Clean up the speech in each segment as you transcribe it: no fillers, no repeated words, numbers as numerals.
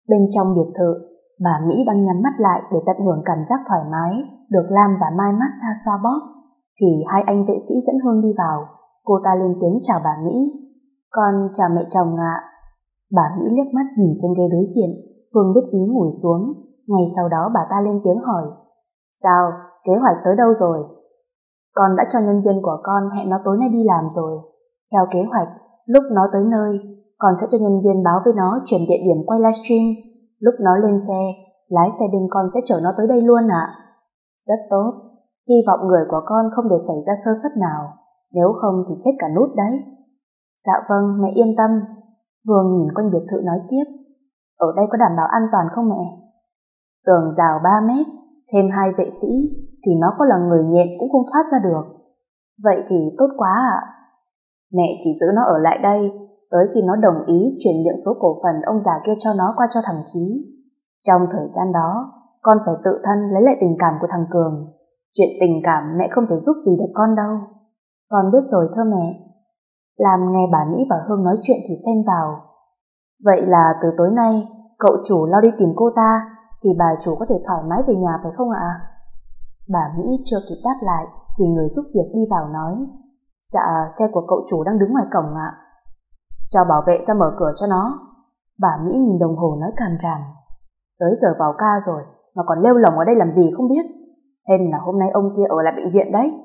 Bên trong biệt thự, bà Mỹ đang nhắm mắt lại để tận hưởng cảm giác thoải mái được Lam và Mai massage xoa bóp, thì hai anh vệ sĩ dẫn Hương đi vào. Cô ta lên tiếng chào bà Mỹ. Con chào mẹ chồng ạ. Bà Mỹ liếc mắt nhìn xuống ghế đối diện. Hương biết ý ngồi xuống. Ngay sau đó bà ta lên tiếng hỏi: Sao, kế hoạch tới đâu rồi? Con đã cho nhân viên của con hẹn nó tối nay đi làm rồi. Theo kế hoạch, lúc nó tới nơi, con sẽ cho nhân viên báo với nó chuyển địa điểm quay livestream. Lúc nó lên xe, lái xe bên con sẽ chở nó tới đây luôn ạ. Rất tốt. Hy vọng người của con không để xảy ra sơ suất nào, nếu không thì chết cả nút đấy. Dạ vâng, mẹ yên tâm. Hương nhìn quanh biệt thự nói tiếp: Ở đây có đảm bảo an toàn không mẹ? Tường rào 3 mét, thêm 2 vệ sĩ, thì nó có là người nhện cũng không thoát ra được. Vậy thì tốt quá ạ. Mẹ chỉ giữ nó ở lại đây tới khi nó đồng ý chuyển nhượng số cổ phần ông già kia cho nó qua cho thằng Chí. Trong thời gian đó, con phải tự thân lấy lại tình cảm của thằng Cường. Chuyện tình cảm mẹ không thể giúp gì được con đâu. Con biết rồi thưa mẹ. Lam nghe bà Mỹ và Hương nói chuyện thì xen vào: Vậy là từ tối nay cậu chủ lo đi tìm cô ta, thì bà chủ có thể thoải mái về nhà phải không ạ? Bà Mỹ chưa kịp đáp lại thì người giúp việc đi vào nói: Dạ, xe của cậu chủ đang đứng ngoài cổng ạ. Cho bảo vệ ra mở cửa cho nó. Bà Mỹ nhìn đồng hồ nói càm ràm: Tới giờ vào ca rồi mà còn lêu lổng ở đây làm gì không biết. Hên là hôm nay ông kia ở lại bệnh viện đấy.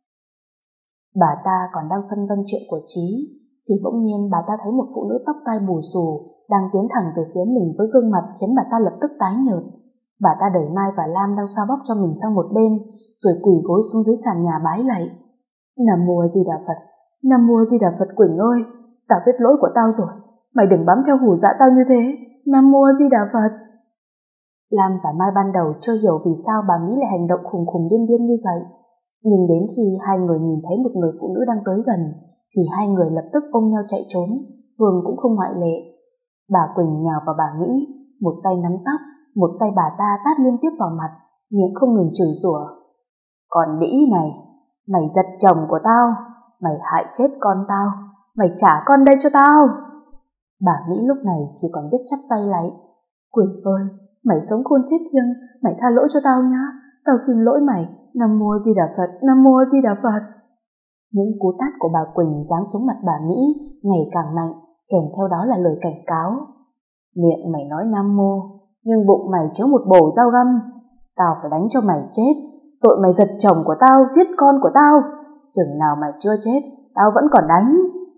Bà ta còn đang phân vân chuyện của Chí thì bỗng nhiên bà ta thấy một phụ nữ tóc tai bù xù đang tiến thẳng về phía mình với gương mặt khiến bà ta lập tức tái nhợt. Bà ta đẩy Mai và Lam đang xoa bóp cho mình sang một bên, rồi quỳ gối xuống dưới sàn nhà bái lạy: Nam Mô A Di Đà Phật, Nam Mô A Di Đà Phật. Quỳnh ơi, tao biết lỗi của tao rồi, mày đừng bám theo hù dọa tao như thế. Nam Mô A Di Đà Phật. Lam và Mai ban đầu chưa hiểu vì sao bà Mỹ lại hành động khùng khùng điên điên như vậy, nhưng đến khi hai người nhìn thấy một người phụ nữ đang tới gần thì hai người lập tức ôm nhau chạy trốn. Hương cũng không ngoại lệ. Bà Quỳnh nhào vào bà Mỹ, một tay nắm tóc, một tay bà ta tát liên tiếp vào mặt, miệng không ngừng chửi rủa: Con đĩ này, mày giật chồng của tao, mày hại chết con tao, mày trả con đây cho tao. Bà Mỹ lúc này chỉ còn biết chắp tay lạy: Quỳnh ơi, mày sống khôn chết thiêng, mày tha lỗi cho tao nhá, tao xin lỗi mày. Nam Mô A Di Đà Phật, Nam Mô A Di Đà Phật. Những cú tát của bà Quỳnh giáng xuống mặt bà Mỹ ngày càng mạnh, kèm theo đó là lời cảnh cáo: Miệng mày nói Nam Mô, nhưng bụng mày chứa một bổ dao găm. Tao phải đánh cho mày chết. Tội mày giật chồng của tao, giết con của tao. Chừng nào mày chưa chết, tao vẫn còn đánh.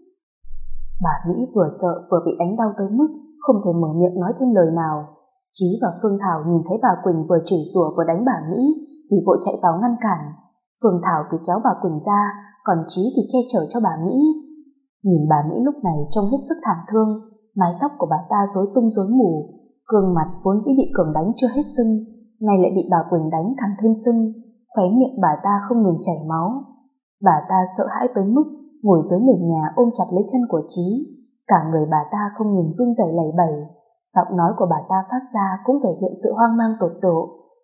Bà Mỹ vừa sợ vừa bị đánh đau tới mức không thể mở miệng nói thêm lời nào. Chí và Phương Thảo nhìn thấy bà Quỳnh vừa chửi rủa vừa đánh bà Mỹ thì vội chạy vào ngăn cản. Phương Thảo thì kéo bà Quỳnh ra, còn Chí thì che chở cho bà Mỹ. Nhìn bà Mỹ lúc này trông hết sức thảm thương, mái tóc của bà ta rối tung rối mù, gương mặt vốn dĩ bị Cường đánh chưa hết sưng, nay lại bị bà Quỳnh đánh càng thêm sưng, khóe miệng bà ta không ngừng chảy máu. Bà ta sợ hãi tới mức ngồi dưới nền nhà ôm chặt lấy chân của Chí, cả người bà ta không ngừng run rẩy lẩy bẩy, giọng nói của bà ta phát ra cũng thể hiện sự hoang mang tột độ.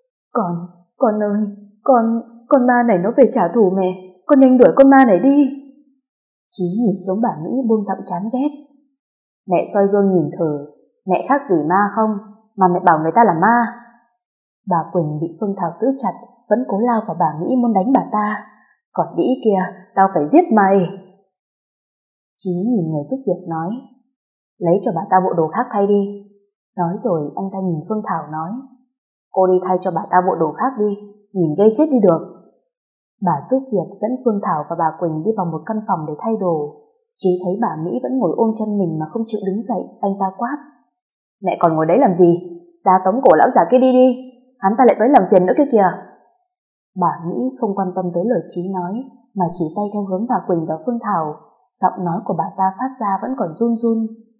Con ơi, con ma này nó về trả thù mẹ, con nhanh đuổi con ma này đi. Chí nhìn xuống bà Mỹ buông giọng chán ghét: Mẹ soi gương nhìn thử, mẹ khác gì ma không, mà mẹ bảo người ta là ma. Bà Quỳnh bị Phương Thảo giữ chặt, vẫn cố lao vào bà Mỹ muốn đánh bà ta: Còn đĩ kia, tao phải giết mày. Chí nhìn người giúp việc nói: Lấy cho bà ta bộ đồ khác thay đi. Nói rồi anh ta nhìn Phương Thảo nói: Cô đi thay cho bà ta bộ đồ khác đi, nhìn gây chết đi được. Bà giúp việc dẫn Phương Thảo và bà Quỳnh đi vào một căn phòng để thay đồ. Chí thấy bà Mỹ vẫn ngồi ôm chân mình mà không chịu đứng dậy, anh ta quát: Mẹ còn ngồi đấy làm gì? Ra tống cổ lão già kia đi đi, hắn ta lại tới làm phiền nữa kia kìa. Bà Mỹ không quan tâm tới lời Chí nói mà chỉ tay theo hướng bà Quỳnh và Phương Thảo. Giọng nói của bà ta phát ra vẫn còn run run: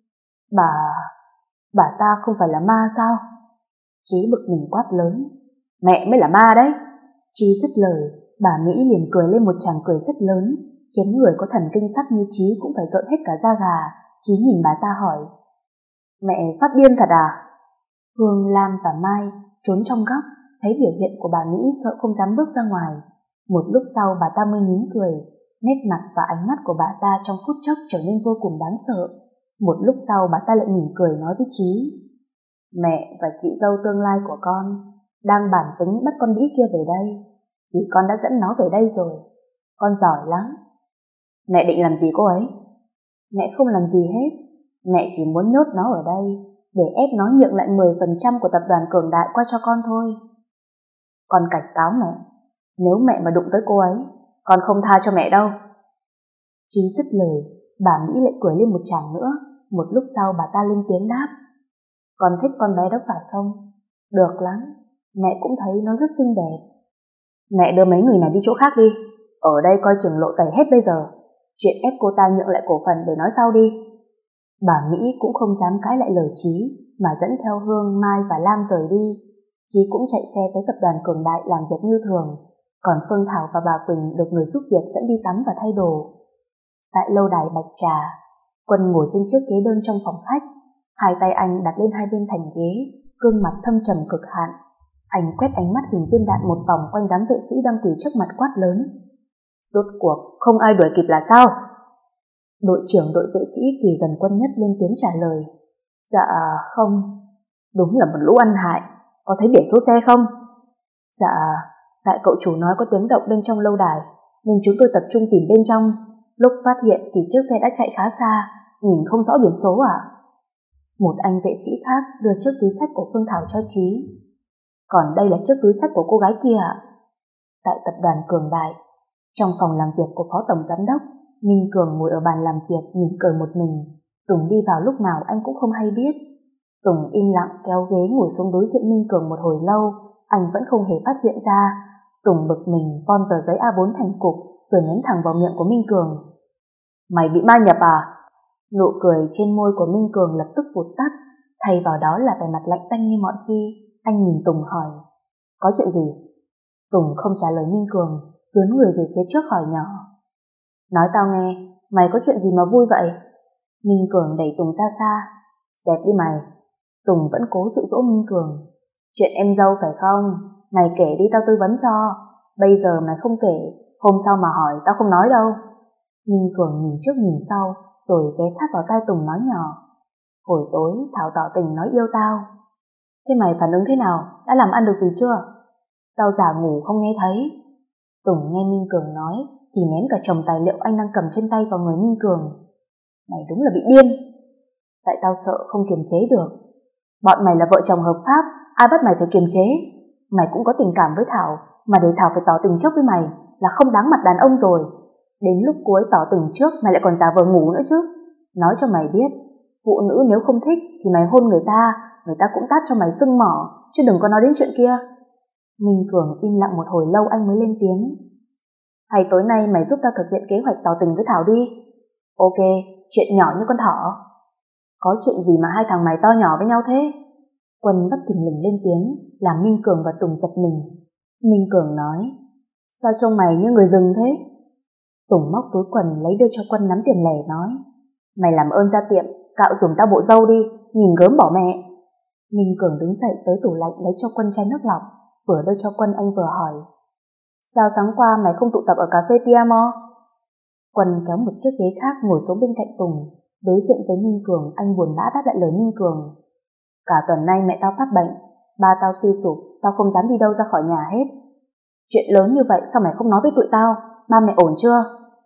Bà ta không phải là ma sao? Chí bực mình quát lớn: Mẹ mới là ma đấy. Chí dứt lời, bà Mỹ liền cười lên một tràng cười rất lớn, khiến người có thần kinh sắc như Chí cũng phải rợn hết cả da gà. Chí nhìn bà ta hỏi: Mẹ phát điên thật à? Hương, Lam và Mai trốn trong góc, thấy biểu hiện của bà Mỹ sợ không dám bước ra ngoài. Một lúc sau bà ta mới nín cười, nét mặt và ánh mắt của bà ta trong phút chốc trở nên vô cùng đáng sợ. Một lúc sau bà ta lại mỉm cười nói với Chí: Mẹ và chị dâu tương lai của con đang bản tính bắt con đĩ kia về đây, thì con đã dẫn nó về đây rồi. Con giỏi lắm. Mẹ định làm gì cô ấy? Mẹ không làm gì hết. Mẹ chỉ muốn nhốt nó ở đây để ép nó nhượng lại 10% của tập đoàn Cường Đại qua cho con thôi. Con cảnh cáo mẹ, nếu mẹ mà đụng tới cô ấy, con không tha cho mẹ đâu. Trí dứt lời, bà Mỹ lại cười lên một tràng nữa. Một lúc sau bà ta lên tiếng đáp: Con thích con bé đó phải không? Được lắm, mẹ cũng thấy nó rất xinh đẹp. Mẹ đưa mấy người này đi chỗ khác đi. Ở đây coi chừng lộ tẩy hết bây giờ. Chuyện ép cô ta nhượng lại cổ phần để nói sau đi. Bà Mỹ cũng không dám cãi lại lời Trí, mà dẫn theo Hương, Mai và Lam rời đi. Trí cũng chạy xe tới tập đoàn Cường Đại làm việc như thường, còn Phương Thảo và bà Quỳnh được người giúp việc dẫn đi tắm và thay đồ. Tại lâu đài Bạch Trà, Quân ngồi trên chiếc ghế đơn trong phòng khách, hai tay anh đặt lên hai bên thành ghế, gương mặt thâm trầm cực hạn. Anh quét ánh mắt hình viên đạn một vòng quanh đám vệ sĩ đang quỳ trước mặt quát lớn: Rốt cuộc không ai đuổi kịp là sao? Đội trưởng đội vệ sĩ quỳ gần Quân nhất lên tiếng trả lời: Dạ không. Đúng là một lũ ăn hại. Có thấy biển số xe không? Dạ, tại cậu chủ nói có tiếng động bên trong lâu đài, nên chúng tôi tập trung tìm bên trong. Lúc phát hiện thì chiếc xe đã chạy khá xa, nhìn không rõ biển số à? Một anh vệ sĩ khác đưa chiếc túi xách của Phương Thảo cho Trí. Còn đây là chiếc túi xách của cô gái kia ạ. Tại tập đoàn Cường Đại, trong phòng làm việc của phó tổng giám đốc, Minh Cường ngồi ở bàn làm việc mỉm cười một mình. Tùng đi vào lúc nào anh cũng không hay biết. Tùng im lặng kéo ghế ngồi xuống đối diện Minh Cường một hồi lâu, anh vẫn không hề phát hiện ra. Tùng bực mình von tờ giấy A4 thành cục rồi ném thẳng vào miệng của Minh Cường. Mày bị ma nhập à? Nụ cười trên môi của Minh Cường lập tức vụt tắt, thay vào đó là vẻ mặt lạnh tanh như mọi khi. Anh nhìn Tùng hỏi: Có chuyện gì? Tùng không trả lời Minh Cường, dướn người về phía trước hỏi nhỏ: Nói tao nghe, mày có chuyện gì mà vui vậy? Minh Cường đẩy Tùng ra xa. Dẹp đi mày. Tùng vẫn cố dụ dỗ Minh Cường. Chuyện em dâu phải không? Mày kể đi tao tư vấn cho. Bây giờ mày không kể, hôm sau mà hỏi tao không nói đâu. Minh Cường nhìn trước nhìn sau, rồi ghé sát vào tai Tùng nói nhỏ: Hồi tối Thảo tỏ tình nói yêu tao. Thế mày phản ứng thế nào? Đã làm ăn được gì chưa? Tao giả ngủ không nghe thấy. Tùng nghe Minh Cường nói thì ném cả chồng tài liệu anh đang cầm trên tay vào người Minh Cường. Mày đúng là bị điên. Tại tao sợ không kiềm chế được. Bọn mày là vợ chồng hợp pháp, ai bắt mày phải kiềm chế? Mày cũng có tình cảm với Thảo, mà để Thảo phải tỏ tình trước với mày là không đáng mặt đàn ông rồi. Đến lúc cô ấy tỏ tình trước mày lại còn giả vờ ngủ nữa chứ. Nói cho mày biết, phụ nữ nếu không thích thì mày hôn người ta cũng tát cho mày sưng mỏ, chứ đừng có nói đến chuyện kia. Minh Cường im lặng một hồi lâu anh mới lên tiếng: Hay tối nay mày giúp tao thực hiện kế hoạch tỏ tình với Thảo đi. Ok, chuyện nhỏ như con thỏ. Có chuyện gì mà hai thằng mày to nhỏ với nhau thế? Quân bất thình lình lên tiếng, làm Minh Cường và Tùng giật mình. Minh Cường nói: Sao trông mày như người rừng thế? Tùng móc túi quần lấy đưa cho Quân nắm tiền lẻ nói: Mày làm ơn ra tiệm cạo giùm tao bộ râu đi, nhìn gớm bỏ mẹ. Minh Cường đứng dậy tới tủ lạnh lấy cho Quân chai nước lọc, vừa đưa cho Quân anh vừa hỏi: Sao sáng qua mày không tụ tập ở cà phê Tiamo? Quân kéo một chiếc ghế khác ngồi xuống bên cạnh Tùng, đối diện với Minh Cường. Anh buồn bã đáp lại lời Minh Cường: Cả tuần nay mẹ tao phát bệnh, ba tao suy sụp, tao không dám đi đâu ra khỏi nhà hết. Chuyện lớn như vậy sao mày không nói với tụi tao? Ba mẹ ổn chưa?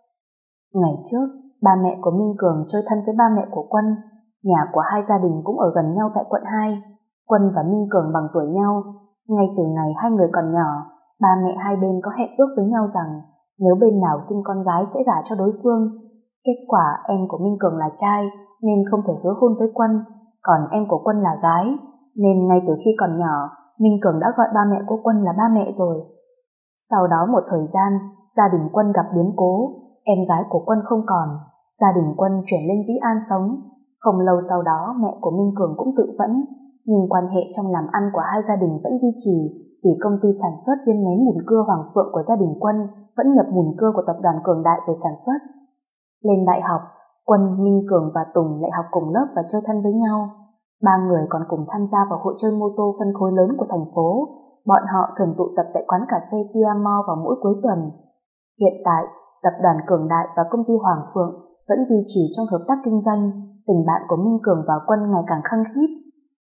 Ngày trước, ba mẹ của Minh Cường chơi thân với ba mẹ của Quân. Nhà của hai gia đình cũng ở gần nhau tại quận 2. Quân và Minh Cường bằng tuổi nhau. Ngay từ ngày hai người còn nhỏ, ba mẹ hai bên có hẹn ước với nhau rằng nếu bên nào sinh con gái sẽ gả cho đối phương. Kết quả em của Minh Cường là trai nên không thể hứa hôn với Quân, còn em của Quân là gái nên ngay từ khi còn nhỏ, Minh Cường đã gọi ba mẹ của Quân là ba mẹ rồi. Sau đó một thời gian, gia đình Quân gặp biến cố, em gái của Quân không còn, gia đình Quân chuyển lên Dĩ An sống. Không lâu sau đó mẹ của Minh Cường cũng tự vẫn, nhưng quan hệ trong làm ăn của hai gia đình vẫn duy trì vì công ty sản xuất viên nén mùn cưa Hoàng Phượng của gia đình Quân vẫn nhập mùn cưa của tập đoàn Cường Đại về sản xuất. Lên đại học, Quân, Minh Cường và Tùng lại học cùng lớp và chơi thân với nhau. Ba người còn cùng tham gia vào hội chơi mô tô phân khối lớn của thành phố. Bọn họ thường tụ tập tại quán cà phê Tiamo vào mỗi cuối tuần. Hiện tại, tập đoàn Cường Đại và công ty Hoàng Phượng vẫn duy trì trong hợp tác kinh doanh. Tình bạn của Minh Cường và Quân ngày càng khăng khít.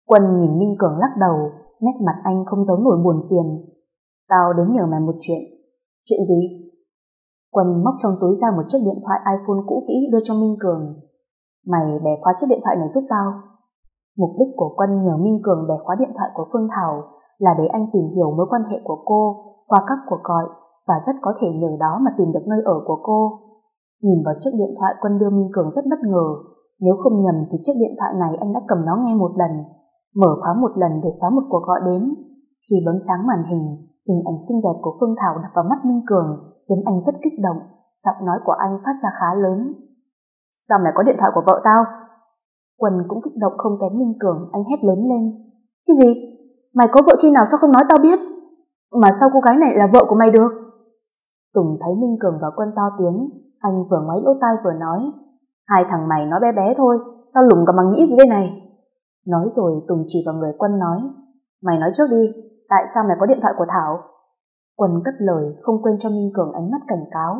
Quân nhìn Minh Cường lắc đầu, nét mặt anh không giấu nổi buồn phiền. Tao đến nhờ mày một chuyện. Chuyện gì? Quân móc trong túi ra một chiếc điện thoại iPhone cũ kỹ đưa cho Minh Cường. Mày bẻ khóa chiếc điện thoại này giúp tao. Mục đích của Quân nhờ Minh Cường bẻ khóa điện thoại của Phương Thảo là để anh tìm hiểu mối quan hệ của cô qua các cuộc gọi và rất có thể nhờ đó mà tìm được nơi ở của cô. Nhìn vào chiếc điện thoại Quân đưa Minh Cường rất bất ngờ. Nếu không nhầm thì chiếc điện thoại này anh đã cầm nó nghe một lần, mở khóa một lần để xóa một cuộc gọi đến. Khi bấm sáng màn hình ảnh xinh đẹp của Phương Thảo đập vào mắt Minh Cường khiến anh rất kích động. Giọng nói của anh phát ra khá lớn. Sao mày có điện thoại của vợ tao? Quân cũng kích động không kém Minh Cường, anh hét lớn lên. Cái gì? Mày có vợ khi nào sao không nói tao biết? Mà sao cô gái này là vợ của mày được? Tùng thấy Minh Cường và Quân to tiếng, anh vừa ngoáy lỗ tai vừa nói. Hai thằng mày nói bé bé thôi, tao lủng cả màng nhĩ gì đây này. Nói rồi Tùng chỉ vào người Quân nói. Mày nói trước đi, tại sao mày có điện thoại của Thảo? Quân cất lời không quên cho Minh Cường ánh mắt cảnh cáo.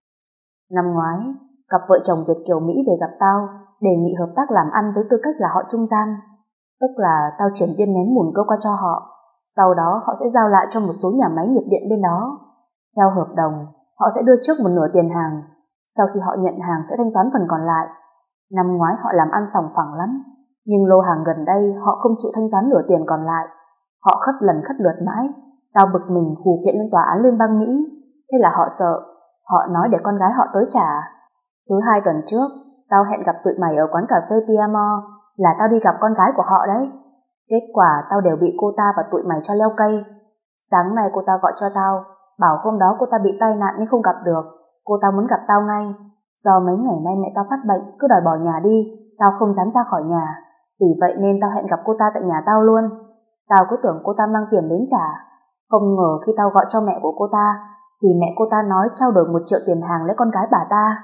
Năm ngoái, cặp vợ chồng Việt kiều Mỹ về gặp tao, đề nghị hợp tác làm ăn với tư cách là họ trung gian. Tức là tao chuyển viên nén mùn cưa qua cho họ, sau đó họ sẽ giao lại cho một số nhà máy nhiệt điện bên đó. Theo hợp đồng, họ sẽ đưa trước một nửa tiền hàng, sau khi họ nhận hàng sẽ thanh toán phần còn lại. Năm ngoái họ làm ăn sòng phẳng lắm, nhưng lô hàng gần đây họ không chịu thanh toán nửa tiền còn lại. Họ khất lần khất lượt mãi, tao bực mình hù kiện lên tòa án liên bang Mỹ. Thế là họ sợ, họ nói để con gái họ tới trả. Thứ hai tuần trước, tao hẹn gặp tụi mày ở quán cà phê Tiamo, là tao đi gặp con gái của họ đấy. Kết quả tao đều bị cô ta và tụi mày cho leo cây. Sáng nay cô ta gọi cho tao, bảo hôm đó cô ta bị tai nạn nên không gặp được. Cô ta muốn gặp tao ngay. Do mấy ngày nay mẹ tao phát bệnh, cứ đòi bỏ nhà đi, tao không dám ra khỏi nhà. Vì vậy nên tao hẹn gặp cô ta tại nhà tao luôn. Tao cứ tưởng cô ta mang tiền đến trả. Không ngờ khi tao gọi cho mẹ của cô ta thì mẹ cô ta nói trao đổi 1 triệu tiền hàng lấy con gái bà ta.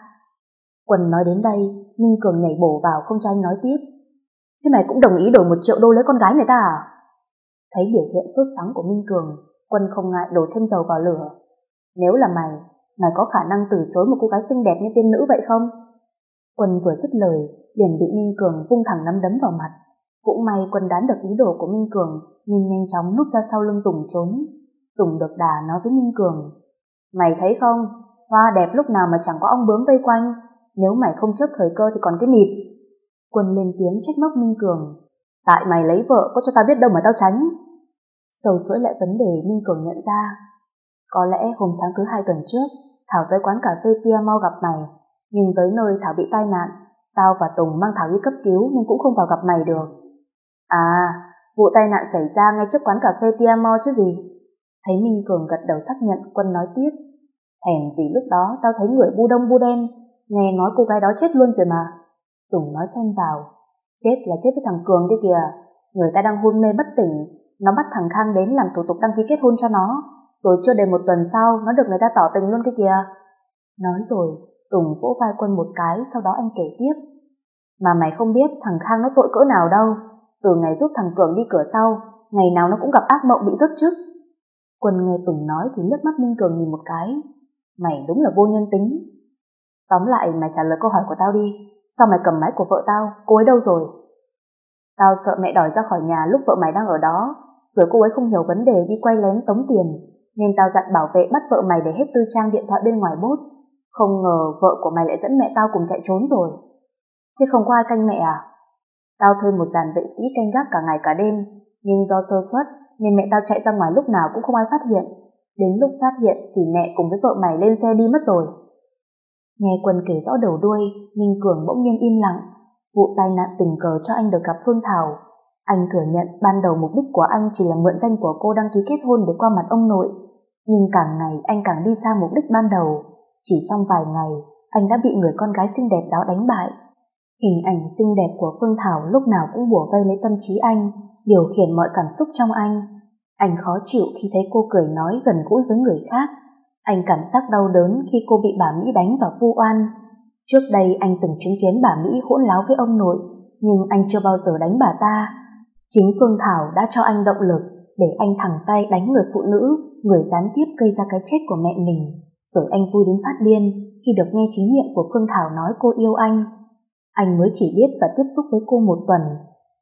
Quân nói đến đây, Minh Cường nhảy bổ vào không cho anh nói tiếp. Thế mày cũng đồng ý đổi 1 triệu đô lấy con gái người ta à? Thấy biểu hiện sốt sắng của Minh Cường, Quân không ngại đổ thêm dầu vào lửa. Nếu là mày có khả năng từ chối một cô gái xinh đẹp như tiên nữ vậy không? Quân vừa dứt lời, liền bị Minh Cường vung thẳng nắm đấm vào mặt. Cũng may Quân đoán được ý đồ của Minh Cường nên nhanh chóng núp ra sau lưng Tùng trốn. Tùng được đà nói với Minh Cường. Mày thấy không, hoa đẹp lúc nào mà chẳng có ong bướm vây quanh. Nếu mày không chớp thời cơ thì còn cái nịt. Quân lên tiếng trách móc Minh Cường. Tại mày lấy vợ có cho tao biết đâu mà tao tránh. Sâu chuỗi lại vấn đề, Minh Cường nhận ra. Có lẽ hôm sáng thứ 2 tuần trước Thảo tới quán cà phê Tiamo gặp mày, nhưng tới nơi Thảo bị tai nạn. Tao và Tùng mang Thảo đi cấp cứu nên cũng không vào gặp mày được. À, vụ tai nạn xảy ra ngay trước quán cà phê Tiamo chứ gì. Thấy Minh Cường gật đầu xác nhận, Quân nói tiếp. Hèn gì lúc đó tao thấy người bu đông bu đen, nghe nói cô gái đó chết luôn rồi mà. Tùng nói xen vào. Chết là chết với thằng Cường kia kìa. Người ta đang hôn mê bất tỉnh, nó bắt thằng Khang đến làm thủ tục đăng ký kết hôn cho nó, rồi chưa đầy 1 tuần sau nó được người ta tỏ tình luôn kia kìa. Nói rồi Tùng vỗ vai Quân một cái, sau đó anh kể tiếp. Mà mày không biết thằng Khang nó tội cỡ nào đâu. Từ ngày giúp thằng Cường đi cửa sau, ngày nào nó cũng gặp ác mộng bị rớt chức. Quân nghe Tùng nói thì liếc mắt Minh Cường nhìn một cái. Mày đúng là vô nhân tính. Tóm lại mày trả lời câu hỏi của tao đi. Sao mày cầm máy của vợ tao, cô ấy đâu rồi? Tao sợ mẹ đòi ra khỏi nhà lúc vợ mày đang ở đó, rồi cô ấy không hiểu vấn đề đi quay lén tống tiền, nên tao dặn bảo vệ bắt vợ mày để hết tư trang điện thoại bên ngoài bốt. Không ngờ vợ của mày lại dẫn mẹ tao cùng chạy trốn rồi. Thế không có ai canh mẹ à? Tao thuê một dàn vệ sĩ canh gác cả ngày cả đêm, nhưng do sơ suất nên mẹ tao chạy ra ngoài lúc nào cũng không ai phát hiện. Đến lúc phát hiện thì mẹ cùng với vợ mày lên xe đi mất rồi. Nghe Quân kể rõ đầu đuôi, Minh Cường bỗng nhiên im lặng. Vụ tai nạn tình cờ cho anh được gặp Phương Thảo. Anh thừa nhận ban đầu mục đích của anh chỉ là mượn danh của cô đăng ký kết hôn để qua mặt ông nội. Nhưng càng ngày anh càng đi xa mục đích ban đầu. Chỉ trong vài ngày, anh đã bị người con gái xinh đẹp đó đánh bại. Hình ảnh xinh đẹp của Phương Thảo lúc nào cũng bủa vây lấy tâm trí anh, điều khiển mọi cảm xúc trong anh. Anh khó chịu khi thấy cô cười nói gần gũi với người khác. Anh cảm giác đau đớn khi cô bị bà Mỹ đánh và vu oan. Trước đây anh từng chứng kiến bà Mỹ hỗn láo với ông nội, nhưng anh chưa bao giờ đánh bà ta. Chính Phương Thảo đã cho anh động lực để anh thẳng tay đánh người phụ nữ, người gián tiếp gây ra cái chết của mẹ mình. Rồi anh vui đến phát điên khi được nghe chính miệng của Phương Thảo nói cô yêu anh. Anh mới chỉ biết và tiếp xúc với cô 1 tuần.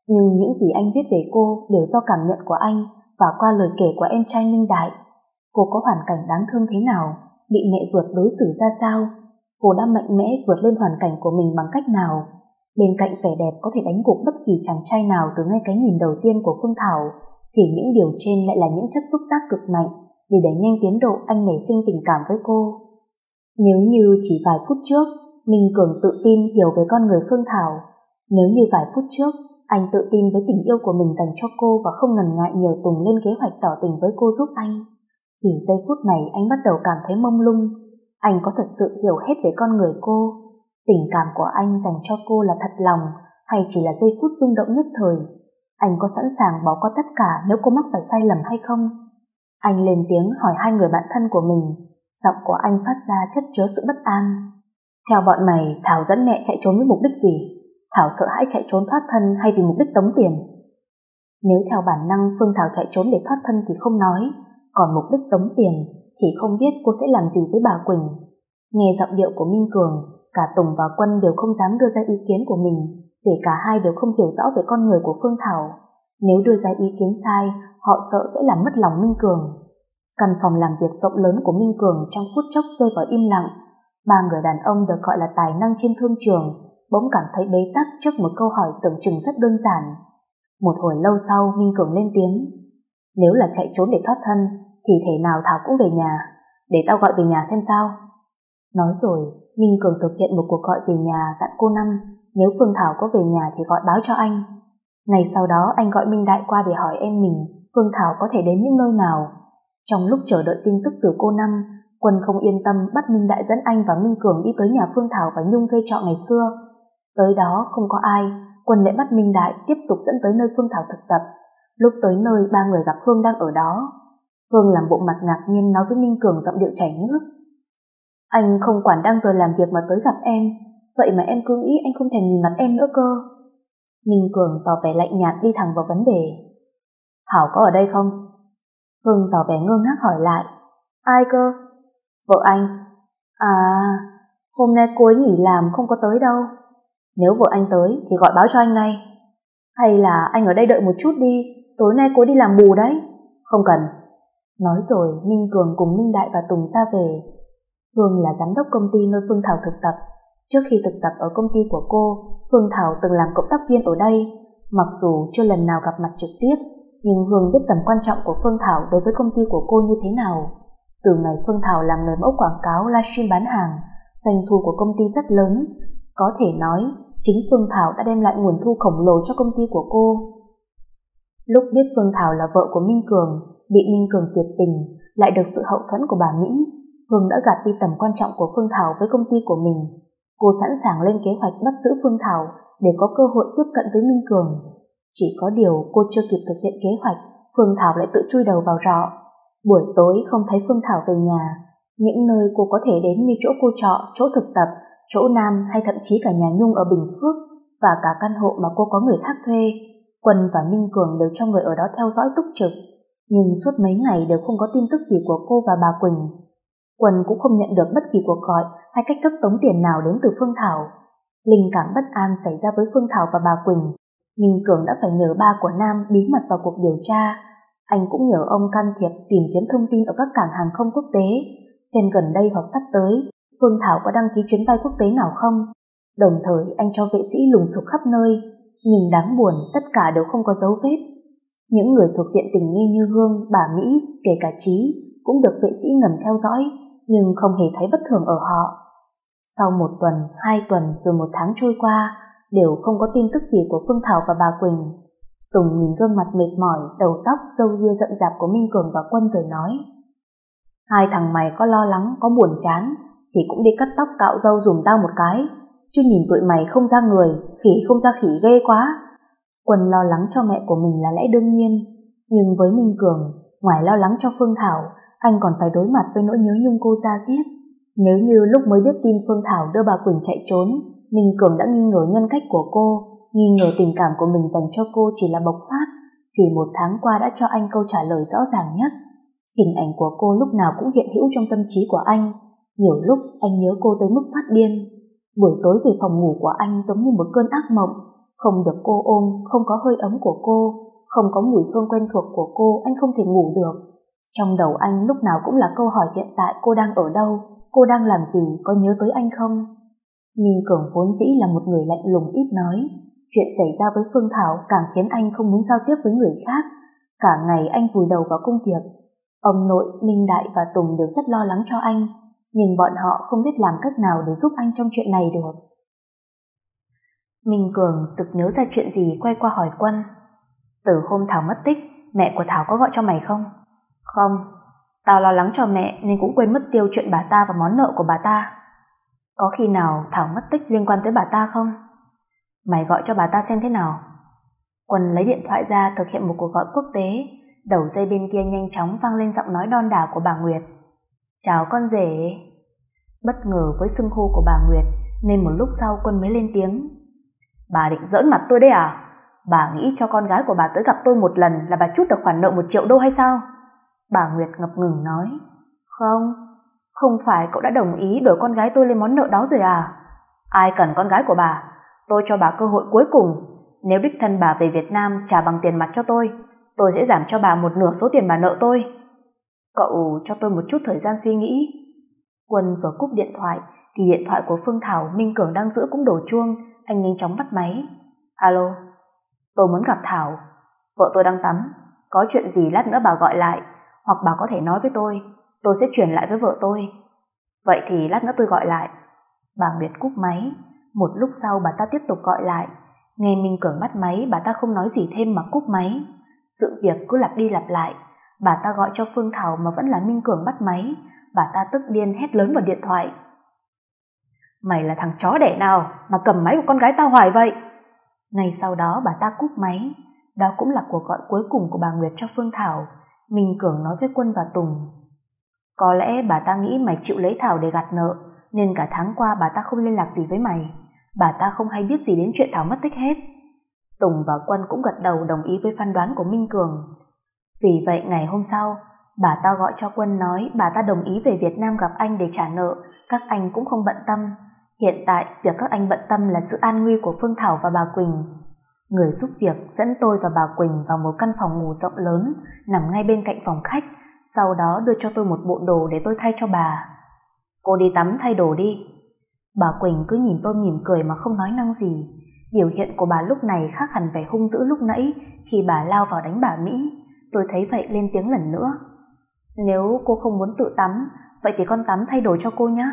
Nhưng những gì anh biết về cô đều do cảm nhận của anh và qua lời kể của em trai Minh Đại. Cô có hoàn cảnh đáng thương thế nào, bị mẹ ruột đối xử ra sao, cô đã mạnh mẽ vượt lên hoàn cảnh của mình bằng cách nào. Bên cạnh vẻ đẹp có thể đánh gục bất kỳ chàng trai nào từ ngay cái nhìn đầu tiên của Phương Thảo, thì những điều trên lại là những chất xúc tác cực mạnh để đẩy nhanh tiến độ anh nảy sinh tình cảm với cô. Nếu như chỉ vài phút trước Minh Cường tự tin hiểu về con người Phương Thảo, nếu như vài phút trước anh tự tin với tình yêu của mình dành cho cô và không ngần ngại nhờ Tùng lên kế hoạch tỏ tình với cô giúp anh, thì giây phút này anh bắt đầu cảm thấy mông lung. Anh có thật sự hiểu hết về con người cô? Tình cảm của anh dành cho cô là thật lòng hay chỉ là giây phút rung động nhất thời? Anh có sẵn sàng bỏ qua tất cả nếu cô mắc phải sai lầm hay không? Anh lên tiếng hỏi hai người bạn thân của mình, giọng của anh phát ra chất chứa sự bất an. Theo bọn mày, Thảo dẫn mẹ chạy trốn với mục đích gì? Thảo sợ hãi chạy trốn thoát thân hay vì mục đích tống tiền? Nếu theo bản năng Phương Thảo chạy trốn để thoát thân thì không nói, còn mục đích tống tiền thì không biết cô sẽ làm gì với bà Quỳnh. Nghe giọng điệu của Minh Cường, cả Tùng và Quân đều không dám đưa ra ý kiến của mình, vì cả hai đều không hiểu rõ về con người của Phương Thảo. Nếu đưa ra ý kiến sai, họ sợ sẽ làm mất lòng Minh Cường. Căn phòng làm việc rộng lớn của Minh Cường trong phút chốc rơi vào im lặng. Ba người đàn ông được gọi là tài năng trên thương trường bỗng cảm thấy bế tắc trước một câu hỏi tưởng chừng rất đơn giản. Một hồi lâu sau, Minh Cường lên tiếng. Nếu là chạy trốn để thoát thân thì thể nào Thảo cũng về nhà. Để tao gọi về nhà xem sao. Nói rồi, Minh Cường thực hiện một cuộc gọi về nhà, dặn cô Năm nếu Phương Thảo có về nhà thì gọi báo cho anh. Ngày sau đó anh gọi Minh Đại qua để hỏi em mình Phương Thảo có thể đến những nơi nào. Trong lúc chờ đợi tin tức từ cô Năm, Quân không yên tâm bắt Minh Đại dẫn anh và Minh Cường đi tới nhà Phương Thảo và Nhung thuê trọ ngày xưa. Tới đó không có ai, Quân lại bắt Minh Đại tiếp tục dẫn tới nơi Phương Thảo thực tập. Lúc tới nơi, ba người gặp Hương đang ở đó. Hương làm bộ mặt ngạc nhiên nói với Minh Cường giọng điệu chảy nước. Anh không quản đang giờ làm việc mà tới gặp em, vậy mà em cứ nghĩ anh không thèm nhìn mặt em nữa cơ. Minh Cường tỏ vẻ lạnh nhạt đi thẳng vào vấn đề. Thảo có ở đây không? Hương tỏ vẻ ngơ ngác hỏi lại. Ai cơ? Vợ anh. À, hôm nay cô ấy nghỉ làm không có tới đâu. Nếu vợ anh tới thì gọi báo cho anh ngay. Hay là anh ở đây đợi một chút đi, tối nay cô đi làm bù đấy. Không cần. Nói rồi Minh Cường cùng Minh Đại và Tùng ra về. Hương là giám đốc công ty nơi Phương Thảo thực tập. Trước khi thực tập ở công ty của cô, Phương Thảo từng làm cộng tác viên ở đây. Mặc dù chưa lần nào gặp mặt trực tiếp, nhưng Hương biết tầm quan trọng của Phương Thảo đối với công ty của cô như thế nào. Từ ngày Phương Thảo làm người mẫu quảng cáo livestream bán hàng, doanh thu của công ty rất lớn. Có thể nói, chính Phương Thảo đã đem lại nguồn thu khổng lồ cho công ty của cô. Lúc biết Phương Thảo là vợ của Minh Cường, bị Minh Cường tuyệt tình, lại được sự hậu thuẫn của bà Mỹ, Hương đã gạt đi tầm quan trọng của Phương Thảo với công ty của mình. Cô sẵn sàng lên kế hoạch bắt giữ Phương Thảo để có cơ hội tiếp cận với Minh Cường. Chỉ có điều cô chưa kịp thực hiện kế hoạch, Phương Thảo lại tự chui đầu vào rọ. Buổi tối không thấy Phương Thảo về nhà. Những nơi cô có thể đến như chỗ cô trọ, chỗ thực tập, chỗ Nam hay thậm chí cả nhà Nhung ở Bình Phước và cả căn hộ mà cô có người khác thuê, Quân và Minh Cường đều cho người ở đó theo dõi túc trực. Nhưng suốt mấy ngày đều không có tin tức gì của cô và bà Quỳnh. Quân cũng không nhận được bất kỳ cuộc gọi hay cách thức tống tiền nào đến từ Phương Thảo. Linh cảm bất an xảy ra với Phương Thảo và bà Quỳnh. Minh Cường đã phải nhờ ba của Nam bí mật vào cuộc điều tra. Anh cũng nhờ ông can thiệp tìm kiếm thông tin ở các cảng hàng không quốc tế, xem gần đây hoặc sắp tới Phương Thảo có đăng ký chuyến bay quốc tế nào không. Đồng thời anh cho vệ sĩ lùng sục khắp nơi, nhưng đáng buồn tất cả đều không có dấu vết. Những người thuộc diện tình nghi như Hương, bà Mỹ, kể cả Trí cũng được vệ sĩ ngầm theo dõi, nhưng không hề thấy bất thường ở họ. Sau 1 tuần, 2 tuần rồi 1 tháng trôi qua, đều không có tin tức gì của Phương Thảo và bà Quỳnh. Tùng nhìn gương mặt mệt mỏi, đầu tóc, râu ria rậm rạp của Minh Cường và Quân rồi nói. Hai thằng mày có lo lắng, có buồn chán thì cũng đi cắt tóc cạo râu dùm tao một cái, chứ nhìn tụi mày không ra người, khỉ không ra khỉ ghê quá. Quân lo lắng cho mẹ của mình là lẽ đương nhiên, nhưng với Minh Cường, ngoài lo lắng cho Phương Thảo, anh còn phải đối mặt với nỗi nhớ nhung cô da diết. Nếu như lúc mới biết tin Phương Thảo đưa bà Quỳnh chạy trốn, Minh Cường đã nghi ngờ nhân cách của cô, nghi ngờ tình cảm của mình dành cho cô chỉ là bộc phát, thì 1 tháng qua đã cho anh câu trả lời rõ ràng nhất. Hình ảnh của cô lúc nào cũng hiện hữu trong tâm trí của anh. Nhiều lúc anh nhớ cô tới mức phát điên. Buổi tối về phòng ngủ của anh giống như một cơn ác mộng, Không được cô ôm, không có hơi ấm của cô, không có mùi hương quen thuộc của cô, anh không thể ngủ được. Trong đầu anh lúc nào cũng là câu hỏi hiện tại cô đang ở đâu, cô đang làm gì, có nhớ tới anh không? Minh Cường vốn dĩ là một người lạnh lùng ít nói. Chuyện xảy ra với Phương Thảo càng khiến anh không muốn giao tiếp với người khác. Cả ngày anh vùi đầu vào công việc. Ông nội, Minh Đại và Tùng đều rất lo lắng cho anh, nhưng bọn họ không biết làm cách nào để giúp anh trong chuyện này được. Minh Cường sực nhớ ra chuyện gì quay qua hỏi Quân. Từ hôm Thảo mất tích, mẹ của Thảo có gọi cho mày không? Không, tao lo lắng cho mẹ nên cũng quên mất tiêu chuyện bà ta và món nợ của bà ta. Có khi nào Thảo mất tích liên quan tới bà ta không? Mày gọi cho bà ta xem thế nào. Quân lấy điện thoại ra thực hiện một cuộc gọi quốc tế. Đầu dây bên kia nhanh chóng vang lên giọng nói đon đả của bà Nguyệt. Chào con rể. Bất ngờ với xưng hô của bà Nguyệt nên một lúc sau Quân mới lên tiếng. Bà định giỡn mặt tôi đấy à? Bà nghĩ cho con gái của bà tới gặp tôi một lần là bà trút được khoản nợ 1 triệu đô hay sao? Bà Nguyệt ngập ngừng nói. Không phải cậu đã đồng ý đổi con gái tôi lên món nợ đó rồi à? Ai cần con gái của bà? Tôi cho bà cơ hội cuối cùng. Nếu đích thân bà về Việt Nam trả bằng tiền mặt cho tôi sẽ giảm cho bà 1/2 số tiền bà nợ tôi. Cậu cho tôi một chút thời gian suy nghĩ. Quân vừa cúp điện thoại thì điện thoại của Phương Thảo Minh Cường đang giữ cũng đổ chuông. Anh nhanh chóng bắt máy. Alo, tôi muốn gặp Thảo. Vợ tôi đang tắm. Có chuyện gì lát nữa bà gọi lại, hoặc bà có thể nói với tôi sẽ truyền lại với vợ tôi. Vậy thì lát nữa tôi gọi lại. Bà Nguyệt cúp máy. Một lúc sau bà ta tiếp tục gọi lại. Nghe Minh Cường bắt máy, bà ta không nói gì thêm mà cúp máy. Sự việc cứ lặp đi lặp lại. Bà ta gọi cho Phương Thảo mà vẫn là Minh Cường bắt máy. Bà ta tức điên hét lớn vào điện thoại. Mày là thằng chó đẻ nào mà cầm máy của con gái tao hoài vậy? Ngay sau đó bà ta cúp máy. Đó cũng là cuộc gọi cuối cùng của bà Nguyệt cho Phương Thảo. Minh Cường nói với Quân và Tùng. Có lẽ bà ta nghĩ mày chịu lấy Thảo để gạt nợ, nên cả tháng qua bà ta không liên lạc gì với mày. Bà ta không hay biết gì đến chuyện Thảo mất tích hết. Tùng và Quân cũng gật đầu đồng ý với phán đoán của Minh Cường. Vì vậy ngày hôm sau, bà ta gọi cho Quân nói bà ta đồng ý về Việt Nam gặp anh để trả nợ. Các anh cũng không bận tâm. Hiện tại việc các anh bận tâm là sự an nguy của Phương Thảo và bà Quỳnh. Người giúp việc dẫn tôi và bà Quỳnh vào một căn phòng ngủ rộng lớn nằm ngay bên cạnh phòng khách, sau đó đưa cho tôi một bộ đồ để tôi thay cho bà. Cô đi tắm thay đồ đi. Bà Quỳnh cứ nhìn tôi mỉm cười mà không nói năng gì. Biểu hiện của bà lúc này khác hẳn vẻ hung dữ lúc nãy khi bà lao vào đánh bà Mỹ. Tôi thấy vậy lên tiếng lần nữa. Nếu cô không muốn tự tắm, vậy thì con tắm thay đồ cho cô nhé.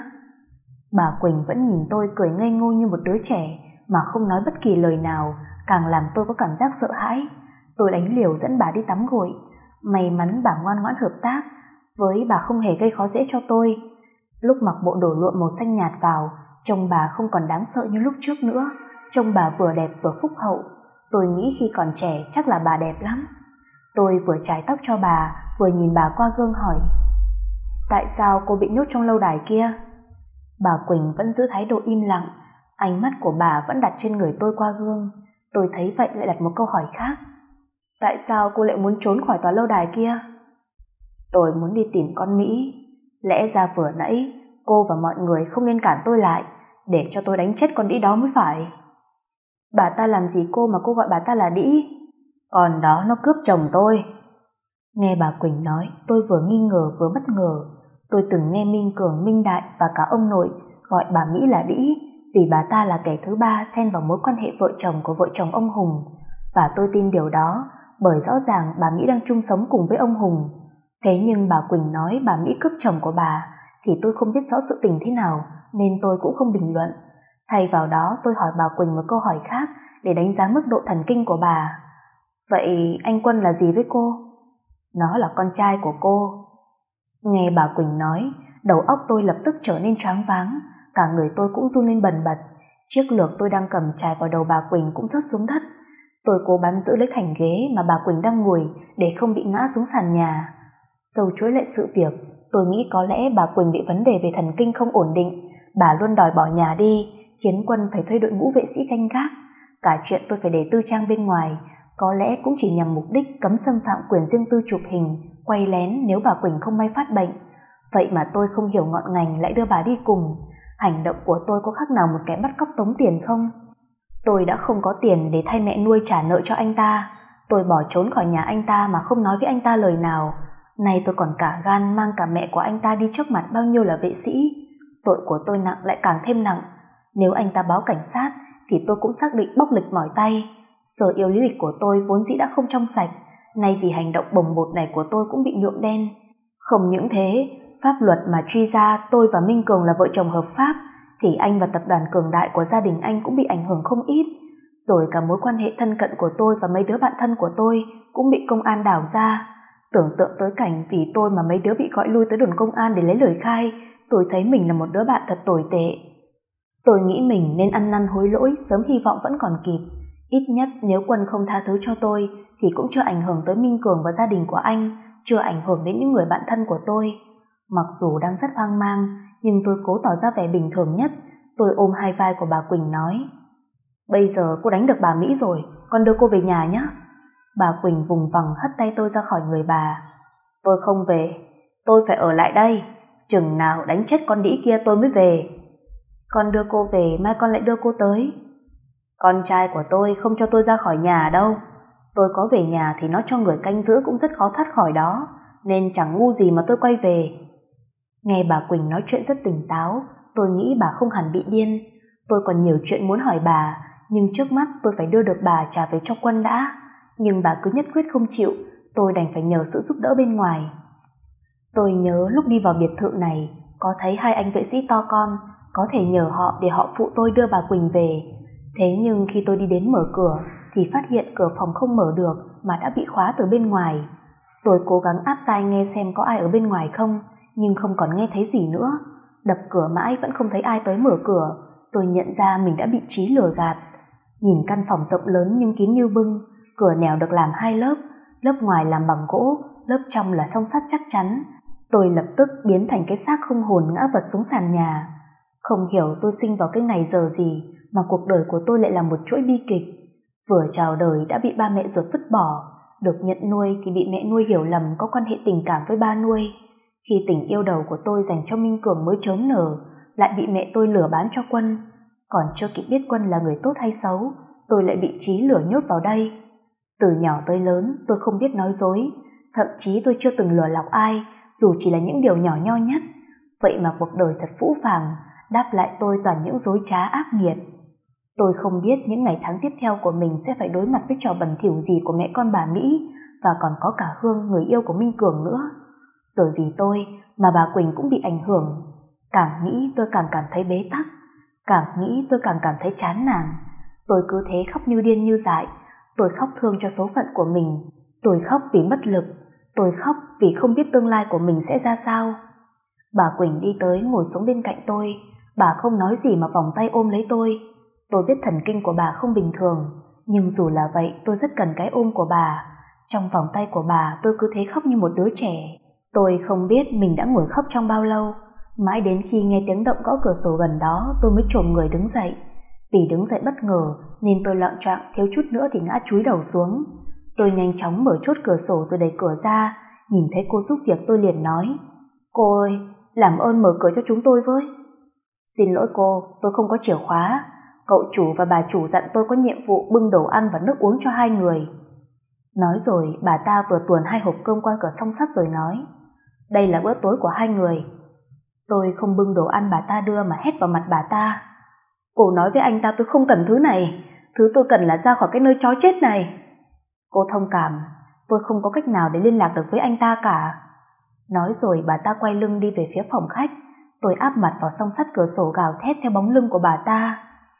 Bà Quỳnh vẫn nhìn tôi cười ngây ngô như một đứa trẻ mà không nói bất kỳ lời nào, càng làm tôi có cảm giác sợ hãi. Tôi đánh liều dẫn bà đi tắm gội. May mắn bà ngoan ngoãn hợp tác, với bà không hề gây khó dễ cho tôi. Lúc mặc bộ đồ lụa màu xanh nhạt vào, trông bà không còn đáng sợ như lúc trước nữa. Trông bà vừa đẹp vừa phúc hậu. Tôi nghĩ khi còn trẻ chắc là bà đẹp lắm. Tôi vừa chải tóc cho bà, vừa nhìn bà qua gương hỏi. Tại sao cô bị nhốt trong lâu đài kia? Bà Quỳnh vẫn giữ thái độ im lặng. Ánh mắt của bà vẫn đặt trên người tôi qua gương. Tôi thấy vậy lại đặt một câu hỏi khác. Tại sao cô lại muốn trốn khỏi tòa lâu đài kia? Tôi muốn đi tìm con Mỹ. Lẽ ra vừa nãy cô và mọi người không nên cản tôi lại, để cho tôi đánh chết con đĩ đó mới phải. Bà ta làm gì cô mà cô gọi bà ta là đĩ? Còn đó nó cướp chồng tôi. Nghe bà Quỳnh nói, tôi vừa nghi ngờ vừa bất ngờ. Tôi từng nghe Minh Cường, Minh Đại và cả ông nội gọi bà Mỹ là đĩ, vì bà ta là kẻ thứ ba xen vào mối quan hệ vợ chồng của vợ chồng ông Hùng. Và tôi tin điều đó, bởi rõ ràng bà Mỹ đang chung sống cùng với ông Hùng. Thế nhưng bà Quỳnh nói bà Mỹ cướp chồng của bà, thì tôi không biết rõ sự tình thế nào, nên tôi cũng không bình luận. Thay vào đó tôi hỏi bà Quỳnh một câu hỏi khác để đánh giá mức độ thần kinh của bà. Vậy anh Quân là gì với cô? Nó là con trai của cô. Nghe bà Quỳnh nói, đầu óc tôi lập tức trở nên choáng váng, cả người tôi cũng run lên bần bật. Chiếc lược tôi đang cầm chải vào đầu bà Quỳnh cũng rớt xuống đất. Tôi cố bám giữ lấy thành ghế mà bà Quỳnh đang ngồi để không bị ngã xuống sàn nhà. Sâu chuỗi lại sự việc, tôi nghĩ có lẽ bà Quỳnh bị vấn đề về thần kinh không ổn định. Bà luôn đòi bỏ nhà đi, khiến Quân phải thuê đội ngũ vệ sĩ canh gác. Cả chuyện tôi phải để tư trang bên ngoài, có lẽ cũng chỉ nhằm mục đích cấm xâm phạm quyền riêng tư chụp hình, quay lén nếu bà Quỳnh không may phát bệnh. Vậy mà tôi không hiểu ngọn ngành lại đưa bà đi cùng. Hành động của tôi có khác nào một kẻ bắt cóc tống tiền không? Tôi đã không có tiền để thay mẹ nuôi trả nợ cho anh ta. Tôi bỏ trốn khỏi nhà anh ta mà không nói với anh ta lời nào. Nay tôi còn cả gan mang cả mẹ của anh ta đi trước mặt bao nhiêu là vệ sĩ. Tội của tôi nặng lại càng thêm nặng. Nếu anh ta báo cảnh sát thì tôi cũng xác định bóc lịch mỏi tay. Sở yêu lý lịch của tôi vốn dĩ đã không trong sạch, nay vì hành động bồng bột này của tôi cũng bị nhuộm đen. Không những thế, pháp luật mà truy ra tôi và Minh Cường là vợ chồng hợp pháp thì anh và tập đoàn Cường Đại của gia đình anh cũng bị ảnh hưởng không ít. Rồi cả mối quan hệ thân cận của tôi và mấy đứa bạn thân của tôi cũng bị công an đào ra. Tưởng tượng tới cảnh vì tôi mà mấy đứa bị gọi lui tới đồn công an để lấy lời khai, tôi thấy mình là một đứa bạn thật tồi tệ. Tôi nghĩ mình nên ăn năn hối lỗi, sớm hy vọng vẫn còn kịp. Ít nhất nếu Quân không tha thứ cho tôi thì cũng chưa ảnh hưởng tới Minh Cường và gia đình của anh, chưa ảnh hưởng đến những người bạn thân của tôi. Mặc dù đang rất hoang mang, nhưng tôi cố tỏ ra vẻ bình thường nhất. Tôi ôm hai vai của bà Quỳnh nói: "Bây giờ cô đánh được bà Mỹ rồi, con đưa cô về nhà nhé." Bà Quỳnh vùng vằng hất tay tôi ra khỏi người bà. "Tôi không về, tôi phải ở lại đây. Chừng nào đánh chết con đĩ kia tôi mới về." "Con đưa cô về, mai con lại đưa cô tới." "Con trai của tôi không cho tôi ra khỏi nhà đâu. Tôi có về nhà thì nó cho người canh giữ cũng rất khó thoát khỏi đó, nên chẳng ngu gì mà tôi quay về." Nghe bà Quỳnh nói chuyện rất tỉnh táo, tôi nghĩ bà không hẳn bị điên. Tôi còn nhiều chuyện muốn hỏi bà, nhưng trước mắt tôi phải đưa được bà trả về cho Quân đã. Nhưng bà cứ nhất quyết không chịu, tôi đành phải nhờ sự giúp đỡ bên ngoài. Tôi nhớ lúc đi vào biệt thự này, có thấy hai anh vệ sĩ to con, có thể nhờ họ để họ phụ tôi đưa bà Quỳnh về. Thế nhưng khi tôi đi đến mở cửa thì phát hiện cửa phòng không mở được mà đã bị khóa từ bên ngoài. Tôi cố gắng áp tai nghe xem có ai ở bên ngoài không, nhưng không còn nghe thấy gì nữa. Đập cửa mãi vẫn không thấy ai tới mở cửa. Tôi nhận ra mình đã bị trí lừa gạt. Nhìn căn phòng rộng lớn nhưng kín như bưng, cửa nẻo được làm hai lớp, lớp ngoài làm bằng gỗ, lớp trong là song sắt chắc chắn. Tôi lập tức biến thành cái xác không hồn ngã vật xuống sàn nhà. Không hiểu tôi sinh vào cái ngày giờ gì mà cuộc đời của tôi lại là một chuỗi bi kịch. Vừa chào đời đã bị ba mẹ ruột vứt bỏ, được nhận nuôi thì bị mẹ nuôi hiểu lầm có quan hệ tình cảm với ba nuôi. Khi tình yêu đầu của tôi dành cho Minh Cường mới chớm nở, lại bị mẹ tôi lừa bán cho Quân. Còn chưa kịp biết Quân là người tốt hay xấu, tôi lại bị trí lừa nhốt vào đây. Từ nhỏ tới lớn tôi không biết nói dối, thậm chí tôi chưa từng lừa lọc ai, dù chỉ là những điều nhỏ nho nhất. Vậy mà cuộc đời thật phũ phàng, đáp lại tôi toàn những dối trá ác nghiệt. Tôi không biết những ngày tháng tiếp theo của mình sẽ phải đối mặt với trò bẩn thỉu gì của mẹ con bà Mỹ, và còn có cả Hương, người yêu của Minh Cường nữa. Rồi vì tôi mà bà Quỳnh cũng bị ảnh hưởng. Càng nghĩ tôi càng cảm thấy bế tắc, càng nghĩ tôi càng cảm thấy chán nản. Tôi cứ thế khóc như điên như dại. Tôi khóc thương cho số phận của mình, tôi khóc vì bất lực, tôi khóc vì không biết tương lai của mình sẽ ra sao. Bà Quỳnh đi tới ngồi xuống bên cạnh tôi. Bà không nói gì mà vòng tay ôm lấy tôi. Tôi biết thần kinh của bà không bình thường, nhưng dù là vậy tôi rất cần cái ôm của bà. Trong vòng tay của bà tôi cứ thế khóc như một đứa trẻ. Tôi không biết mình đã ngồi khóc trong bao lâu. Mãi đến khi nghe tiếng động gõ cửa sổ gần đó tôi mới chồm người đứng dậy. Vì đứng dậy bất ngờ nên tôi loạng choạng, thiếu chút nữa thì ngã chúi đầu xuống. Tôi nhanh chóng mở chốt cửa sổ rồi đẩy cửa ra. Nhìn thấy cô giúp việc tôi liền nói: "Cô ơi, làm ơn mở cửa cho chúng tôi với." "Xin lỗi cô, tôi không có chìa khóa. Cậu chủ và bà chủ dặn tôi có nhiệm vụ bưng đồ ăn và nước uống cho hai người." Nói rồi bà ta vừa tuồn hai hộp cơm qua cửa song sắt rồi nói: "Đây là bữa tối của hai người." Tôi không bưng đồ ăn bà ta đưa mà hét vào mặt bà ta: "Cô nói với anh ta tôi không cần thứ này. Thứ tôi cần là ra khỏi cái nơi chói chết này." "Cô thông cảm, tôi không có cách nào để liên lạc được với anh ta cả." Nói rồi bà ta quay lưng đi về phía phòng khách. Tôi áp mặt vào song sắt cửa sổ gào thét theo bóng lưng của bà ta: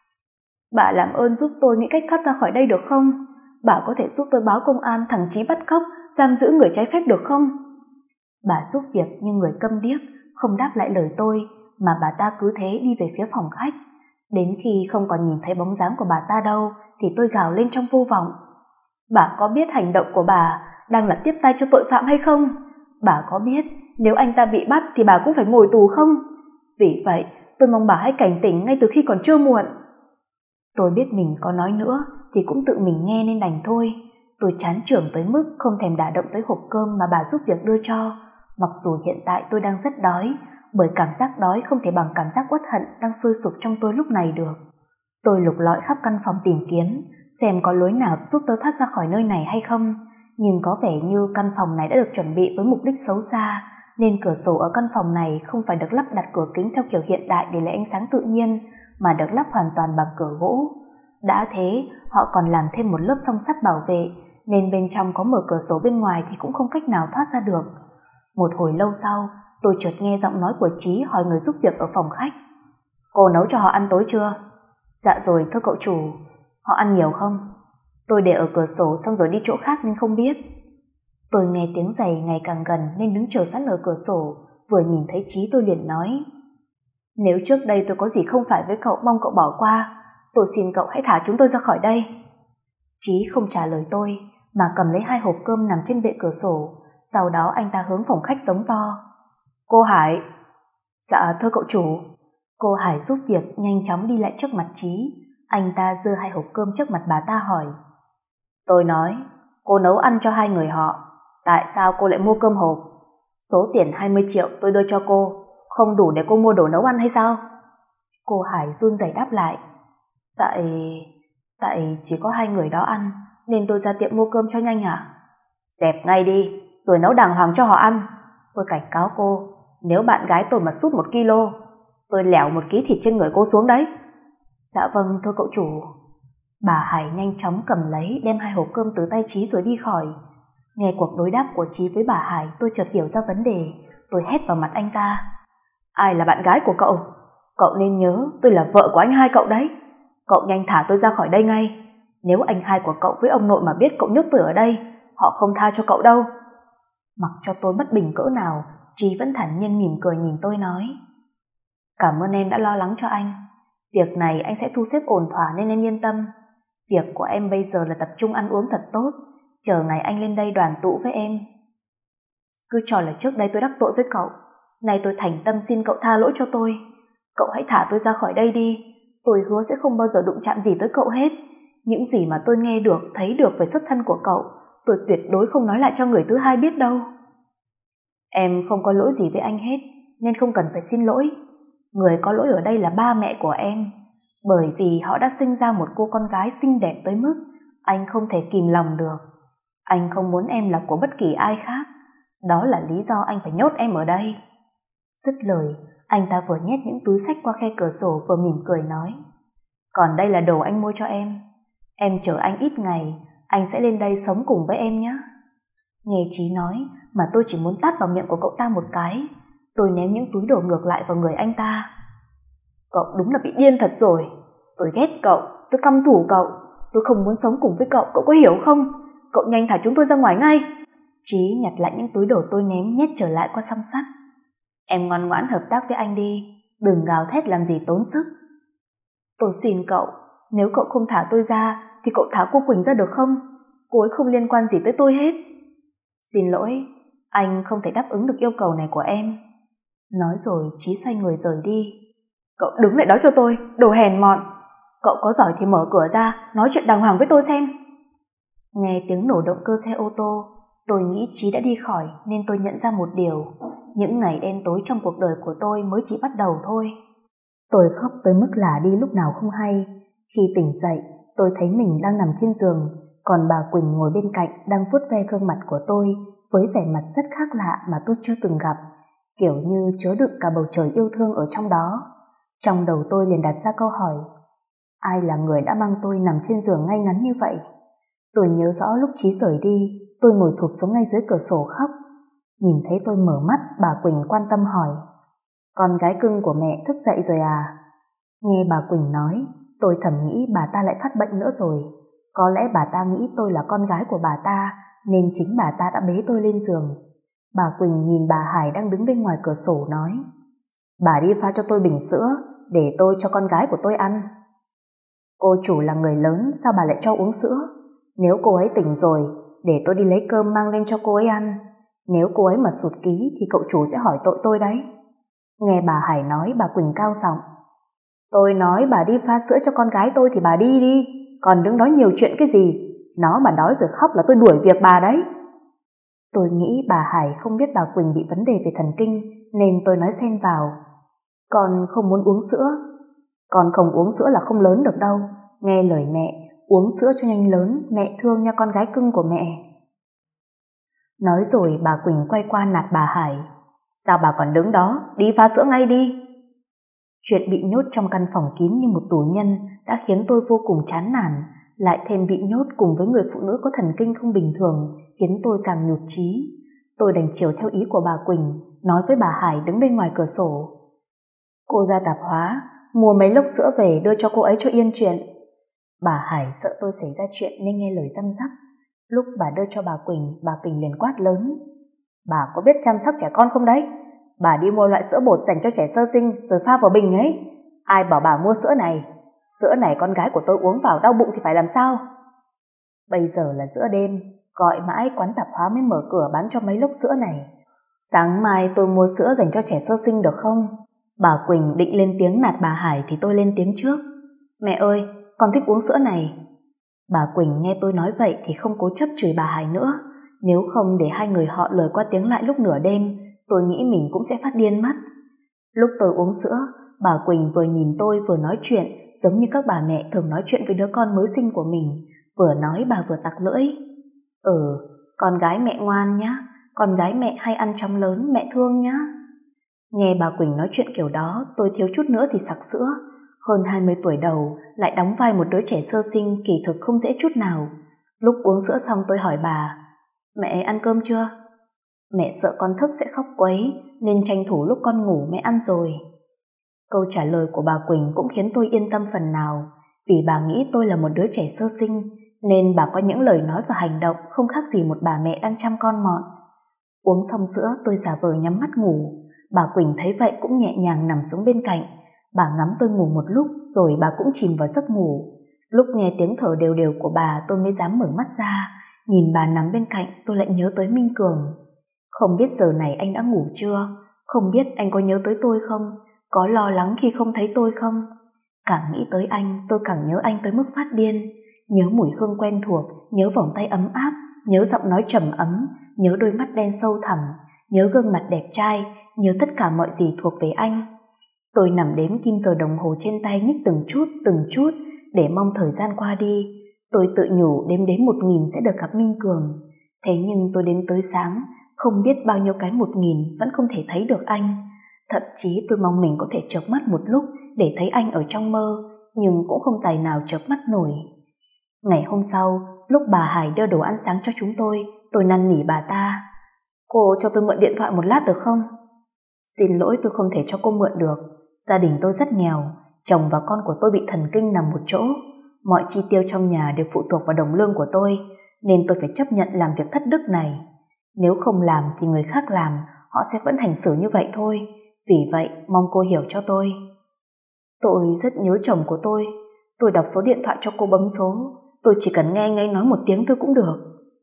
"Bà làm ơn giúp tôi nghĩ cách thoát ra khỏi đây được không? Bà có thể giúp tôi báo công an thằng Chí bắt cóc, giam giữ người trái phép được không?" Bà giúp việc như người câm điếc, không đáp lại lời tôi, mà bà ta cứ thế đi về phía phòng khách. Đến khi không còn nhìn thấy bóng dáng của bà ta đâu thì tôi gào lên trong vô vọng: "Bà có biết hành động của bà đang là tiếp tay cho tội phạm hay không? Bà có biết nếu anh ta bị bắt thì bà cũng phải ngồi tù không? Vì vậy tôi mong bà hãy cảnh tỉnh ngay từ khi còn chưa muộn." Tôi biết mình có nói nữa thì cũng tự mình nghe nên đành thôi. Tôi chán chường tới mức không thèm đả động tới hộp cơm mà bà giúp việc đưa cho, mặc dù hiện tại tôi đang rất đói, bởi cảm giác đói không thể bằng cảm giác uất hận đang sôi sục trong tôi lúc này được. Tôi lục lọi khắp căn phòng tìm kiếm, xem có lối nào giúp tôi thoát ra khỏi nơi này hay không, nhưng có vẻ như căn phòng này đã được chuẩn bị với mục đích xấu xa, nên cửa sổ ở căn phòng này không phải được lắp đặt cửa kính theo kiểu hiện đại để lấy ánh sáng tự nhiên, mà được lắp hoàn toàn bằng cửa gỗ. Đã thế, họ còn làm thêm một lớp song sắt bảo vệ, nên bên trong có mở cửa sổ bên ngoài thì cũng không cách nào thoát ra được. Một hồi lâu sau, tôi chợt nghe giọng nói của Chí hỏi người giúp việc ở phòng khách. Cô nấu cho họ ăn tối chưa? Dạ rồi thưa cậu chủ. Họ ăn nhiều không? Tôi để ở cửa sổ xong rồi đi chỗ khác nên không biết. Tôi nghe tiếng giày ngày càng gần nên đứng chờ sẵn ở cửa sổ, vừa nhìn thấy Chí tôi liền nói. Nếu trước đây tôi có gì không phải với cậu mong cậu bỏ qua, tôi xin cậu hãy thả chúng tôi ra khỏi đây. Chí không trả lời tôi, mà cầm lấy 2 hộp cơm nằm trên bệ cửa sổ, sau đó anh ta hướng phòng khách giống to. Cô Hải. Dạ thưa cậu chủ. Cô Hải giúp việc nhanh chóng đi lại trước mặt Chí. Anh ta giơ 2 hộp cơm trước mặt bà ta hỏi. Tôi nói, cô nấu ăn cho 2 người họ, tại sao cô lại mua cơm hộp? Số tiền 20 triệu tôi đưa cho cô, không đủ để cô mua đồ nấu ăn hay sao? Cô Hải run rẩy đáp lại. Tại chỉ có 2 người đó ăn, nên tôi ra tiệm mua cơm cho nhanh ạ. Dẹp ngay đi, rồi nấu đàng hoàng cho họ ăn. Tôi cảnh cáo cô, nếu bạn gái tôi mà sút 1 kg, tôi lẻo 1 ký thịt trên người cô xuống đấy. Dạ vâng thưa cậu chủ. Bà Hải nhanh chóng cầm lấy đem 2 hộp cơm từ tay Chí rồi đi khỏi. Nghe cuộc đối đáp của Chí với bà Hải, tôi chợt hiểu ra vấn đề. Tôi hét vào mặt anh ta. Ai là bạn gái của cậu? Cậu nên nhớ tôi là vợ của anh hai cậu đấy. Cậu nhanh thả tôi ra khỏi đây ngay. Nếu anh hai của cậu với ông nội mà biết cậu nhốt tôi ở đây, họ không tha cho cậu đâu. Mặc cho tôi bất bình cỡ nào, Chí vẫn thản nhiên mỉm cười nhìn tôi nói. Cảm ơn em đã lo lắng cho anh. Việc này anh sẽ thu xếp ổn thỏa nên em yên tâm. Việc của em bây giờ là tập trung ăn uống thật tốt, chờ ngày anh lên đây đoàn tụ với em. Cứ cho là trước đây tôi đắc tội với cậu, nay tôi thành tâm xin cậu tha lỗi cho tôi. Cậu hãy thả tôi ra khỏi đây đi. Tôi hứa sẽ không bao giờ đụng chạm gì tới cậu hết. Những gì mà tôi nghe được, thấy được về xuất thân của cậu, tôi tuyệt đối không nói lại cho người thứ hai biết đâu. Em không có lỗi gì với anh hết, nên không cần phải xin lỗi. Người có lỗi ở đây là ba mẹ của em, bởi vì họ đã sinh ra một cô con gái xinh đẹp tới mức anh không thể kìm lòng được. Anh không muốn em là của bất kỳ ai khác. Đó là lý do anh phải nhốt em ở đây. Dứt lời, anh ta vừa nhét những túi xách qua khe cửa sổ vừa mỉm cười nói. Còn đây là đồ anh mua cho em. Em chờ anh ít ngày, anh sẽ lên đây sống cùng với em nhé. Nghe Chí nói mà tôi chỉ muốn tát vào miệng của cậu ta một cái. Tôi ném những túi đồ ngược lại vào người anh ta. Cậu đúng là bị điên thật rồi. Tôi ghét cậu, tôi căm thù cậu. Tôi không muốn sống cùng với cậu, cậu có hiểu không? Cậu nhanh thả chúng tôi ra ngoài ngay. Chí nhặt lại những túi đồ tôi ném nhét trở lại qua song sắt. Em ngoan ngoãn hợp tác với anh đi, đừng gào thét làm gì tốn sức. Tôi xin cậu, nếu cậu không thả tôi ra thì cậu thả cô Quỳnh ra được không? Cô ấy không liên quan gì tới tôi hết. Xin lỗi, anh không thể đáp ứng được yêu cầu này của em. Nói rồi Chí xoay người rời đi. Cậu đứng lại đó cho tôi, đồ hèn mọn. Cậu có giỏi thì mở cửa ra, nói chuyện đàng hoàng với tôi xem. Nghe tiếng nổ động cơ xe ô tô, tôi nghĩ Chí đã đi khỏi nên tôi nhận ra một điều. Những ngày đen tối trong cuộc đời của tôi mới chỉ bắt đầu thôi. Tôi khóc tới mức lả đi lúc nào không hay. Khi tỉnh dậy, tôi thấy mình đang nằm trên giường, còn bà Quỳnh ngồi bên cạnh đang vuốt ve gương mặt của tôi với vẻ mặt rất khác lạ mà tôi chưa từng gặp, kiểu như chứa đựng cả bầu trời yêu thương ở trong đó. Trong đầu tôi liền đặt ra câu hỏi, ai là người đã mang tôi nằm trên giường ngay ngắn như vậy? Tôi nhớ rõ lúc Chí rời đi, tôi ngồi thụp xuống ngay dưới cửa sổ khóc. Nhìn thấy tôi mở mắt, bà Quỳnh quan tâm hỏi, con gái cưng của mẹ thức dậy rồi à? Nghe bà Quỳnh nói, tôi thầm nghĩ bà ta lại phát bệnh nữa rồi. Có lẽ bà ta nghĩ tôi là con gái của bà ta, nên chính bà ta đã bế tôi lên giường. Bà Quỳnh nhìn bà Hải đang đứng bên ngoài cửa sổ nói, bà đi pha cho tôi bình sữa, để tôi cho con gái của tôi ăn. Cô chủ là người lớn, sao bà lại cho uống sữa? Nếu cô ấy tỉnh rồi, để tôi đi lấy cơm mang lên cho cô ấy ăn. Nếu cô ấy mà sụt ký thì cậu chủ sẽ hỏi tội tôi đấy. Nghe bà Hải nói, bà Quỳnh cao giọng, tôi nói bà đi pha sữa cho con gái tôi thì bà đi đi, còn đứng nói nhiều chuyện cái gì? Nó mà đói rồi khóc là tôi đuổi việc bà đấy. Tôi nghĩ bà Hải không biết bà Quỳnh bị vấn đề về thần kinh, nên tôi nói xen vào, con không muốn uống sữa. Con không uống sữa là không lớn được đâu. Nghe lời mẹ, uống sữa cho nhanh lớn, mẹ thương nha con gái cưng của mẹ. Nói rồi bà Quỳnh quay qua nạt bà Hải. Sao bà còn đứng đó, đi pha sữa ngay đi. Chuyện bị nhốt trong căn phòng kín như một tù nhân đã khiến tôi vô cùng chán nản, lại thêm bị nhốt cùng với người phụ nữ có thần kinh không bình thường khiến tôi càng nhụt chí. Tôi đành chiều theo ý của bà Quỳnh, nói với bà Hải đứng bên ngoài cửa sổ. Cô ra tạp hóa, mua mấy lốc sữa về đưa cho cô ấy cho yên chuyện. Bà Hải sợ tôi xảy ra chuyện nên nghe lời răm rắp. Lúc bà đưa cho bà Quỳnh liền quát lớn. Bà có biết chăm sóc trẻ con không đấy? Bà đi mua loại sữa bột dành cho trẻ sơ sinh rồi pha vào bình ấy. Ai bảo bà mua sữa này? Sữa này con gái của tôi uống vào đau bụng thì phải làm sao? Bây giờ là giữa đêm, gọi mãi quán tạp hóa mới mở cửa bán cho mấy lốc sữa này. Sáng mai tôi mua sữa dành cho trẻ sơ sinh được không? Bà Quỳnh định lên tiếng nạt bà Hải thì tôi lên tiếng trước. Mẹ ơi, con thích uống sữa này. Bà Quỳnh nghe tôi nói vậy thì không cố chấp chửi bà Hải nữa. Nếu không để hai người họ lời qua tiếng lại lúc nửa đêm, tôi nghĩ mình cũng sẽ phát điên mất. Lúc tôi uống sữa, bà Quỳnh vừa nhìn tôi vừa nói chuyện giống như các bà mẹ thường nói chuyện với đứa con mới sinh của mình. Vừa nói bà vừa tặc lưỡi. Con gái mẹ ngoan nhá, con gái mẹ hay ăn chóng lớn, mẹ thương nhá. Nghe bà Quỳnh nói chuyện kiểu đó, tôi thiếu chút nữa thì sặc sữa. Hơn 20 tuổi đầu, lại đóng vai một đứa trẻ sơ sinh kỳ thực không dễ chút nào. Lúc uống sữa xong tôi hỏi bà, mẹ ăn cơm chưa? Mẹ sợ con thức sẽ khóc quấy, nên tranh thủ lúc con ngủ mẹ ăn rồi. Câu trả lời của bà Quỳnh cũng khiến tôi yên tâm phần nào, vì bà nghĩ tôi là một đứa trẻ sơ sinh, nên bà có những lời nói và hành động không khác gì một bà mẹ đang chăm con mọn. Uống xong sữa tôi giả vờ nhắm mắt ngủ. Bà Quỳnh thấy vậy cũng nhẹ nhàng nằm xuống bên cạnh. Bà ngắm tôi ngủ một lúc rồi bà cũng chìm vào giấc ngủ. Lúc nghe tiếng thở đều đều của bà tôi mới dám mở mắt ra. Nhìn bà nằm bên cạnh tôi lại nhớ tới Minh Cường. Không biết giờ này anh đã ngủ chưa? Không biết anh có nhớ tới tôi không? Có lo lắng khi không thấy tôi không? Càng nghĩ tới anh tôi càng nhớ anh tới mức phát điên. Nhớ mùi hương quen thuộc, nhớ vòng tay ấm áp, nhớ giọng nói trầm ấm, nhớ đôi mắt đen sâu thẳm, nhớ gương mặt đẹp trai, nhớ tất cả mọi gì thuộc về anh. Tôi nằm đếm kim giờ đồng hồ trên tay nhích từng chút để mong thời gian qua đi. Tôi tự nhủ đếm đến 1000 sẽ được gặp Minh Cường. Thế nhưng tôi đếm tới sáng, không biết bao nhiêu cái 1000 vẫn không thể thấy được anh. Thậm chí tôi mong mình có thể chợp mắt một lúc để thấy anh ở trong mơ, nhưng cũng không tài nào chợp mắt nổi. Ngày hôm sau, lúc bà Hải đưa đồ ăn sáng cho chúng tôi năn nỉ bà ta. Cô cho tôi mượn điện thoại một lát được không? Xin lỗi, tôi không thể cho cô mượn được. Gia đình tôi rất nghèo, chồng và con của tôi bị thần kinh nằm một chỗ. Mọi chi tiêu trong nhà đều phụ thuộc vào đồng lương của tôi, nên tôi phải chấp nhận làm việc thất đức này. Nếu không làm thì người khác làm, họ sẽ vẫn hành xử như vậy thôi. Vì vậy, mong cô hiểu cho tôi. Tôi rất nhớ chồng của tôi đọc số điện thoại cho cô bấm số. Tôi chỉ cần nghe anh ấy nói một tiếng tôi cũng được.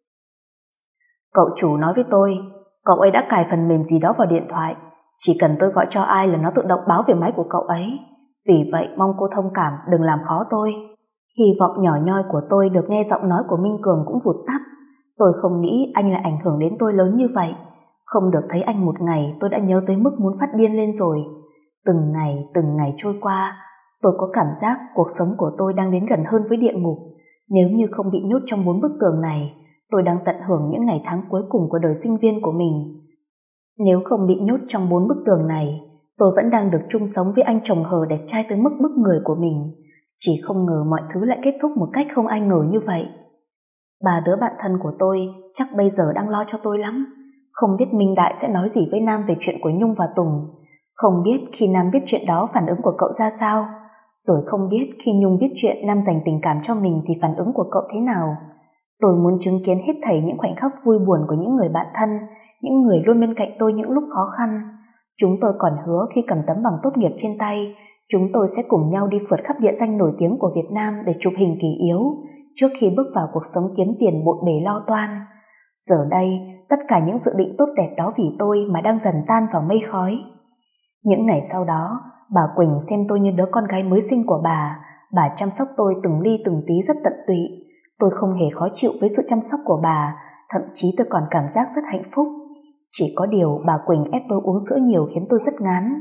Cậu chủ nói với tôi, cậu ấy đã cài phần mềm gì đó vào điện thoại. Chỉ cần tôi gọi cho ai là nó tự động báo về máy của cậu ấy. Vì vậy mong cô thông cảm, đừng làm khó tôi. Hy vọng nhỏ nhoi của tôi được nghe giọng nói của Minh Cường cũng vụt tắt. Tôi không nghĩ anh lại ảnh hưởng đến tôi lớn như vậy. Không được thấy anh một ngày tôi đã nhớ tới mức muốn phát điên lên rồi. Từng ngày trôi qua, tôi có cảm giác cuộc sống của tôi đang đến gần hơn với địa ngục. Nếu như không bị nhốt trong 4 bức tường này, tôi đang tận hưởng những ngày tháng cuối cùng của đời sinh viên của mình. Nếu không bị nhốt trong 4 bức tường này, tôi vẫn đang được chung sống với anh chồng hờ đẹp trai tới mức bức người của mình. Chỉ không ngờ mọi thứ lại kết thúc một cách không ai ngờ như vậy. Ba đứa bạn thân của tôi chắc bây giờ đang lo cho tôi lắm. Không biết Minh Đại sẽ nói gì với Nam về chuyện của Nhung và Tùng. Không biết khi Nam biết chuyện đó phản ứng của cậu ra sao. Rồi không biết khi Nhung biết chuyện Nam dành tình cảm cho mình thì phản ứng của cậu thế nào. Tôi muốn chứng kiến hết thảy những khoảnh khắc vui buồn của những người bạn thân, những người luôn bên cạnh tôi những lúc khó khăn. Chúng tôi còn hứa khi cầm tấm bằng tốt nghiệp trên tay, chúng tôi sẽ cùng nhau đi phượt khắp địa danh nổi tiếng của Việt Nam để chụp hình kỷ yếu trước khi bước vào cuộc sống kiếm tiền bộn bề lo toan. Giờ đây, tất cả những dự định tốt đẹp đó vì tôi mà đang dần tan vào mây khói. Những ngày sau đó, bà Quỳnh xem tôi như đứa con gái mới sinh của bà chăm sóc tôi từng ly từng tí rất tận tụy. Tôi không hề khó chịu với sự chăm sóc của bà, thậm chí tôi còn cảm giác rất hạnh phúc. Chỉ có điều bà Quỳnh ép tôi uống sữa nhiều khiến tôi rất ngán.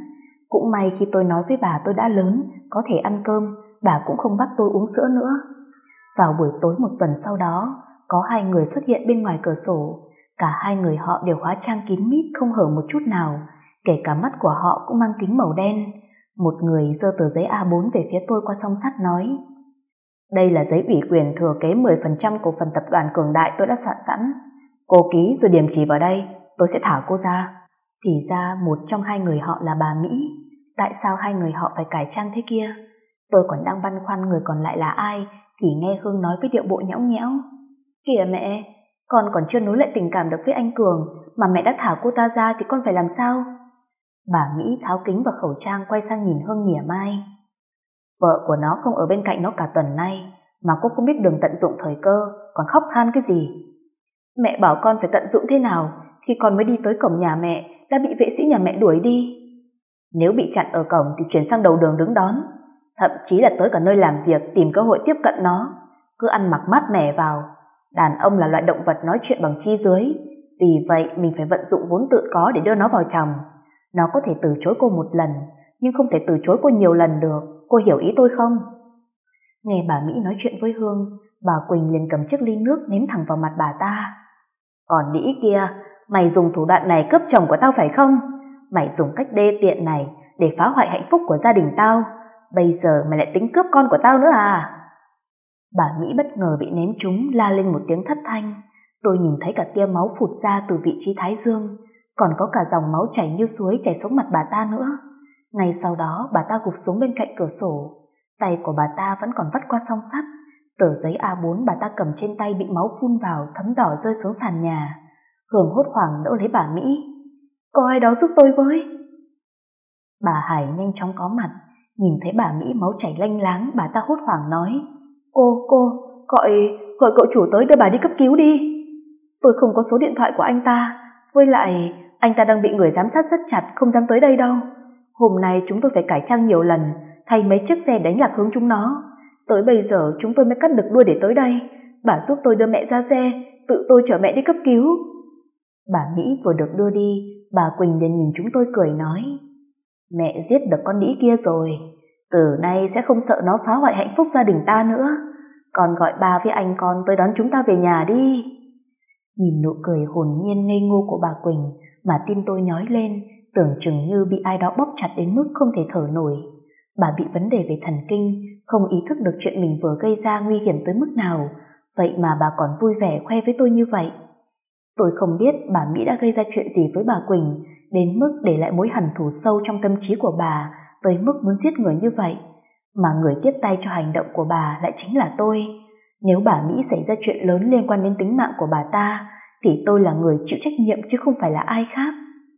Cũng may khi tôi nói với bà tôi đã lớn, có thể ăn cơm, bà cũng không bắt tôi uống sữa nữa. Vào buổi tối một tuần sau đó, có 2 người xuất hiện bên ngoài cửa sổ. Cả 2 người họ đều hóa trang kín mít, không hở một chút nào, kể cả mắt của họ cũng mang kính màu đen. Một người giơ tờ giấy A4 về phía tôi qua song sắt nói: "Đây là giấy ủy quyền thừa kế 10% cổ phần tập đoàn Cường Đại tôi đã soạn sẵn. Cô ký rồi điểm chỉ vào đây, tôi sẽ thả cô ra." Thì ra một trong 2 người họ là bà Mỹ. Tại sao 2 người họ phải cải trang thế kia? Tôi còn đang băn khoăn người còn lại là ai, thì nghe Hương nói với điệu bộ nhõng nhẽo: "Kìa mẹ, con còn chưa nối lại tình cảm được với anh Cường, mà mẹ đã thả cô ta ra thì con phải làm sao?" Bà Mỹ tháo kính và khẩu trang quay sang nhìn Hương mỉa mai: "Vợ của nó không ở bên cạnh nó cả tuần nay, mà cô không biết đường tận dụng thời cơ, còn khóc than cái gì? Mẹ bảo con phải tận dụng thế nào, khi con mới đi tới cổng nhà mẹ đã bị vệ sĩ nhà mẹ đuổi đi. Nếu bị chặn ở cổng thì chuyển sang đầu đường đứng đón, thậm chí là tới cả nơi làm việc tìm cơ hội tiếp cận nó, cứ ăn mặc mát mẻ vào. Đàn ông là loại động vật nói chuyện bằng chi dưới, vì vậy mình phải vận dụng vốn tự có để đưa nó vào chồng. Nó có thể từ chối cô một lần, nhưng không thể từ chối cô nhiều lần được, cô hiểu ý tôi không?" Nghe bà Mỹ nói chuyện với Hương, bà Quỳnh liền cầm chiếc ly nước ném thẳng vào mặt bà ta: "Còn đĩ kia, mày dùng thủ đoạn này cướp chồng của tao phải không? Mày dùng cách đê tiện này để phá hoại hạnh phúc của gia đình tao. Bây giờ mày lại tính cướp con của tao nữa à?" Bà Mỹ bất ngờ bị ném trúng, la lên một tiếng thất thanh. Tôi nhìn thấy cả tia máu phụt ra từ vị trí thái dương, còn có cả dòng máu chảy như suối chảy xuống mặt bà ta nữa. Ngay sau đó bà ta gục xuống bên cạnh cửa sổ. Tay của bà ta vẫn còn vắt qua song sắt. Tờ giấy A4 bà ta cầm trên tay bị máu phun vào thấm đỏ rơi xuống sàn nhà. Hương hốt hoảng đỡ lấy bà Mỹ: "Có ai đó giúp tôi với." Bà Hải nhanh chóng có mặt. Nhìn thấy bà Mỹ máu chảy lênh láng, bà ta hốt hoảng nói: Cô, gọi cậu chủ tới đưa bà đi cấp cứu đi. Tôi không có số điện thoại của anh ta, với lại anh ta đang bị người giám sát rất chặt, không dám tới đây đâu. Hôm nay chúng tôi phải cải trang nhiều lần, thay mấy chiếc xe đánh lạc hướng chúng nó. Tới bây giờ chúng tôi mới cắt được đuôi để tới đây. Bà giúp tôi đưa mẹ ra xe, tự tôi chở mẹ đi cấp cứu." Bà Mỹ vừa được đưa đi, bà Quỳnh liền nhìn chúng tôi cười nói: "Mẹ giết được con đĩ kia rồi, từ nay sẽ không sợ nó phá hoại hạnh phúc gia đình ta nữa. Con gọi bà với anh con tới đón chúng ta về nhà đi." Nhìn nụ cười hồn nhiên ngây ngô của bà Quỳnh mà tim tôi nhói lên, tưởng chừng như bị ai đó bóp chặt đến mức không thể thở nổi. Bà bị vấn đề về thần kinh, không ý thức được chuyện mình vừa gây ra nguy hiểm tới mức nào, vậy mà bà còn vui vẻ khoe với tôi như vậy. Tôi không biết bà Mỹ đã gây ra chuyện gì với bà Quỳnh, đến mức để lại mối hằn thù sâu trong tâm trí của bà, tới mức muốn giết người như vậy. Mà người tiếp tay cho hành động của bà lại chính là tôi. Nếu bà Mỹ xảy ra chuyện lớn liên quan đến tính mạng của bà ta, thì tôi là người chịu trách nhiệm chứ không phải là ai khác.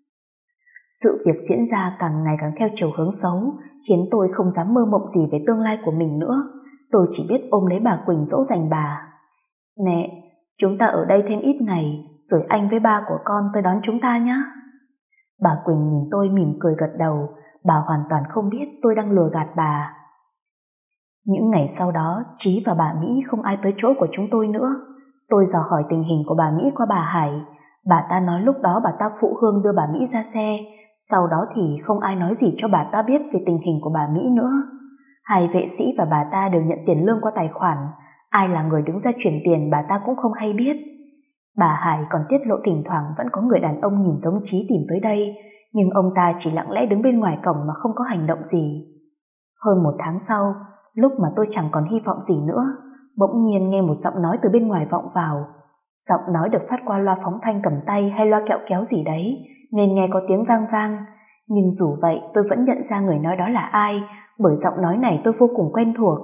Sự việc diễn ra càng ngày càng theo chiều hướng xấu, khiến tôi không dám mơ mộng gì về tương lai của mình nữa. Tôi chỉ biết ôm lấy bà Quỳnh dỗ dành bà: "Mẹ, chúng ta ở đây thêm ít ngày, rồi anh với ba của con tới đón chúng ta nhé." Bà Quỳnh nhìn tôi mỉm cười gật đầu, bà hoàn toàn không biết tôi đang lừa gạt bà. Những ngày sau đó, Trí và bà Mỹ không ai tới chỗ của chúng tôi nữa. Tôi dò hỏi tình hình của bà Mỹ qua bà Hải. Bà ta nói lúc đó bà ta phụ Hương đưa bà Mỹ ra xe, sau đó thì không ai nói gì cho bà ta biết về tình hình của bà Mỹ nữa. Hai vệ sĩ và bà ta đều nhận tiền lương qua tài khoản, ai là người đứng ra chuyển tiền bà ta cũng không hay biết. Bà Hải còn tiết lộ thỉnh thoảng vẫn có người đàn ông nhìn giống Trí tìm tới đây, nhưng ông ta chỉ lặng lẽ đứng bên ngoài cổng mà không có hành động gì. Hơn 1 tháng sau, lúc mà tôi chẳng còn hy vọng gì nữa, bỗng nhiên nghe một giọng nói từ bên ngoài vọng vào. Giọng nói được phát qua loa phóng thanh cầm tay hay loa kẹo kéo gì đấy, nên nghe có tiếng vang vang. Nhưng dù vậy tôi vẫn nhận ra người nói đó là ai, bởi giọng nói này tôi vô cùng quen thuộc.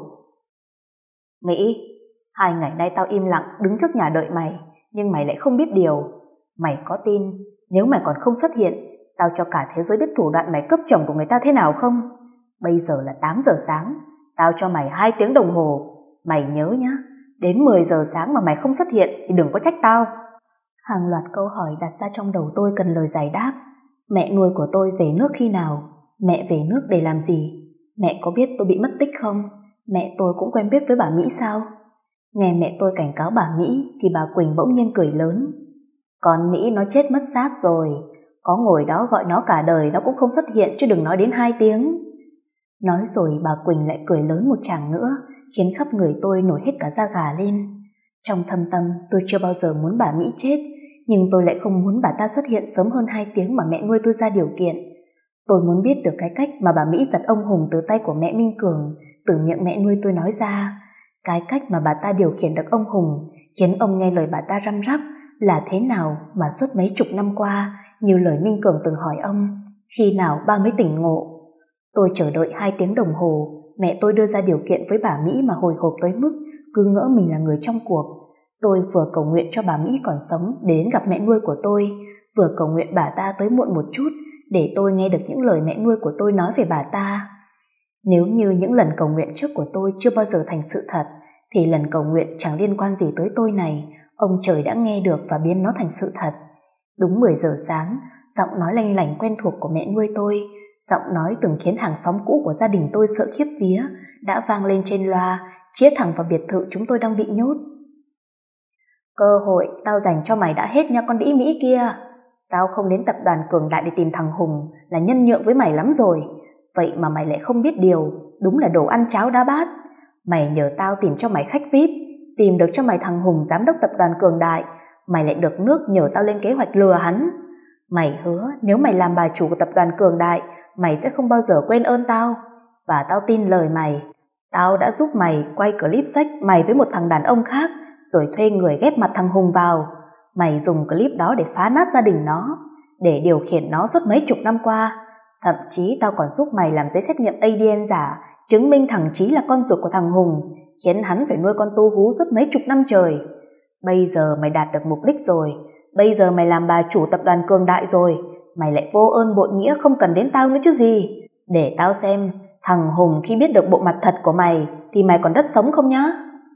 "Mỹ, 2 ngày nay tao im lặng đứng trước nhà đợi mày, nhưng mày lại không biết điều. Mày có tin nếu mày còn không xuất hiện, tao cho cả thế giới biết thủ đoạn mày cướp chồng của người ta thế nào không? Bây giờ là 8 giờ sáng, tao cho mày 2 tiếng đồng hồ. Mày nhớ nhá, đến 10 giờ sáng mà mày không xuất hiện thì đừng có trách tao." Hàng loạt câu hỏi đặt ra trong đầu tôi cần lời giải đáp. Mẹ nuôi của tôi về nước khi nào? Mẹ về nước để làm gì? Mẹ có biết tôi bị mất tích không? Mẹ tôi cũng quen biết với bà Mỹ sao? Nghe mẹ tôi cảnh cáo bà Mỹ thì bà Quỳnh bỗng nhiên cười lớn: "Con Mỹ nó chết mất xác rồi. Có ngồi đó gọi nó cả đời nó cũng không xuất hiện, chứ đừng nói đến 2 tiếng. Nói rồi bà Quỳnh lại cười lớn một tràng nữa, khiến khắp người tôi nổi hết cả da gà lên. Trong thâm tâm tôi chưa bao giờ muốn bà Mỹ chết, nhưng tôi lại không muốn bà ta xuất hiện sớm hơn 2 tiếng mà mẹ nuôi tôi ra điều kiện. Tôi muốn biết được cái cách mà bà Mỹ giật ông Hùng từ tay của mẹ Minh Cường, từ miệng mẹ nuôi tôi nói ra. Cái cách mà bà ta điều khiển được ông Hùng, khiến ông nghe lời bà ta răm rắp là thế nào mà suốt mấy chục năm qua, như lời Minh Cường từng hỏi ông, khi nào ba mới tỉnh ngộ. Tôi chờ đợi 2 tiếng đồng hồ, mẹ tôi đưa ra điều kiện với bà Mỹ mà hồi hộp tới mức cứ ngỡ mình là người trong cuộc. Tôi vừa cầu nguyện cho bà Mỹ còn sống để đến gặp mẹ nuôi của tôi, vừa cầu nguyện bà ta tới muộn một chút để tôi nghe được những lời mẹ nuôi của tôi nói về bà ta. Nếu như những lần cầu nguyện trước của tôi chưa bao giờ thành sự thật, thì lần cầu nguyện chẳng liên quan gì tới tôi này, ông trời đã nghe được và biến nó thành sự thật. Đúng 10 giờ sáng, giọng nói lanh lảnh quen thuộc của mẹ nuôi tôi, giọng nói từng khiến hàng xóm cũ của gia đình tôi sợ khiếp vía, đã vang lên trên loa, chĩa thẳng vào biệt thự chúng tôi đang bị nhốt. Cơ hội tao dành cho mày đã hết nha con đĩ Mỹ kia. Tao không đến tập đoàn Cường Đại để tìm thằng Hùng là nhân nhượng với mày lắm rồi. Vậy mà mày lại không biết điều, đúng là đồ ăn cháo đá bát. Mày nhờ tao tìm cho mày khách VIP, tìm được cho mày thằng Hùng giám đốc tập đoàn Cường Đại, mày lại được nước nhờ tao lên kế hoạch lừa hắn. Mày hứa nếu mày làm bà chủ của tập đoàn Cường Đại, mày sẽ không bao giờ quên ơn tao. Và tao tin lời mày. Tao đã giúp mày quay clip sách mày với một thằng đàn ông khác, rồi thuê người ghép mặt thằng Hùng vào. Mày dùng clip đó để phá nát gia đình nó, để điều khiển nó suốt mấy chục năm qua. Thậm chí tao còn giúp mày làm giấy xét nghiệm ADN giả, chứng minh thằng Chí là con ruột của thằng Hùng, khiến hắn phải nuôi con tu hú suốt mấy chục năm trời. Bây giờ mày đạt được mục đích rồi, bây giờ mày làm bà chủ tập đoàn Cường Đại rồi, mày lại vô ơn bội nghĩa không cần đến tao nữa chứ gì. Để tao xem, thằng Hùng khi biết được bộ mặt thật của mày, thì mày còn đất sống không nhá?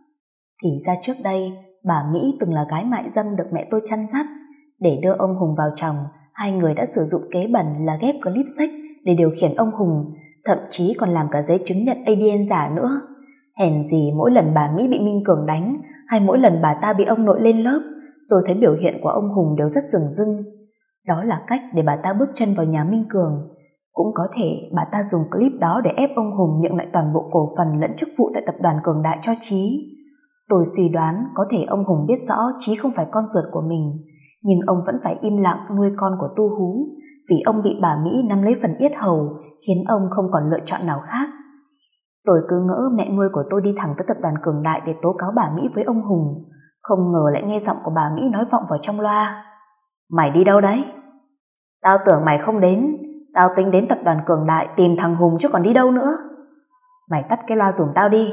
Thì ra trước đây, bà Mỹ từng là gái mại dâm được mẹ tôi chăn dắt. Để đưa ông Hùng vào chồng, hai người đã sử dụng kế bẩn là ghép clip sách để điều khiển ông Hùng, thậm chí còn làm cả giấy chứng nhận ADN giả nữa. Hèn gì mỗi lần bà Mỹ bị Minh Cường đánh, hay mỗi lần bà ta bị ông nội lên lớp, tôi thấy biểu hiện của ông Hùng đều rất dửng dưng. Đó là cách để bà ta bước chân vào nhà Minh Cường. Cũng có thể bà ta dùng clip đó để ép ông Hùng nhượng lại toàn bộ cổ phần lẫn chức vụ tại tập đoàn Cường Đại cho Chí. Tôi suy đoán có thể ông Hùng biết rõ Chí không phải con ruột của mình, nhưng ông vẫn phải im lặng nuôi con của tu hú, vì ông bị bà Mỹ nắm lấy phần yết hầu, khiến ông không còn lựa chọn nào khác. Tôi cứ ngỡ mẹ nuôi của tôi đi thẳng tới tập đoàn Cường Đại để tố cáo bà Mỹ với ông Hùng, không ngờ lại nghe giọng của bà Mỹ nói vọng vào trong loa. Mày đi đâu đấy? Tao tưởng mày không đến, tao tính đến tập đoàn Cường Đại tìm thằng Hùng chứ còn đi đâu nữa. Mày tắt cái loa giùm tao đi.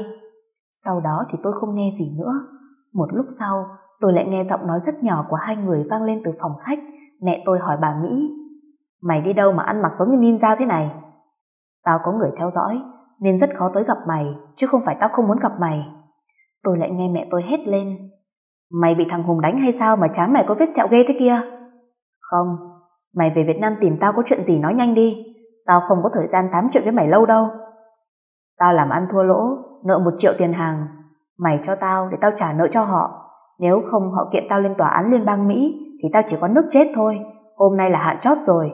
Sau đó thì tôi không nghe gì nữa. Một lúc sau, tôi lại nghe giọng nói rất nhỏ của hai người vang lên từ phòng khách. Mẹ tôi hỏi bà Mỹ, mày đi đâu mà ăn mặc giống như ninja thế này? Tao có người theo dõi, nên rất khó tới gặp mày, chứ không phải tao không muốn gặp mày. Tôi lại nghe mẹ tôi hét lên, mày bị thằng Hùng đánh hay sao mà trán mày có vết sẹo ghê thế kia? Không, mày về Việt Nam tìm tao có chuyện gì nói nhanh đi, tao không có thời gian tám chuyện với mày lâu đâu. Tao làm ăn thua lỗ, nợ 1 triệu tiền hàng, mày cho tao để tao trả nợ cho họ. Nếu không họ kiện tao lên tòa án liên bang Mỹ thì tao chỉ có nước chết thôi, hôm nay là hạn chót rồi.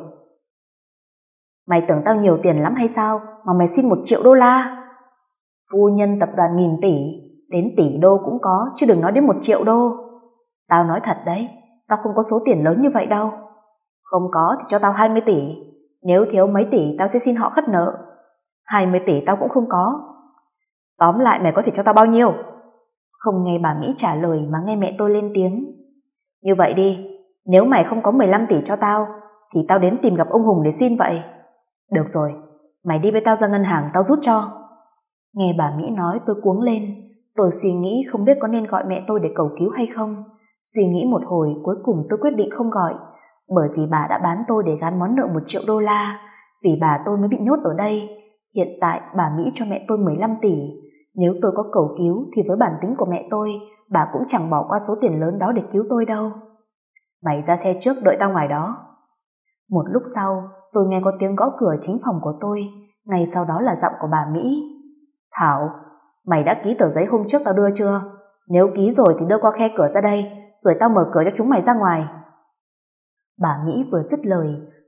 Mày tưởng tao nhiều tiền lắm hay sao mà mày xin 1 triệu đô la? Phu nhân tập đoàn nghìn tỷ, đến tỷ đô cũng có, chứ đừng nói đến 1 triệu đô. Tao nói thật đấy, tao không có số tiền lớn như vậy đâu. Không có thì cho tao 20 tỷ, nếu thiếu mấy tỷ tao sẽ xin họ khất nợ. 20 tỷ tao cũng không có. Tóm lại mày có thể cho tao bao nhiêu? Không nghe bà Mỹ trả lời mà nghe mẹ tôi lên tiếng. Như vậy đi, nếu mày không có 15 tỷ cho tao, thì tao đến tìm gặp ông Hùng để xin vậy. Được rồi, mày đi với tao ra ngân hàng tao rút cho. Nghe bà Mỹ nói tôi cuống lên. Tôi suy nghĩ không biết có nên gọi mẹ tôi để cầu cứu hay không. Suy nghĩ một hồi cuối cùng tôi quyết định không gọi, bởi vì bà đã bán tôi để gán món nợ 1 triệu đô la. Vì bà tôi mới bị nhốt ở đây. Hiện tại bà Mỹ cho mẹ tôi 15 tỷ. Nếu tôi có cầu cứu thì với bản tính của mẹ tôi, bà cũng chẳng bỏ qua số tiền lớn đó để cứu tôi đâu. Mày ra xe trước đợi tao ngoài đó. Một lúc sau, tôi nghe có tiếng gõ cửa chính phòng của tôi. Ngay sau đó là giọng của bà Mỹ. Thảo, mày đã ký tờ giấy hôm trước tao đưa chưa? Nếu ký rồi thì đưa qua khe cửa ra đây, rồi tao mở cửa cho chúng mày ra ngoài. Bà Mỹ vừa dứt lời,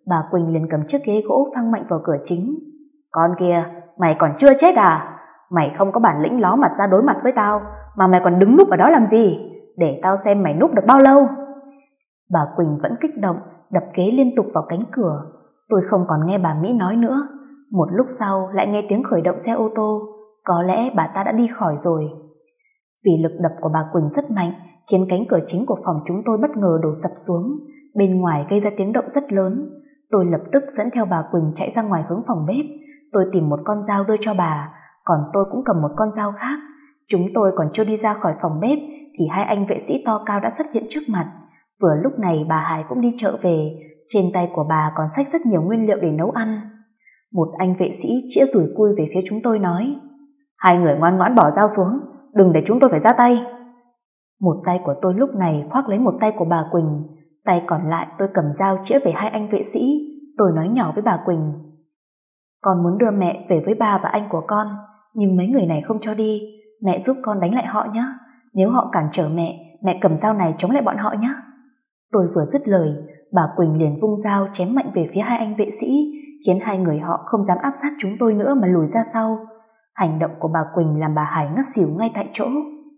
Bà Quỳnh liền cầm chiếc ghế gỗ phang mạnh vào cửa chính. Con kia, mày còn chưa chết à? Mày không có bản lĩnh ló mặt ra đối mặt với tao, mà mày còn đứng núp ở đó làm gì? Để tao xem mày núp được bao lâu. Bà Quỳnh vẫn kích động, đập ghế liên tục vào cánh cửa. Tôi không còn nghe bà Mỹ nói nữa. Một lúc sau lại nghe tiếng khởi động xe ô tô. Có lẽ bà ta đã đi khỏi rồi. Vì lực đập của bà Quỳnh rất mạnh, khiến cánh cửa chính của phòng chúng tôi bất ngờ đổ sập xuống. Bên ngoài gây ra tiếng động rất lớn. Tôi lập tức dẫn theo bà Quỳnh chạy ra ngoài hướng phòng bếp. Tôi tìm một con dao đưa cho bà, còn tôi cũng cầm một con dao khác. Chúng tôi còn chưa đi ra khỏi phòng bếp thì hai anh vệ sĩ to cao đã xuất hiện trước mặt. Vừa lúc này bà Hải cũng đi chợ về. Trên tay của bà còn xách rất nhiều nguyên liệu để nấu ăn. Một anh vệ sĩ chĩa dùi cui về phía chúng tôi nói: Hai người ngoan ngoãn bỏ dao xuống, đừng để chúng tôi phải ra tay. Một tay của tôi lúc này khoác lấy một tay của bà Quỳnh, tay còn lại tôi cầm dao chĩa về hai anh vệ sĩ. Tôi nói nhỏ với bà Quỳnh: Con muốn đưa mẹ về với ba và anh của con, nhưng mấy người này không cho đi. Mẹ giúp con đánh lại họ nhé. Nếu họ cản trở mẹ cầm dao này chống lại bọn họ nhé. Tôi vừa dứt lời, bà Quỳnh liền vung dao chém mạnh về phía hai anh vệ sĩ, khiến hai người họ không dám áp sát chúng tôi nữa mà lùi ra sau. Hành động của bà Quỳnh làm bà Hải ngất xỉu ngay tại chỗ.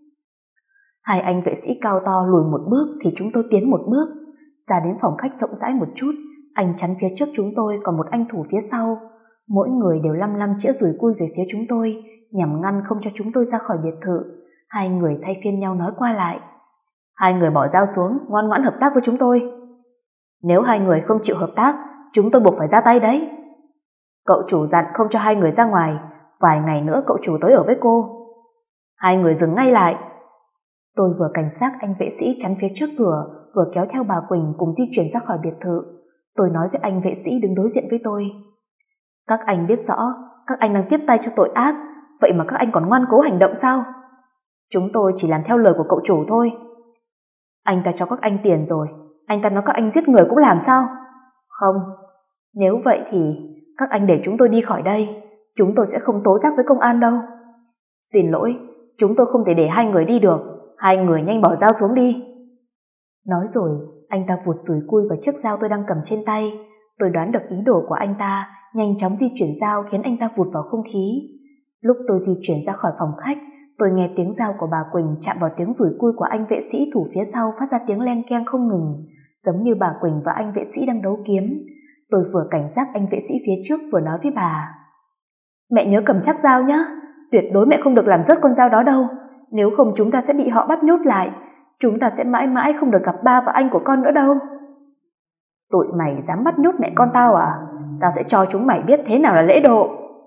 Hai anh vệ sĩ cao to lùi một bước thì chúng tôi tiến một bước. Ra đến phòng khách rộng rãi một chút, anh chắn phía trước chúng tôi, còn một anh thủ phía sau. Mỗi người đều lăm lăm chĩa dùi cui về phía chúng tôi, nhằm ngăn không cho chúng tôi ra khỏi biệt thự. Hai người thay phiên nhau nói qua lại: Hai người bỏ dao xuống, ngoan ngoãn hợp tác với chúng tôi. Nếu hai người không chịu hợp tác, chúng tôi buộc phải ra tay đấy. Cậu chủ dặn không cho hai người ra ngoài, vài ngày nữa cậu chủ tới ở với cô. Hai người dừng ngay lại. Tôi vừa cảnh giác anh vệ sĩ chắn phía trước cửa, vừa kéo theo bà Quỳnh cùng di chuyển ra khỏi biệt thự. Tôi nói với anh vệ sĩ đứng đối diện với tôi: Các anh biết rõ các anh đang tiếp tay cho tội ác, vậy mà các anh còn ngoan cố hành động sao? Chúng tôi chỉ làm theo lời của cậu chủ thôi. Anh ta cho các anh tiền rồi, anh ta nói các anh giết người cũng làm sao? Không, nếu vậy thì các anh để chúng tôi đi khỏi đây, chúng tôi sẽ không tố giác với công an đâu. Xin lỗi, chúng tôi không thể để hai người đi được, hai người nhanh bỏ dao xuống đi. Nói rồi, anh ta vụt dùi cui vào chiếc dao tôi đang cầm trên tay. Tôi đoán được ý đồ của anh ta, nhanh chóng di chuyển dao khiến anh ta vụt vào không khí. Lúc tôi di chuyển ra khỏi phòng khách, tôi nghe tiếng dao của bà Quỳnh chạm vào tiếng dùi cui của anh vệ sĩ thủ phía sau phát ra tiếng len keng không ngừng, giống như bà Quỳnh và anh vệ sĩ đang đấu kiếm. Tôi vừa cảnh giác anh vệ sĩ phía trước vừa nói với bà: Mẹ nhớ cầm chắc dao nhé, tuyệt đối mẹ không được làm rớt con dao đó đâu, nếu không chúng ta sẽ bị họ bắt nhốt lại, chúng ta sẽ mãi mãi không được gặp ba và anh của con nữa đâu. Tụi mày dám bắt nhốt mẹ con tao à? Tao sẽ cho chúng mày biết thế nào là lễ độ.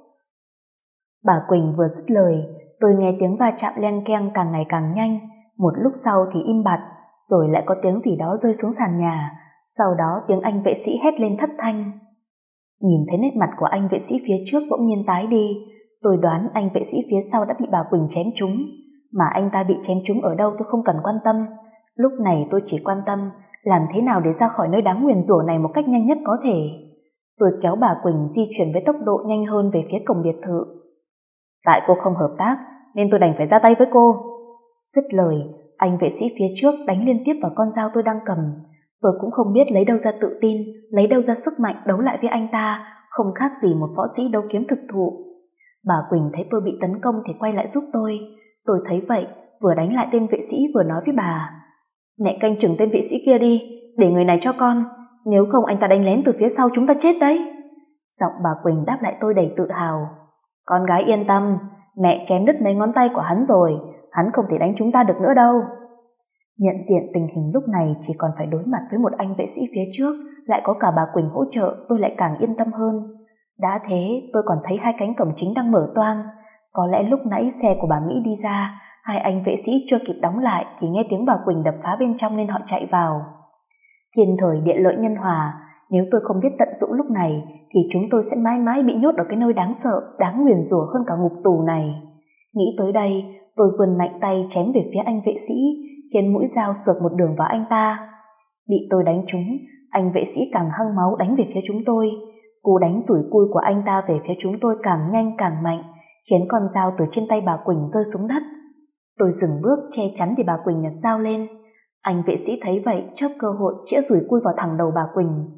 Bà Quỳnh vừa dứt lời, tôi nghe tiếng va chạm len keng càng ngày càng nhanh. Một lúc sau thì im bặt, rồi lại có tiếng gì đó rơi xuống sàn nhà. Sau đó tiếng anh vệ sĩ hét lên thất thanh. Nhìn thấy nét mặt của anh vệ sĩ phía trước bỗng nhiên tái đi, tôi đoán anh vệ sĩ phía sau đã bị bà Quỳnh chém trúng. Mà anh ta bị chém trúng ở đâu tôi không cần quan tâm. Lúc này tôi chỉ quan tâm làm thế nào để ra khỏi nơi đáng nguyền rủa này một cách nhanh nhất có thể. Tôi kéo bà Quỳnh di chuyển với tốc độ nhanh hơn về phía cổng biệt thự. Tại cô không hợp tác nên tôi đành phải ra tay với cô. Dứt lời, anh vệ sĩ phía trước đánh liên tiếp vào con dao tôi đang cầm. Tôi cũng không biết lấy đâu ra tự tin, lấy đâu ra sức mạnh đấu lại với anh ta, không khác gì một võ sĩ đấu kiếm thực thụ. Bà Quỳnh thấy tôi bị tấn công thì quay lại giúp tôi. Tôi thấy vậy, vừa đánh lại tên vệ sĩ vừa nói với bà: Mẹ canh chừng tên vệ sĩ kia đi, để người này cho con, nếu không anh ta đánh lén từ phía sau chúng ta chết đấy. Giọng bà Quỳnh đáp lại tôi đầy tự hào: Con gái yên tâm, mẹ chém đứt mấy ngón tay của hắn rồi, hắn không thể đánh chúng ta được nữa đâu. Nhận diện tình hình lúc này chỉ còn phải đối mặt với một anh vệ sĩ phía trước, lại có cả bà Quỳnh hỗ trợ, tôi lại càng yên tâm hơn. Đã thế, tôi còn thấy hai cánh cổng chính đang mở toang. Có lẽ lúc nãy xe của bà Mỹ đi ra, hai anh vệ sĩ chưa kịp đóng lại thì nghe tiếng bà Quỳnh đập phá bên trong nên họ chạy vào. Thiên thời địa lợi nhân hòa, nếu tôi không biết tận dụng lúc này thì chúng tôi sẽ mãi mãi bị nhốt ở cái nơi đáng sợ, đáng nguyền rủa hơn cả ngục tù này. Nghĩ tới đây, tôi vươn mạnh tay chém về phía anh vệ sĩ, khiến mũi dao xược một đường vào anh ta. Bị tôi đánh trúng, anh vệ sĩ càng hăng máu đánh về phía chúng tôi. Cú đánh rủi cui của anh ta về phía chúng tôi càng nhanh càng mạnh, khiến con dao từ trên tay bà Quỳnh rơi xuống đất. Tôi dừng bước che chắn để bà Quỳnh nhặt dao lên. Anh vệ sĩ thấy vậy chớp cơ hội chĩa rủi cui vào thẳng đầu bà Quỳnh.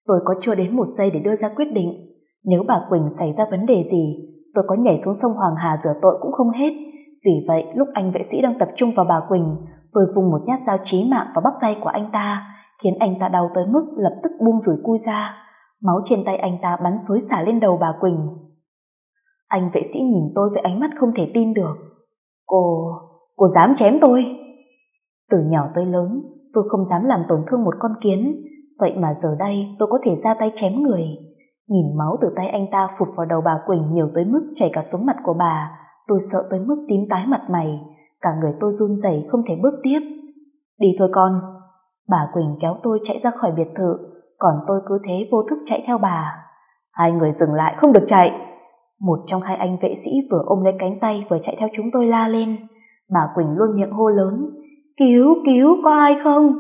Tôi có chưa đến 1 giây để đưa ra quyết định. Nếu bà Quỳnh xảy ra vấn đề gì, tôi có nhảy xuống sông Hoàng Hà rửa tội cũng không hết. Vì vậy, lúc anh vệ sĩ đang tập trung vào bà Quỳnh, tôi vung một nhát dao chí mạng vào bắp tay của anh ta, khiến anh ta đau tới mức lập tức buông rủi cui ra. Máu trên tay anh ta bắn xối xả lên đầu bà Quỳnh. Anh vệ sĩ nhìn tôi với ánh mắt không thể tin được. Cô dám chém tôi? Từ nhỏ tới lớn, tôi không dám làm tổn thương một con kiến, vậy mà giờ đây tôi có thể ra tay chém người. Nhìn máu từ tay anh ta phụt vào đầu bà Quỳnh nhiều tới mức chảy cả xuống mặt của bà, tôi sợ tới mức tím tái mặt mày, cả người tôi run rẩy không thể bước tiếp. Đi thôi con. Bà Quỳnh kéo tôi chạy ra khỏi biệt thự, còn tôi cứ thế vô thức chạy theo bà. Hai người dừng lại, không được chạy. Một trong hai anh vệ sĩ vừa ôm lấy cánh tay vừa chạy theo chúng tôi la lên. Bà Quỳnh luôn miệng hô lớn: Cứu, có ai không?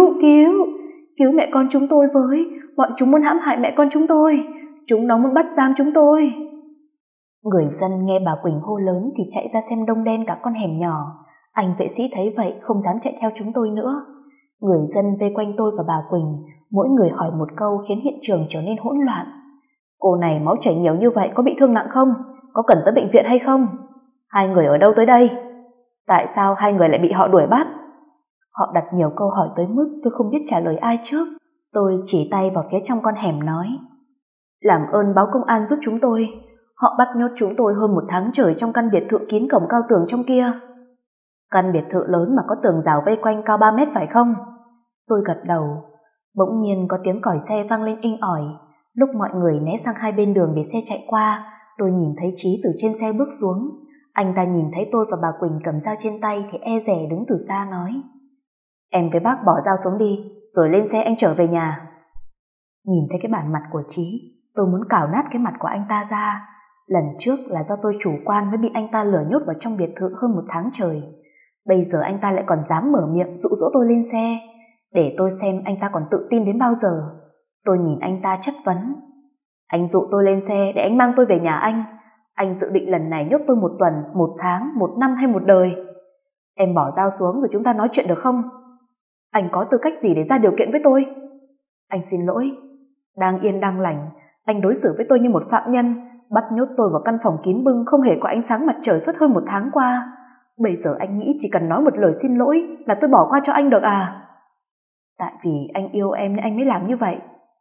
Cứu mẹ con chúng tôi với, bọn chúng muốn hãm hại mẹ con chúng tôi, chúng nó muốn bắt giam chúng tôi. Người dân nghe bà Quỳnh hô lớn thì chạy ra xem đông đen cả con hẻm nhỏ. Anh vệ sĩ thấy vậy không dám chạy theo chúng tôi nữa. Người dân vây quanh tôi và bà Quỳnh, mỗi người hỏi một câu khiến hiện trường trở nên hỗn loạn. Cô này máu chảy nhiều như vậy có bị thương nặng không? Có cần tới bệnh viện hay không? Hai người ở đâu tới đây? Tại sao hai người lại bị họ đuổi bắt? Họ đặt nhiều câu hỏi tới mức tôi không biết trả lời ai trước. Tôi chỉ tay vào phía trong con hẻm nói: Làm ơn báo công an giúp chúng tôi. Họ bắt nhốt chúng tôi hơn 1 tháng trời trong căn biệt thự kín cổng cao tường trong kia. Căn biệt thự lớn mà có tường rào vây quanh cao 3 mét phải không? Tôi gật đầu. Bỗng nhiên có tiếng còi xe vang lên inh ỏi. Lúc mọi người né sang hai bên đường để xe chạy qua, tôi nhìn thấy Trí từ trên xe bước xuống. Anh ta nhìn thấy tôi và bà Quỳnh cầm dao trên tay thì e dè đứng từ xa nói: Em với bác bỏ dao xuống đi, rồi lên xe anh trở về nhà. Nhìn thấy cái bản mặt của Trí, tôi muốn cào nát cái mặt của anh ta ra. Lần trước là do tôi chủ quan mới bị anh ta lừa nhốt vào trong biệt thự hơn 1 tháng trời. Bây giờ anh ta lại còn dám mở miệng dụ dỗ tôi lên xe. Để tôi xem anh ta còn tự tin đến bao giờ. Tôi nhìn anh ta chất vấn: Anh dụ tôi lên xe để anh mang tôi về nhà anh. Anh dự định lần này nhốt tôi 1 tuần, 1 tháng, 1 năm hay 1 đời? Em bỏ dao xuống rồi chúng ta nói chuyện được không? Anh có tư cách gì để ra điều kiện với tôi? Anh xin lỗi. Đang yên đang lành, anh đối xử với tôi như một phạm nhân, bắt nhốt tôi vào căn phòng kín bưng không hề có ánh sáng mặt trời suốt hơn 1 tháng qua. Bây giờ anh nghĩ chỉ cần nói một lời xin lỗi là tôi bỏ qua cho anh được à? Tại vì anh yêu em nên anh mới làm như vậy.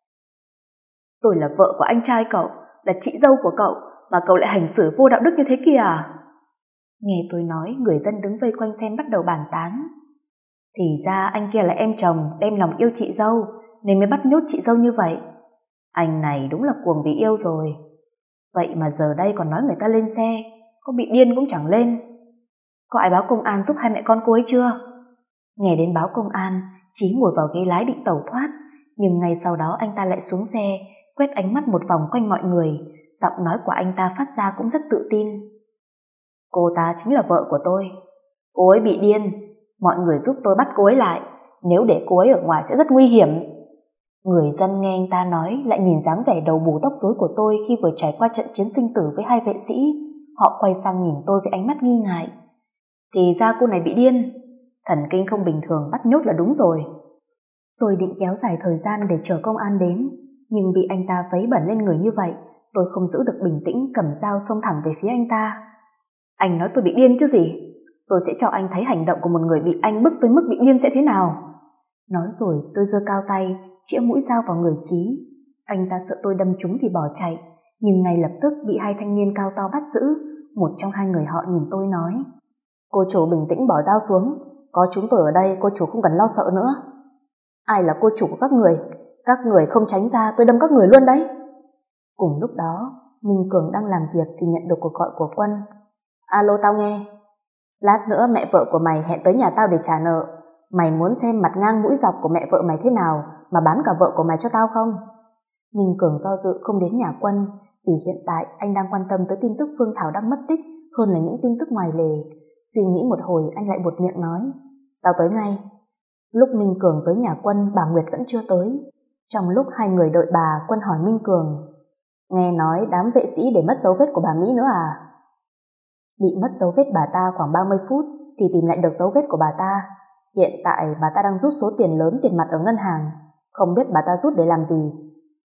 Tôi là vợ của anh trai cậu, là chị dâu của cậu, mà cậu lại hành xử vô đạo đức như thế kìa à? Nghe tôi nói, người dân đứng vây quanh xem bắt đầu bàn tán. Thì ra anh kia là em chồng đem lòng yêu chị dâu nên mới bắt nhốt chị dâu như vậy. Anh này đúng là cuồng vì yêu rồi. Vậy mà giờ đây còn nói người ta lên xe, có bị điên cũng chẳng lên. Có ai báo công an giúp hai mẹ con cô ấy chưa? Nghe đến báo công an, Chí ngồi vào ghế lái định tẩu thoát, nhưng ngay sau đó anh ta lại xuống xe, quét ánh mắt một vòng quanh mọi người. Giọng nói của anh ta phát ra cũng rất tự tin. Cô ta chính là vợ của tôi. Cô ấy bị điên. Mọi người giúp tôi bắt cô ấy lại. Nếu để cô ấy ở ngoài sẽ rất nguy hiểm. Người dân nghe anh ta nói lại nhìn dáng vẻ đầu bù tóc rối của tôi khi vừa trải qua trận chiến sinh tử với hai vệ sĩ. Họ quay sang nhìn tôi với ánh mắt nghi ngại. Thì ra cô này bị điên. Thần kinh không bình thường bắt nhốt là đúng rồi. Tôi định kéo dài thời gian để chờ công an đến, nhưng bị anh ta vấy bẩn lên người như vậy, tôi không giữ được bình tĩnh, cầm dao xông thẳng về phía anh ta. Anh nói tôi bị điên chứ gì? Tôi sẽ cho anh thấy hành động của một người bị anh bức tới mức bị điên sẽ thế nào. Nói rồi tôi giơ cao tay, chĩa mũi dao vào người Chí. Anh ta sợ tôi đâm trúng thì bỏ chạy, nhưng ngay lập tức bị hai thanh niên cao to bắt giữ. Một trong hai người họ nhìn tôi nói: Cô chủ bình tĩnh bỏ dao xuống, có chúng tôi ở đây cô chủ không cần lo sợ nữa. Ai là cô chủ của các người? Các người không tránh ra tôi đâm các người luôn đấy. Cùng lúc đó, Minh Cường đang làm việc thì nhận được cuộc gọi của Quân. Alo, tao nghe. Lát nữa mẹ vợ của mày hẹn tới nhà tao để trả nợ. Mày muốn xem mặt ngang mũi dọc của mẹ vợ mày thế nào mà bán cả vợ của mày cho tao không? Minh Cường do dự không đến nhà Quân vì hiện tại anh đang quan tâm tới tin tức Phương Thảo đang mất tích hơn là những tin tức ngoài lề. Suy nghĩ một hồi anh lại buột miệng nói: Tao tới ngay. Lúc Minh Cường tới nhà Quân, bà Nguyệt vẫn chưa tới. Trong lúc hai người đợi bà, Quân hỏi Minh Cường: Nghe nói đám vệ sĩ để mất dấu vết của bà Mỹ nữa à? Bị mất dấu vết bà ta khoảng 30 phút thì tìm lại được dấu vết của bà ta. Hiện tại bà ta đang rút số tiền lớn tiền mặt ở ngân hàng. Không biết bà ta rút để làm gì.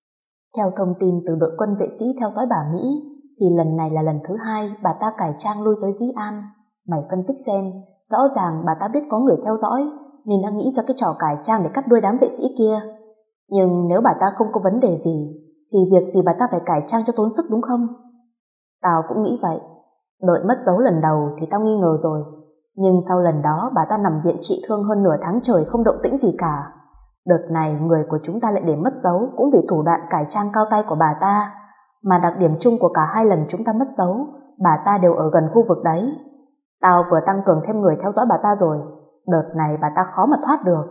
Theo thông tin từ đội quân vệ sĩ theo dõi bà Mỹ, thì lần này là lần thứ 2 bà ta cải trang lui tới Dĩ An. Mày phân tích xem, rõ ràng bà ta biết có người theo dõi nên đã nghĩ ra cái trò cải trang để cắt đuôi đám vệ sĩ kia. Nhưng nếu bà ta không có vấn đề gì thì việc gì bà ta phải cải trang cho tốn sức, đúng không? Tao cũng nghĩ vậy. Đợi mất dấu lần đầu thì tao nghi ngờ rồi, nhưng sau lần đó bà ta nằm viện trị thương hơn nửa tháng trời không động tĩnh gì cả. Đợt này người của chúng ta lại để mất dấu cũng vì thủ đoạn cải trang cao tay của bà ta, mà đặc điểm chung của cả 2 lần chúng ta mất dấu, bà ta đều ở gần khu vực đấy. Tao vừa tăng cường thêm người theo dõi bà ta rồi, đợt này bà ta khó mà thoát được.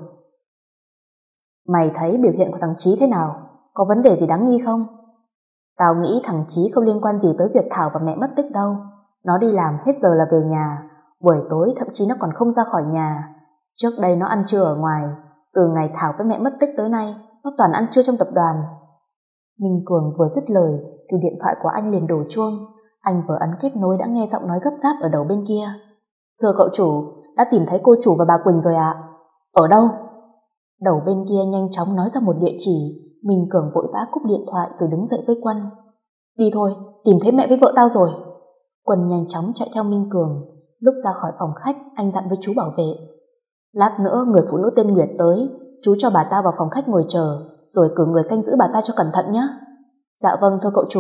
Mày thấy biểu hiện của thằng Chí thế nào? Có vấn đề gì đáng nghi không? Tao nghĩ thằng Chí không liên quan gì tới việc Thảo và mẹ mất tích đâu. Nó đi làm hết giờ là về nhà, buổi tối thậm chí nó còn không ra khỏi nhà. Trước đây nó ăn trưa ở ngoài, từ ngày Thảo với mẹ mất tích tới nay nó toàn ăn trưa trong tập đoàn. Minh Cường vừa dứt lời thì điện thoại của anh liền đổ chuông. Anh vừa ấn kết nối đã nghe giọng nói gấp gáp ở đầu bên kia. Thưa cậu chủ, đã tìm thấy cô chủ và bà Quỳnh rồi ạ. Ở đâu? Đầu bên kia nhanh chóng nói ra một địa chỉ. Minh Cường vội vã cúp điện thoại rồi đứng dậy với Quân. Đi thôi, tìm thấy mẹ với vợ tao rồi. Quân nhanh chóng chạy theo Minh Cường. Lúc ra khỏi phòng khách, anh dặn với chú bảo vệ. Lát nữa người phụ nữ tên Nguyệt tới, chú cho bà ta vào phòng khách ngồi chờ, rồi cử người canh giữ bà ta cho cẩn thận nhé. Dạ vâng, thưa cậu chủ.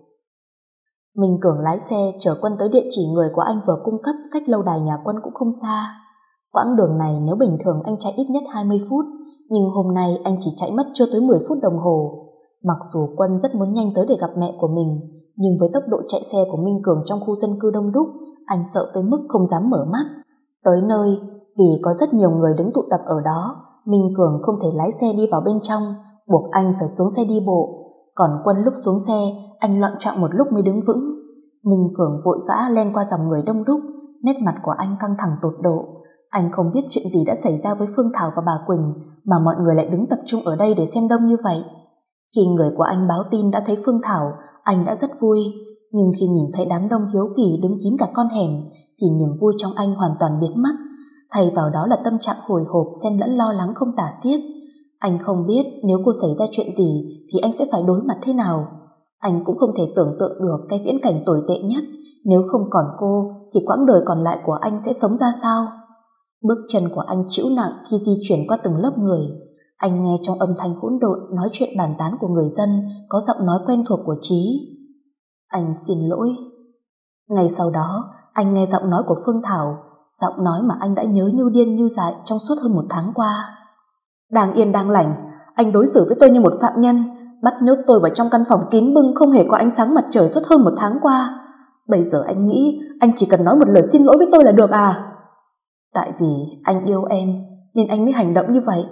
Minh Cường lái xe chở Quân tới địa chỉ người của anh vừa cung cấp, cách lâu đài nhà Quân cũng không xa. Quãng đường này nếu bình thường anh chạy ít nhất 20 phút, nhưng hôm nay anh chỉ chạy mất chưa tới 10 phút đồng hồ. Mặc dù Quân rất muốn nhanh tới để gặp mẹ của mình, nhưng với tốc độ chạy xe của Minh Cường trong khu dân cư đông đúc, anh sợ tới mức không dám mở mắt. Tới nơi, vì có rất nhiều người đứng tụ tập ở đó, Minh Cường không thể lái xe đi vào bên trong, buộc anh phải xuống xe đi bộ. Còn Quân lúc xuống xe, anh loạng choạng một lúc mới đứng vững. Minh Cường vội vã len qua dòng người đông đúc, nét mặt của anh căng thẳng tột độ. Anh không biết chuyện gì đã xảy ra với Phương Thảo và bà Quỳnh mà mọi người lại đứng tập trung ở đây để xem đông như vậy. Khi người của anh báo tin đã thấy Phương Thảo, anh đã rất vui, nhưng khi nhìn thấy đám đông hiếu kỳ đứng kín cả con hẻm thì niềm vui trong anh hoàn toàn biến mất. Thay vào đó là tâm trạng hồi hộp xen lẫn lo lắng không tả xiết. Anh không biết nếu cô xảy ra chuyện gì thì anh sẽ phải đối mặt thế nào. Anh cũng không thể tưởng tượng được cái viễn cảnh tồi tệ nhất, nếu không còn cô thì quãng đời còn lại của anh sẽ sống ra sao. Bước chân của anh trĩu nặng khi di chuyển qua từng lớp người. Anh nghe trong âm thanh hỗn độn nói chuyện bàn tán của người dân, có giọng nói quen thuộc của Trí. Anh xin lỗi. Ngay sau đó, anh nghe giọng nói của Phương Thảo, giọng nói mà anh đã nhớ như điên như dại trong suốt hơn 1 tháng qua. Đang yên đang lành, anh đối xử với tôi như một phạm nhân, bắt nhốt tôi vào trong căn phòng kín bưng không hề có ánh sáng mặt trời suốt hơn 1 tháng qua. Bây giờ anh nghĩ anh chỉ cần nói một lời xin lỗi với tôi là được à? Tại vì anh yêu em nên anh mới hành động như vậy.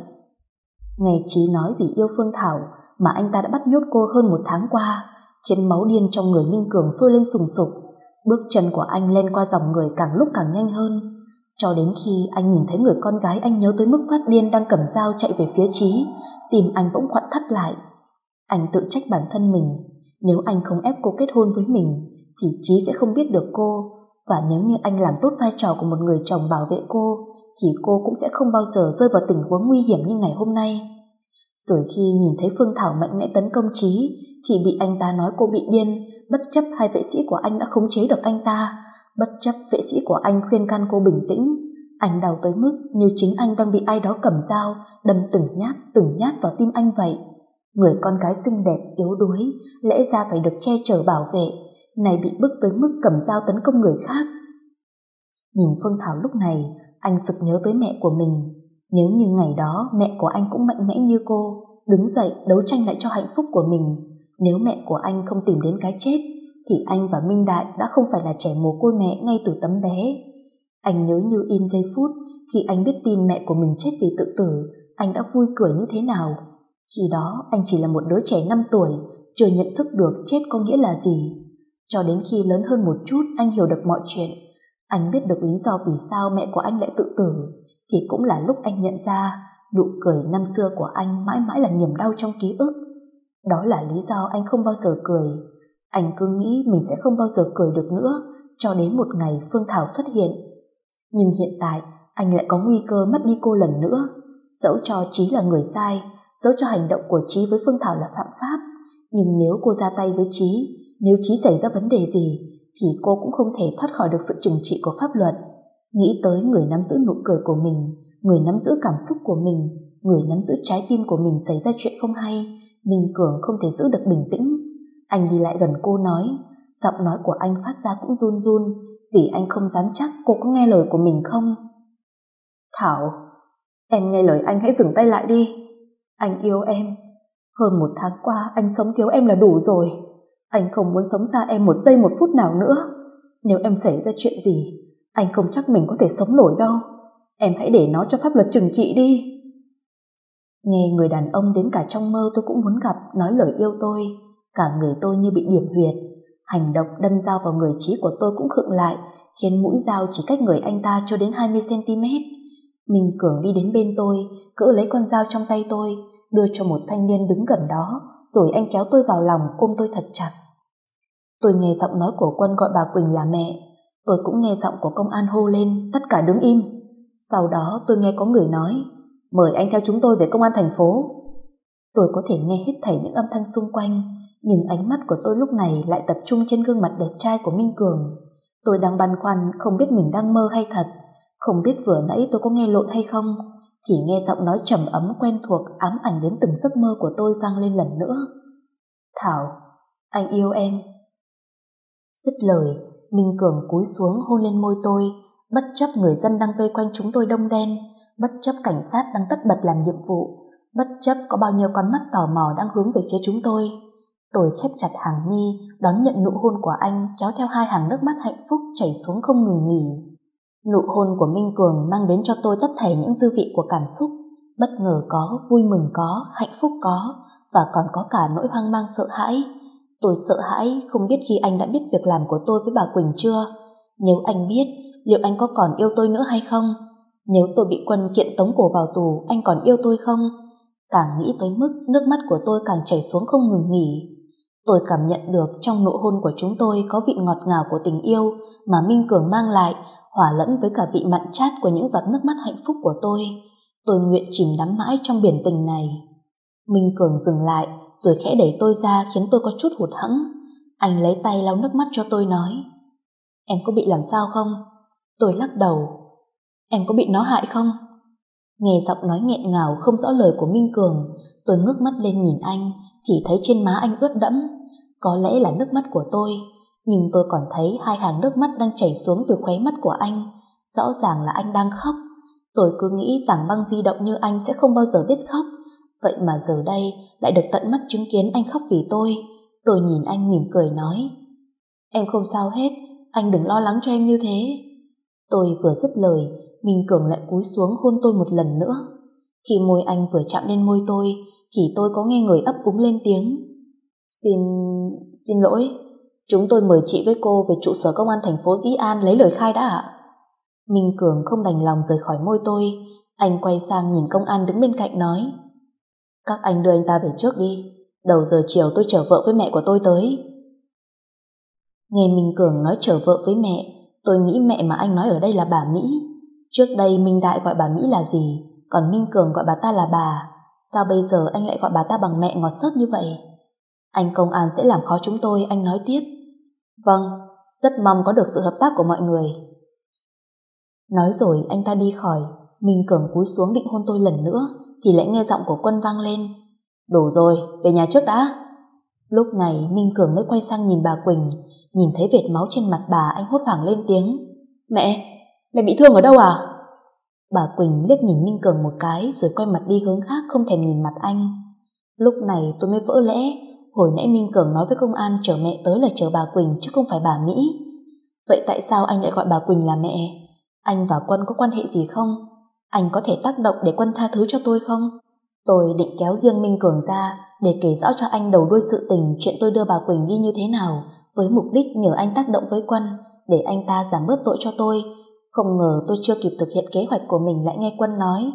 Nghe Trí nói vì yêu Phương Thảo mà anh ta đã bắt nhốt cô hơn 1 tháng qua, khiến máu điên trong người Minh Cường sôi lên sùng sục. Bước chân của anh len qua dòng người càng lúc càng nhanh hơn, cho đến khi anh nhìn thấy người con gái anh nhớ tới mức phát điên đang cầm dao chạy về phía Trí, tim anh bỗng quặn thắt lại. Anh tự trách bản thân mình, nếu anh không ép cô kết hôn với mình thì Trí sẽ không biết được cô, và nếu như anh làm tốt vai trò của một người chồng bảo vệ cô thì cô cũng sẽ không bao giờ rơi vào tình huống nguy hiểm như ngày hôm nay. Rồi khi nhìn thấy Phương Thảo mạnh mẽ tấn công Trí, khi bị anh ta nói cô bị điên, bất chấp 2 vệ sĩ của anh đã khống chế được anh ta, bất chấp vệ sĩ của anh khuyên can cô bình tĩnh, anh đau tới mức như chính anh đang bị ai đó cầm dao đâm từng nhát vào tim anh vậy. Người con gái xinh đẹp yếu đuối lẽ ra phải được che chở bảo vệ, này bị bức tới mức cầm dao tấn công người khác. Nhìn Phương Thảo lúc này, anh sực nhớ tới mẹ của mình. Nếu như ngày đó mẹ của anh cũng mạnh mẽ như cô, đứng dậy đấu tranh lại cho hạnh phúc của mình, nếu mẹ của anh không tìm đến cái chết thì anh và Minh Đại đã không phải là trẻ mồ côi mẹ ngay từ tấm bé. Anh nhớ như in giây phút khi anh biết tin mẹ của mình chết vì tự tử, anh đã vui cười như thế nào. Khi đó anh chỉ là một đứa trẻ 5 tuổi, chưa nhận thức được chết có nghĩa là gì. Cho đến khi lớn hơn một chút, anh hiểu được mọi chuyện. Anh biết được lý do vì sao mẹ của anh lại tự tử, thì cũng là lúc anh nhận ra nụ cười năm xưa của anh mãi mãi là niềm đau trong ký ức. Đó là lý do anh không bao giờ cười. Anh cứ nghĩ mình sẽ không bao giờ cười được nữa, cho đến một ngày Phương Thảo xuất hiện. Nhưng hiện tại anh lại có nguy cơ mất đi cô lần nữa. Dẫu cho Trí là người sai, dẫu cho hành động của Trí với Phương Thảo là phạm pháp, Nhưng nếu cô ra tay với Chí, nếu Chí xảy ra vấn đề gì, thì cô cũng không thể thoát khỏi được sự trừng trị của pháp luật. Nghĩ tới người nắm giữ nụ cười của mình, người nắm giữ cảm xúc của mình, người nắm giữ trái tim của mình xảy ra chuyện không hay, Minh Cường không thể giữ được bình tĩnh. Anh đi lại gần cô nói, giọng nói của anh phát ra cũng run run, vì anh không dám chắc cô có nghe lời của mình không. Thảo, em nghe lời anh, hãy dừng tay lại đi. Anh yêu em. Hơn 1 tháng qua anh sống thiếu em là đủ rồi. Anh không muốn sống xa em 1 giây 1 phút nào nữa. Nếu em xảy ra chuyện gì, anh không chắc mình có thể sống nổi đâu. Em hãy để nó cho pháp luật trừng trị đi. Nghe người đàn ông đến cả trong mơ tôi cũng muốn gặp nói lời yêu tôi, cả người tôi như bị điểm huyệt. Hành động đâm dao vào người Chí của tôi cũng khựng lại, khiến mũi dao chỉ cách người anh ta chưa đến 20 cm. Minh Cường đi đến bên tôi, cỡ lấy con dao trong tay tôi, đưa cho một thanh niên đứng gần đó, rồi anh kéo tôi vào lòng, ôm tôi thật chặt. Tôi nghe giọng nói của Quân gọi bà Quỳnh là mẹ. Tôi cũng nghe giọng của công an hô lên, tất cả đứng im. Sau đó tôi nghe có người nói, mời anh theo chúng tôi về công an thành phố. Tôi có thể nghe hết thảy những âm thanh xung quanh, nhưng ánh mắt của tôi lúc này lại tập trung trên gương mặt đẹp trai của Minh Cường. Tôi đang băn khoăn không biết mình đang mơ hay thật, không biết vừa nãy tôi có nghe lộn hay không, thì nghe giọng nói trầm ấm quen thuộc ám ảnh đến từng giấc mơ của tôi vang lên lần nữa. Thảo, anh yêu em. Dứt lời, Minh Cường cúi xuống hôn lên môi tôi, bất chấp người dân đang vây quanh chúng tôi đông đen, bất chấp cảnh sát đang tất bật làm nhiệm vụ, bất chấp có bao nhiêu con mắt tò mò đang hướng về phía chúng tôi. Tôi khép chặt hàng mi, đón nhận nụ hôn của anh, kéo theo 2 hàng nước mắt hạnh phúc chảy xuống không ngừng nghỉ. Nụ hôn của Minh Cường mang đến cho tôi tất thảy những dư vị của cảm xúc, bất ngờ có, vui mừng có, hạnh phúc có, và còn có cả nỗi hoang mang sợ hãi. Tôi sợ hãi không biết khi anh đã biết việc làm của tôi với bà Quỳnh chưa. Nếu anh biết, liệu anh có còn yêu tôi nữa hay không? Nếu tôi bị Quân kiện tống cổ vào tù, anh còn yêu tôi không? Càng nghĩ tới mức nước mắt của tôi càng chảy xuống không ngừng nghỉ. Tôi cảm nhận được trong nụ hôn của chúng tôi có vị ngọt ngào của tình yêu mà Minh Cường mang lại, hòa lẫn với cả vị mặn chát của những giọt nước mắt hạnh phúc của tôi. Tôi nguyện chìm đắm mãi trong biển tình này. Minh Cường dừng lại, rồi khẽ đẩy tôi ra khiến tôi có chút hụt hẫng. Anh lấy tay lau nước mắt cho tôi nói, em có bị làm sao không? Tôi lắc đầu. Em có bị nó hại không? Nghe giọng nói nghẹn ngào không rõ lời của Minh Cường, tôi ngước mắt lên nhìn anh thì thấy trên má anh ướt đẫm. Có lẽ là nước mắt của tôi, nhưng tôi còn thấy 2 hàng nước mắt đang chảy xuống từ khóe mắt của anh. Rõ ràng là anh đang khóc. Tôi cứ nghĩ tảng băng di động như anh sẽ không bao giờ biết khóc, vậy mà giờ đây lại được tận mắt chứng kiến anh khóc vì tôi. Tôi nhìn anh mỉm cười nói, em không sao hết, anh đừng lo lắng cho em như thế. Tôi vừa dứt lời, Minh Cường lại cúi xuống hôn tôi một lần nữa. Khi môi anh vừa chạm lên môi tôi thì tôi có nghe người ấp úng lên tiếng, Xin lỗi, chúng tôi mời chị với cô về trụ sở công an thành phố Dĩ An lấy lời khai đã ạ. Minh Cường không đành lòng rời khỏi môi tôi. Anh quay sang nhìn công an đứng bên cạnh nói, các anh đưa anh ta về trước đi, đầu giờ chiều tôi chở vợ với mẹ của tôi tới. Nghe Minh Cường nói chở vợ với mẹ, tôi nghĩ mẹ mà anh nói ở đây là bà Mỹ. Trước đây Minh Đại gọi bà Mỹ là gì, còn Minh Cường gọi bà ta là bà. Sao bây giờ anh lại gọi bà ta bằng mẹ ngọt xớt như vậy? Anh công an sẽ làm khó chúng tôi, anh nói tiếp. Vâng, rất mong có được sự hợp tác của mọi người. Nói rồi anh ta đi khỏi. Minh Cường cúi xuống định hôn tôi lần nữa thì lại nghe giọng của Quân vang lên, đủ rồi, về nhà trước đã. Lúc này Minh Cường mới quay sang nhìn bà Quỳnh. Nhìn thấy vệt máu trên mặt bà, anh hốt hoảng lên tiếng, mẹ bị thương ở đâu à? Bà Quỳnh liếc nhìn Minh Cường một cái rồi quay mặt đi hướng khác, không thèm nhìn mặt anh. Lúc này tôi mới vỡ lẽ, hồi nãy Minh Cường nói với công an chở mẹ tới là chở bà Quỳnh chứ không phải bà Mỹ. Vậy tại sao anh lại gọi bà Quỳnh là mẹ? Anh và Quân có quan hệ gì không? Anh có thể tác động để Quân tha thứ cho tôi không? Tôi định kéo riêng Minh Cường ra để kể rõ cho anh đầu đuôi sự tình chuyện tôi đưa bà Quỳnh đi như thế nào, với mục đích nhờ anh tác động với Quân để anh ta giảm bớt tội cho tôi. Không ngờ tôi chưa kịp thực hiện kế hoạch của mình lại nghe Quân nói.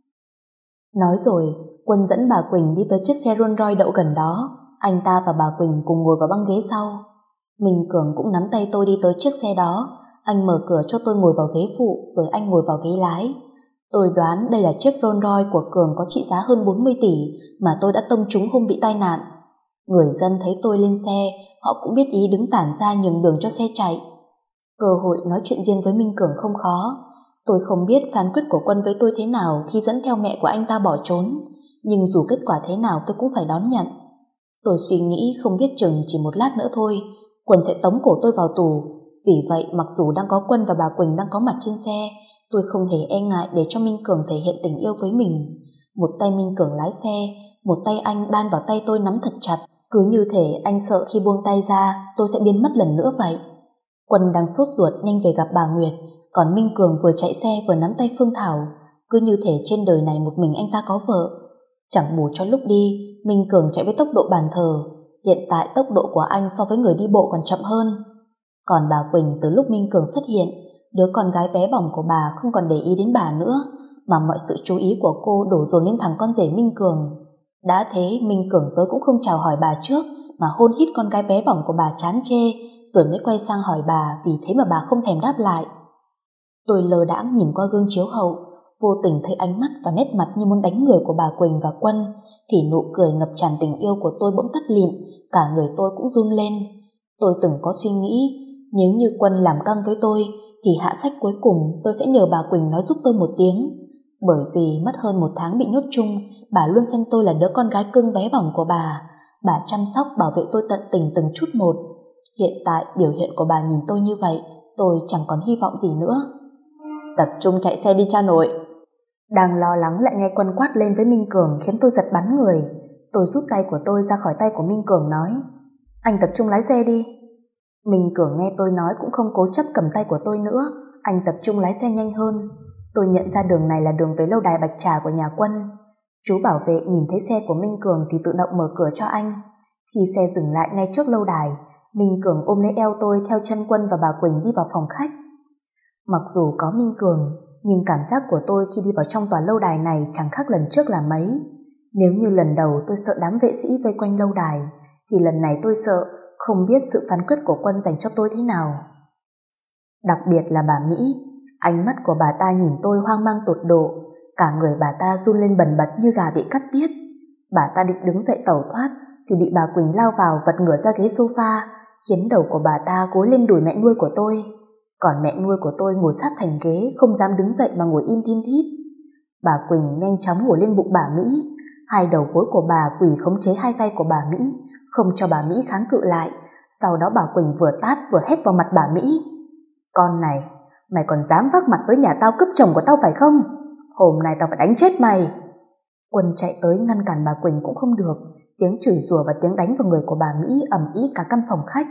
Nói rồi, Quân dẫn bà Quỳnh đi tới chiếc xe Rolls Royce đậu gần đó. Anh ta và bà Quỳnh cùng ngồi vào băng ghế sau. Minh Cường cũng nắm tay tôi đi tới chiếc xe đó. Anh mở cửa cho tôi ngồi vào ghế phụ, rồi anh ngồi vào ghế lái. Tôi đoán đây là chiếc Rolls Royce của Cường có trị giá hơn 40 tỷ mà tôi đã tông trúng hôm bị tai nạn. Người dân thấy tôi lên xe, họ cũng biết ý đứng tản ra nhường đường cho xe chạy. Cơ hội nói chuyện riêng với Minh Cường không khó. Tôi không biết phán quyết của Quân với tôi thế nào khi dẫn theo mẹ của anh ta bỏ trốn, nhưng dù kết quả thế nào tôi cũng phải đón nhận. Tôi suy nghĩ không biết chừng chỉ một lát nữa thôi, Quân sẽ tống cổ tôi vào tù. Vì vậy mặc dù đang có Quân và bà Quỳnh đang có mặt trên xe, tôi không hề e ngại để cho Minh Cường thể hiện tình yêu với mình. Một tay Minh Cường lái xe, một tay anh đan vào tay tôi nắm thật chặt, cứ như thể anh sợ khi buông tay ra tôi sẽ biến mất lần nữa vậy. Quân đang sốt ruột nhanh về gặp bà Nguyệt, còn Minh Cường vừa chạy xe vừa nắm tay Phương Thảo, cứ như thể trên đời này một mình anh ta có vợ. Chẳng bù cho lúc đi, Minh Cường chạy với tốc độ bàn thờ. Hiện tại tốc độ của anh so với người đi bộ còn chậm hơn. Còn bà Quỳnh từ lúc Minh Cường xuất hiện, đứa con gái bé bỏng của bà không còn để ý đến bà nữa, mà mọi sự chú ý của cô đổ dồn lên thằng con rể Minh Cường. Đã thế Minh Cường tới cũng không chào hỏi bà trước, mà hôn hít con gái bé bỏng của bà chán chê, rồi mới quay sang hỏi bà, vì thế mà bà không thèm đáp lại. Tôi lơ đãng nhìn qua gương chiếu hậu, vô tình thấy ánh mắt và nét mặt như muốn đánh người của bà Quỳnh và Quân, thì nụ cười ngập tràn tình yêu của tôi bỗng tắt lịm, cả người tôi cũng run lên. Tôi từng có suy nghĩ, nếu như Quân làm căng với tôi, thì hạ sách cuối cùng tôi sẽ nhờ bà Quỳnh nói giúp tôi một tiếng. Bởi vì mất hơn 1 tháng bị nhốt chung, bà luôn xem tôi là đứa con gái cưng bé bỏng của bà. Bà chăm sóc bảo vệ tôi tận tình từng chút một. Hiện tại biểu hiện của bà nhìn tôi như vậy, tôi chẳng còn hy vọng gì nữa. Tập trung chạy xe đi cha nội. Đang lo lắng lại nghe Quân quát lên với Minh Cường khiến tôi giật bắn người. Tôi rút tay của tôi ra khỏi tay của Minh Cường nói, anh tập trung lái xe đi. Minh Cường nghe tôi nói cũng không cố chấp cầm tay của tôi nữa, anh tập trung lái xe nhanh hơn. Tôi nhận ra đường này là đường về lâu đài Bạch Trà của nhà Quân. Chú bảo vệ nhìn thấy xe của Minh Cường thì tự động mở cửa cho anh. Khi xe dừng lại ngay trước lâu đài, Minh Cường ôm lấy eo tôi theo chân Quân và bà Quỳnh đi vào phòng khách. Mặc dù có Minh Cường, nhưng cảm giác của tôi khi đi vào trong tòa lâu đài này chẳng khác lần trước là mấy. Nếu như lần đầu tôi sợ đám vệ sĩ vây quanh lâu đài, thì lần này tôi sợ không biết sự phán quyết của Quân dành cho tôi thế nào. Đặc biệt là bà Mỹ, ánh mắt của bà ta nhìn tôi hoang mang tột độ, cả người bà ta run lên bần bật như gà bị cắt tiết. Bà ta định đứng dậy tẩu thoát thì bị bà Quỳnh lao vào vật ngửa ra ghế sofa, khiến đầu của bà ta gối lên đùi mẹ nuôi của tôi. Còn mẹ nuôi của tôi ngồi sát thành ghế, không dám đứng dậy mà ngồi im thin thít. Bà Quỳnh nhanh chóng ngồi lên bụng bà Mỹ, hai đầu gối của bà quỳ khống chế hai tay của bà Mỹ, không cho bà Mỹ kháng cự lại. Sau đó bà Quỳnh vừa tát vừa hét vào mặt bà Mỹ, con này, mày còn dám vác mặt tới nhà tao cướp chồng của tao phải không? Hôm nay tao phải đánh chết mày. Quân chạy tới ngăn cản bà Quỳnh cũng không được, tiếng chửi rủa và tiếng đánh vào người của bà Mỹ ầm ĩ cả căn phòng khách.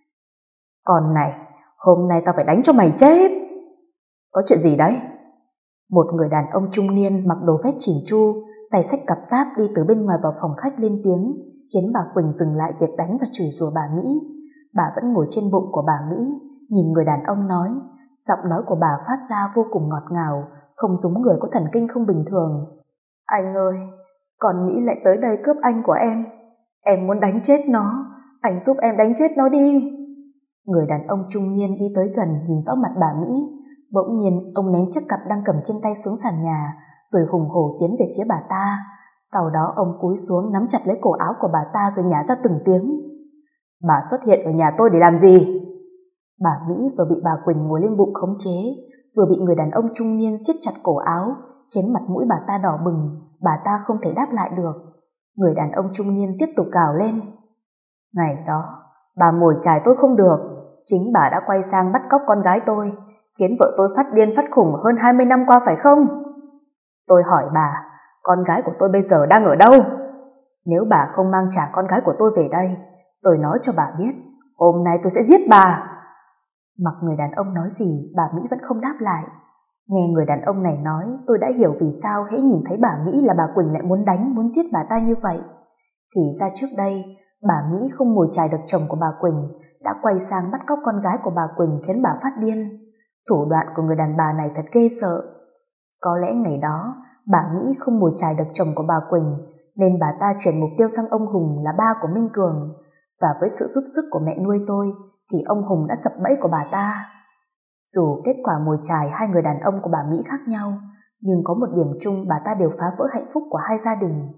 Con này, hôm nay tao phải đánh cho mày chết. Có chuyện gì đấy? Một người đàn ông trung niên mặc đồ vest chỉn chu, tay xách cặp táp đi từ bên ngoài vào phòng khách lên tiếng, khiến bà Quỳnh dừng lại việc đánh và chửi rủa bà Mỹ. Bà vẫn ngồi trên bụng của bà Mỹ, nhìn người đàn ông nói. Giọng nói của bà phát ra vô cùng ngọt ngào, không giống người có thần kinh không bình thường. Anh ơi, con Mỹ lại tới đây cướp anh của em. Em muốn đánh chết nó, anh giúp em đánh chết nó đi. Người đàn ông trung niên đi tới gần nhìn rõ mặt bà Mỹ. Bỗng nhiên ông ném chiếc cặp đang cầm trên tay xuống sàn nhà, rồi hùng hổ tiến về phía bà ta. Sau đó ông cúi xuống nắm chặt lấy cổ áo của bà ta rồi nhả ra từng tiếng. Bà xuất hiện ở nhà tôi để làm gì? Bà Mỹ vừa bị bà Quỳnh ngồi lên bụng khống chế, vừa bị người đàn ông trung niên siết chặt cổ áo, khiến mặt mũi bà ta đỏ bừng, bà ta không thể đáp lại được. Người đàn ông trung niên tiếp tục gào lên. Ngày đó, bà mồi chài tôi không được, chính bà đã quay sang bắt cóc con gái tôi, khiến vợ tôi phát điên phát khùng hơn 20 năm qua phải không? Tôi hỏi bà, con gái của tôi bây giờ đang ở đâu? Nếu bà không mang trả con gái của tôi về đây, tôi nói cho bà biết, hôm nay tôi sẽ giết bà. Mặc người đàn ông nói gì, bà Mỹ vẫn không đáp lại. Nghe người đàn ông này nói, tôi đã hiểu vì sao hễ nhìn thấy bà Mỹ là bà Quỳnh lại muốn đánh, muốn giết bà ta như vậy. Thì ra trước đây, bà Mỹ không mồi chài được chồng của bà Quỳnh, đã quay sang bắt cóc con gái của bà Quỳnh khiến bà phát điên. Thủ đoạn của người đàn bà này thật ghê sợ. Có lẽ ngày đó, bà Mỹ không mồi chài được chồng của bà Quỳnh, nên bà ta chuyển mục tiêu sang ông Hùng là ba của Minh Cường. Và với sự giúp sức của mẹ nuôi tôi, thì ông Hùng đã sập bẫy của bà ta. Dù kết quả mồi chài hai người đàn ông của bà Mỹ khác nhau, nhưng có một điểm chung bà ta đều phá vỡ hạnh phúc của hai gia đình.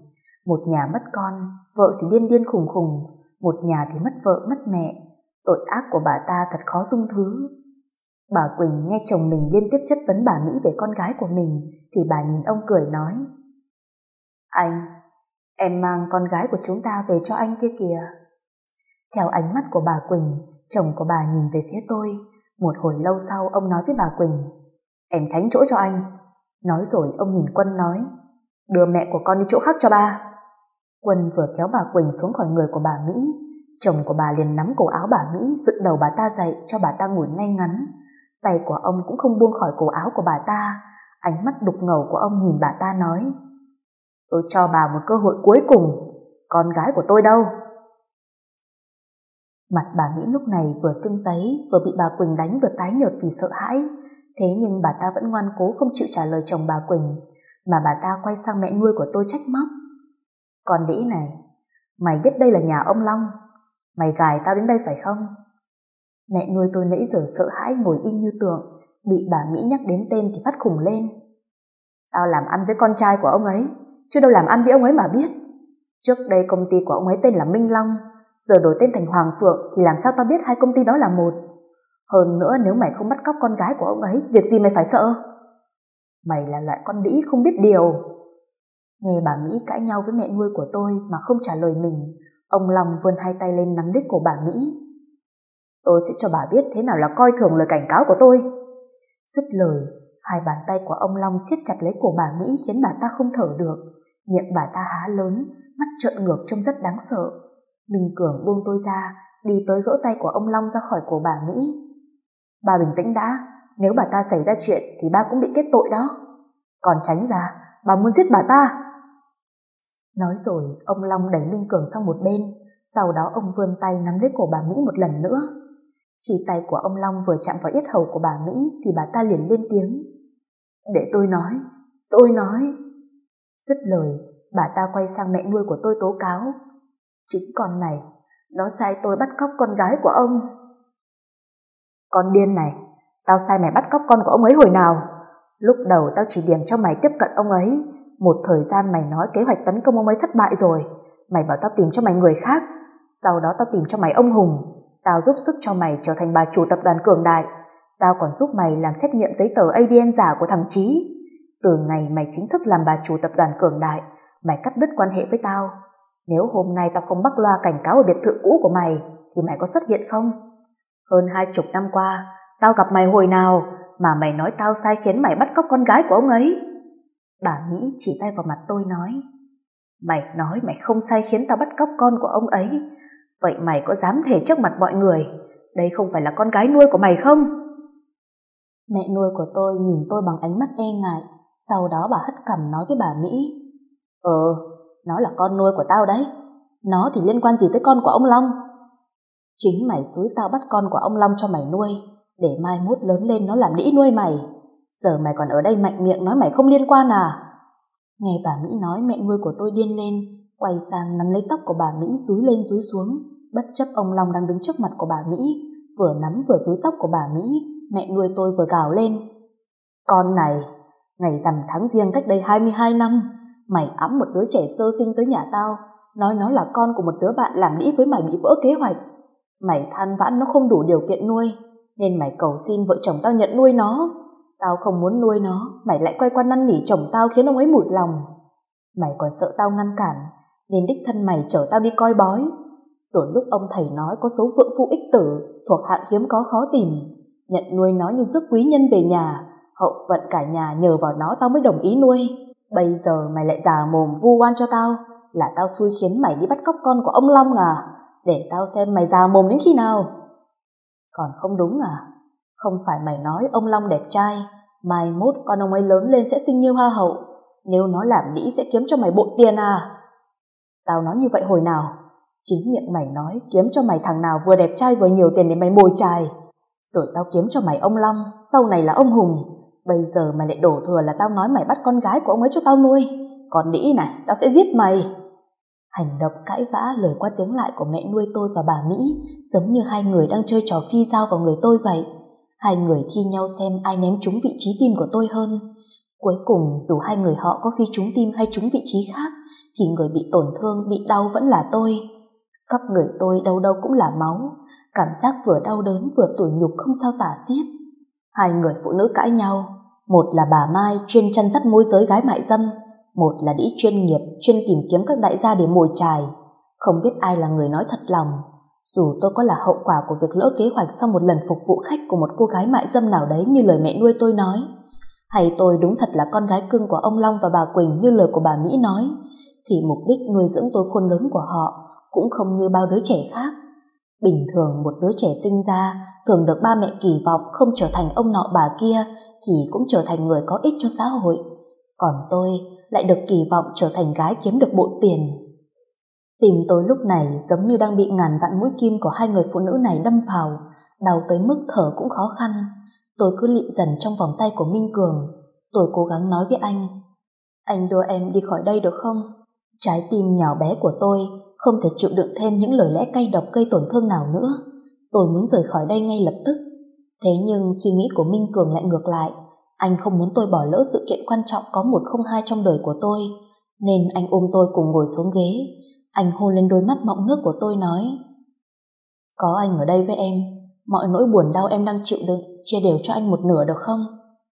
Một nhà mất con, vợ thì điên điên khùng khùng, một nhà thì mất vợ mất mẹ. Tội ác của bà ta thật khó dung thứ. Bà Quỳnh nghe chồng mình liên tiếp chất vấn bà Mỹ về con gái của mình thì bà nhìn ông cười nói: Anh, em mang con gái của chúng ta về cho anh kia kìa. Theo ánh mắt của bà Quỳnh, chồng của bà nhìn về phía tôi. Một hồi lâu sau ông nói với bà Quỳnh: Em tránh chỗ cho anh. Nói rồi ông nhìn Quân nói: Đưa mẹ của con đi chỗ khác cho ba. Quân vừa kéo bà Quỳnh xuống khỏi người của bà Mỹ, chồng của bà liền nắm cổ áo bà Mỹ dựng đầu bà ta dậy cho bà ta ngồi ngay ngắn. Tay của ông cũng không buông khỏi cổ áo của bà ta. Ánh mắt đục ngầu của ông nhìn bà ta nói: Tôi cho bà một cơ hội cuối cùng. Con gái của tôi đâu? Mặt bà Mỹ lúc này vừa sưng tấy, vừa bị bà Quỳnh đánh vừa tái nhợt vì sợ hãi. Thế nhưng bà ta vẫn ngoan cố không chịu trả lời chồng bà Quỳnh, mà bà ta quay sang mẹ nuôi của tôi trách móc: Con đĩ này, mày biết đây là nhà ông Long, mày gài tao đến đây phải không? Mẹ nuôi tôi nãy giờ sợ hãi ngồi im như tượng, bị bà Mỹ nhắc đến tên thì phát khủng lên: Tao làm ăn với con trai của ông ấy, chứ đâu làm ăn với ông ấy mà biết. Trước đây công ty của ông ấy tên là Minh Long, giờ đổi tên thành Hoàng Phượng thì làm sao tao biết hai công ty đó là một. Hơn nữa nếu mày không bắt cóc con gái của ông ấy, việc gì mày phải sợ? Mày là loại con đĩ không biết điều. Nghe bà Mỹ cãi nhau với mẹ nuôi của tôi mà không trả lời mình, ông Long vươn hai tay lên nắm lấy cổ bà Mỹ. Tôi sẽ cho bà biết thế nào là coi thường lời cảnh cáo của tôi. Dứt lời, hai bàn tay của ông Long siết chặt lấy cổ bà Mỹ khiến bà ta không thở được. Miệng bà ta há lớn, mắt trợn ngược trông rất đáng sợ. Minh Cường buông tôi ra, đi tới gỡ tay của ông Long ra khỏi cổ bà Mỹ. Bà bình tĩnh đã, nếu bà ta xảy ra chuyện thì ba cũng bị kết tội đó. Còn tránh ra, bà muốn giết bà ta. Nói rồi, ông Long đẩy Minh Cường sang một bên, sau đó ông vươn tay nắm lấy cổ bà Mỹ một lần nữa. Khi tay của ông Long vừa chạm vào yết hầu của bà Mỹ thì bà ta liền lên tiếng: Để tôi nói. Dứt lời, bà ta quay sang mẹ nuôi của tôi tố cáo: Chính con này, nó sai tôi bắt cóc con gái của ông. Con điên này, tao sai mày bắt cóc con của ông ấy hồi nào? Lúc đầu tao chỉ điểm cho mày tiếp cận ông ấy. Một thời gian mày nói kế hoạch tấn công ông ấy thất bại rồi, mày bảo tao tìm cho mày người khác. Sau đó tao tìm cho mày ông Hùng. Tao giúp sức cho mày trở thành bà chủ tập đoàn Cường Đại. Tao còn giúp mày làm xét nghiệm giấy tờ ADN giả của thằng Chí. Từ ngày mày chính thức làm bà chủ tập đoàn Cường Đại, mày cắt đứt quan hệ với tao. Nếu hôm nay tao không bắc loa cảnh cáo ở biệt thự cũ của mày thì mày có xuất hiện không? Hơn 20 năm qua, tao gặp mày hồi nào mà mày nói tao sai khiến mày bắt cóc con gái của ông ấy? Bà Mỹ chỉ tay vào mặt tôi nói: Mày nói mày không sai khiến tao bắt cóc con của ông ấy, vậy mày có dám thề trước mặt mọi người đây không phải là con gái nuôi của mày không? Mẹ nuôi của tôi nhìn tôi bằng ánh mắt e ngại, sau đó bà hất cằm nói với bà Mỹ: Nó là con nuôi của tao đấy. Nó thì liên quan gì tới con của ông Long? Chính mày xúi tao bắt con của ông Long cho mày nuôi, để mai mốt lớn lên nó làm đĩ nuôi mày. Giờ mày còn ở đây mạnh miệng nói mày không liên quan à? Nghe bà Mỹ nói, mẹ nuôi của tôi điên lên, quay sang nắm lấy tóc của bà Mỹ dúi lên dúi xuống, bất chấp ông Long đang đứng trước mặt của bà Mỹ. Vừa nắm vừa dúi tóc của bà Mỹ, mẹ nuôi tôi vừa gào lên: Con này, ngày rằm tháng giêng cách đây 22 năm, mày ẵm một đứa trẻ sơ sinh tới nhà tao, nói nó là con của một đứa bạn làm đĩ với mày bị vỡ kế hoạch. Mày than vãn nó không đủ điều kiện nuôi, nên mày cầu xin vợ chồng tao nhận nuôi nó. Tao không muốn nuôi nó, mày lại quay qua năn nỉ chồng tao khiến ông ấy mủi lòng. Mày còn sợ tao ngăn cản, nên đích thân mày chở tao đi coi bói. Rồi lúc ông thầy nói có số vượng phu ích tử thuộc hạng hiếm có khó tìm, nhận nuôi nó như rước quý nhân về nhà, hậu vận cả nhà nhờ vào nó tao mới đồng ý nuôi. Bây giờ mày lại già mồm vu oan cho tao là tao xui khiến mày đi bắt cóc con của ông Long à? Để tao xem mày già mồm đến khi nào. Còn không đúng à? Không phải mày nói ông Long đẹp trai, mai mốt con ông ấy lớn lên sẽ sinh như hoa hậu, nếu nó làm đĩ sẽ kiếm cho mày bội tiền à? Tao nói như vậy hồi nào? Chính miệng mày nói kiếm cho mày thằng nào vừa đẹp trai vừa nhiều tiền để mày mồi chài. Rồi tao kiếm cho mày ông Long, sau này là ông Hùng. Bây giờ mày lại đổ thừa là tao nói mày bắt con gái của ông ấy cho tao nuôi. Còn đĩ này, tao sẽ giết mày. Hành động cãi vã lời qua tiếng lại của mẹ nuôi tôi và bà Mỹ giống như hai người đang chơi trò phi dao vào người tôi vậy. Hai người thi nhau xem ai ném trúng vị trí tim của tôi hơn. Cuối cùng dù hai người họ có phi trúng tim hay trúng vị trí khác thì người bị tổn thương, bị đau vẫn là tôi. Khắp người tôi đâu đâu cũng là máu, cảm giác vừa đau đớn vừa tủi nhục không sao tả xiết. Hai người phụ nữ cãi nhau, một là bà Mai chuyên chăn dắt môi giới gái mại dâm, một là đĩ chuyên nghiệp chuyên tìm kiếm các đại gia để mồi chài. Không biết ai là người nói thật lòng. Dù tôi có là hậu quả của việc lỡ kế hoạch sau một lần phục vụ khách của một cô gái mại dâm nào đấy như lời mẹ nuôi tôi nói, hay tôi đúng thật là con gái cưng của ông Long và bà Quỳnh như lời của bà Mỹ nói, thì mục đích nuôi dưỡng tôi khôn lớn của họ cũng không như bao đứa trẻ khác. Bình thường một đứa trẻ sinh ra thường được ba mẹ kỳ vọng không trở thành ông nọ bà kia thì cũng trở thành người có ích cho xã hội. Còn tôi lại được kỳ vọng trở thành gái kiếm được bộn tiền. Tim tôi lúc này giống như đang bị ngàn vạn mũi kim của hai người phụ nữ này đâm vào, đau tới mức thở cũng khó khăn. Tôi cứ lịm dần trong vòng tay của Minh Cường. Tôi cố gắng nói với anh đưa em đi khỏi đây được không? Trái tim nhỏ bé của tôi không thể chịu đựng thêm những lời lẽ cay độc gây tổn thương nào nữa. Tôi muốn rời khỏi đây ngay lập tức. Thế nhưng suy nghĩ của Minh Cường lại ngược lại. Anh không muốn tôi bỏ lỡ sự kiện quan trọng có 102 trong đời của tôi, nên anh ôm tôi cùng ngồi xuống ghế. Anh hôn lên đôi mắt mọng nước của tôi nói: có anh ở đây với em, mọi nỗi buồn đau em đang chịu đựng chia đều cho anh một nửa được không?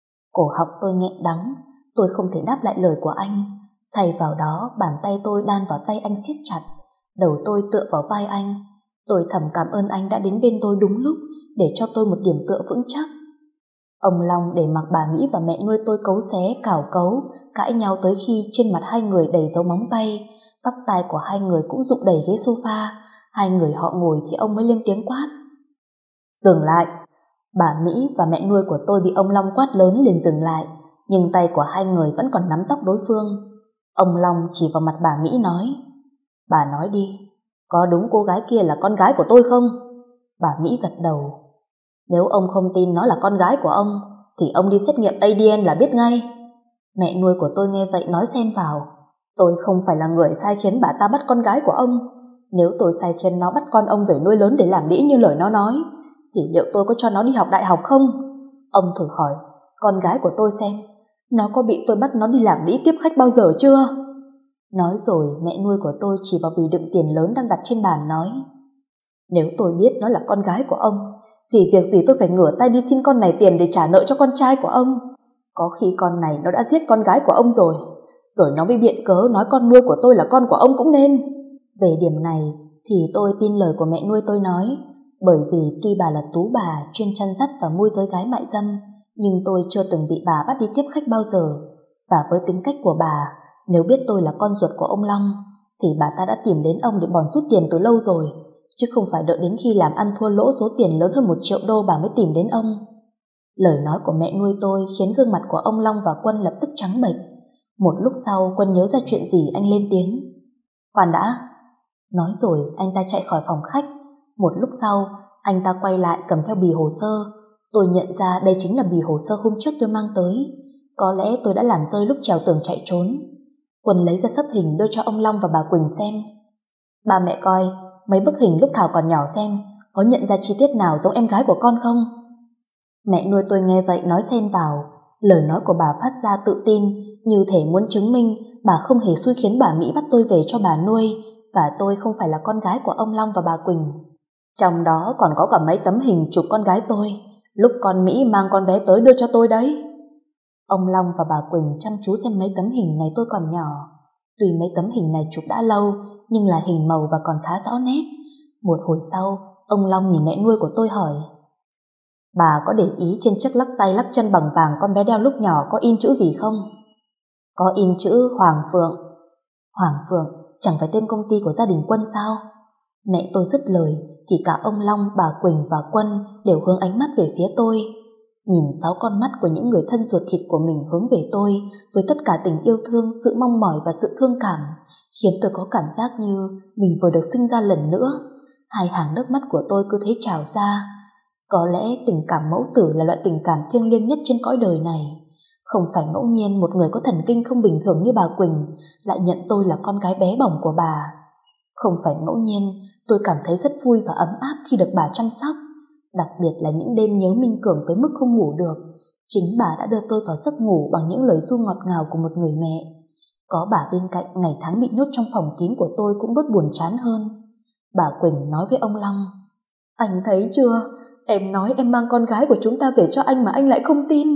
Cổ họng tôi nghẹn đắng, tôi không thể đáp lại lời của anh. Thay vào đó, bàn tay tôi đan vào tay anh siết chặt, đầu tôi tựa vào vai anh. Tôi thầm cảm ơn anh đã đến bên tôi đúng lúc để cho tôi một điểm tựa vững chắc. Ông Long để mặc bà Mỹ và mẹ nuôi tôi cấu xé, cào cấu, cãi nhau tới khi trên mặt hai người đầy dấu móng tay, tóc tai của hai người cũng rụng đầy ghế sofa. Hai người họ ngồi thì ông mới lên tiếng quát: dừng lại! Bà Mỹ và mẹ nuôi của tôi bị ông Long quát lớn liền dừng lại, nhưng tay của hai người vẫn còn nắm tóc đối phương. Ông Long chỉ vào mặt bà Mỹ nói: bà nói đi, có đúng cô gái kia là con gái của tôi không? Bà Mỹ gật đầu. Nếu ông không tin nó là con gái của ông thì ông đi xét nghiệm ADN là biết ngay. Mẹ nuôi của tôi nghe vậy nói xen vào: tôi không phải là người sai khiến bà ta bắt con gái của ông. Nếu tôi sai khiến nó bắt con ông về nuôi lớn để làm đĩ như lời nó nói, thì liệu tôi có cho nó đi học đại học không? Ông thử hỏi con gái của tôi xem, nó có bị tôi bắt nó đi làm đĩ tiếp khách bao giờ chưa? Nói rồi mẹ nuôi của tôi chỉ vào bì đựng tiền lớn đang đặt trên bàn nói: nếu tôi biết nó là con gái của ông thì việc gì tôi phải ngửa tay đi xin con này tiền để trả nợ cho con trai của ông. Có khi con này nó đã giết con gái của ông rồi nó mới biện cớ nói con nuôi của tôi là con của ông cũng nên. Về điểm này thì tôi tin lời của mẹ nuôi tôi nói, bởi vì tuy bà là tú bà chuyên chăn dắt và môi giới gái mại dâm, nhưng tôi chưa từng bị bà bắt đi tiếp khách bao giờ. Và với tính cách của bà, nếu biết tôi là con ruột của ông Long thì bà ta đã tìm đến ông để bòn rút tiền từ lâu rồi, chứ không phải đợi đến khi làm ăn thua lỗ số tiền lớn hơn 1 triệu đô bà mới tìm đến ông. Lời nói của mẹ nuôi tôi khiến gương mặt của ông Long và Quân lập tức trắng bệch. Một lúc sau Quân nhớ ra chuyện gì, anh lên tiếng: khoan đã. Nói rồi anh ta chạy khỏi phòng khách. Một lúc sau anh ta quay lại cầm theo bì hồ sơ. Tôi nhận ra đây chính là bì hồ sơ hôm trước tôi mang tới. Có lẽ tôi đã làm rơi lúc trèo tường chạy trốn. Quân lấy ra xấp hình đưa cho ông Long và bà Quỳnh xem. Ba mẹ coi mấy bức hình lúc Thảo còn nhỏ xem, có nhận ra chi tiết nào giống em gái của con không? Mẹ nuôi tôi nghe vậy nói xen vào. Lời nói của bà phát ra tự tin, như thể muốn chứng minh bà không hề xui khiến bà Mỹ bắt tôi về cho bà nuôi, và tôi không phải là con gái của ông Long và bà Quỳnh. Trong đó còn có cả mấy tấm hình chụp con gái tôi lúc con Mỹ mang con bé tới đưa cho tôi đấy. Ông Long và bà Quỳnh chăm chú xem mấy tấm hình ngày tôi còn nhỏ. Tuy mấy tấm hình này chụp đã lâu, nhưng là hình màu và còn khá rõ nét. Một hồi sau, ông Long nhìn mẹ nuôi của tôi hỏi: bà có để ý trên chiếc lắc tay lắc chân bằng vàng con bé đeo lúc nhỏ có in chữ gì không? Có in chữ Hoàng Phượng. Hoàng Phượng chẳng phải tên công ty của gia đình Quân sao? Mẹ tôi dứt lời thì cả ông Long, bà Quỳnh và Quân đều hướng ánh mắt về phía tôi. Nhìn 6 con mắt của những người thân ruột thịt của mình hướng về tôi với tất cả tình yêu thương, sự mong mỏi và sự thương cảm, khiến tôi có cảm giác như mình vừa được sinh ra lần nữa. Hai hàng nước mắt của tôi cứ thế trào ra. Có lẽ tình cảm mẫu tử là loại tình cảm thiêng liêng nhất trên cõi đời này. Không phải ngẫu nhiên một người có thần kinh không bình thường như bà Quỳnh lại nhận tôi là con gái bé bỏng của bà. Không phải ngẫu nhiên tôi cảm thấy rất vui và ấm áp khi được bà chăm sóc. Đặc biệt là những đêm nhớ Minh Cường tới mức không ngủ được, chính bà đã đưa tôi vào giấc ngủ bằng những lời ru ngọt ngào của một người mẹ. Có bà bên cạnh, ngày tháng bị nhốt trong phòng kín của tôi cũng bớt buồn chán hơn. Bà Quỳnh nói với ông Long: Anh thấy chưa, em nói em mang con gái của chúng ta về cho anh mà anh lại không tin.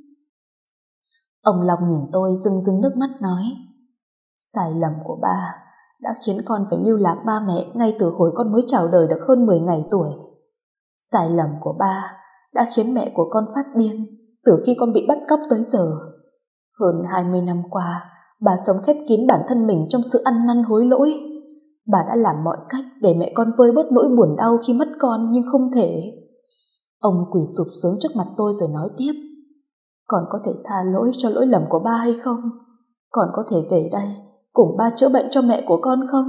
Ông Long nhìn tôi rưng rưng nước mắt nói: Sai lầm của ba đã khiến con phải lưu lạc ba mẹ ngay từ hồi con mới chào đời được hơn 10 ngày tuổi. Sai lầm của ba đã khiến mẹ của con phát điên từ khi con bị bắt cóc tới giờ. Hơn 20 năm qua, bà sống khép kín bản thân mình trong sự ăn năn hối lỗi. Bà đã làm mọi cách để mẹ con vơi bớt nỗi buồn đau khi mất con, nhưng không thể. Ông quỳ sụp xuống trước mặt tôi rồi nói tiếp: Con có thể tha lỗi cho lỗi lầm của ba hay không? Con có thể về đây cùng ba chữa bệnh cho mẹ của con không?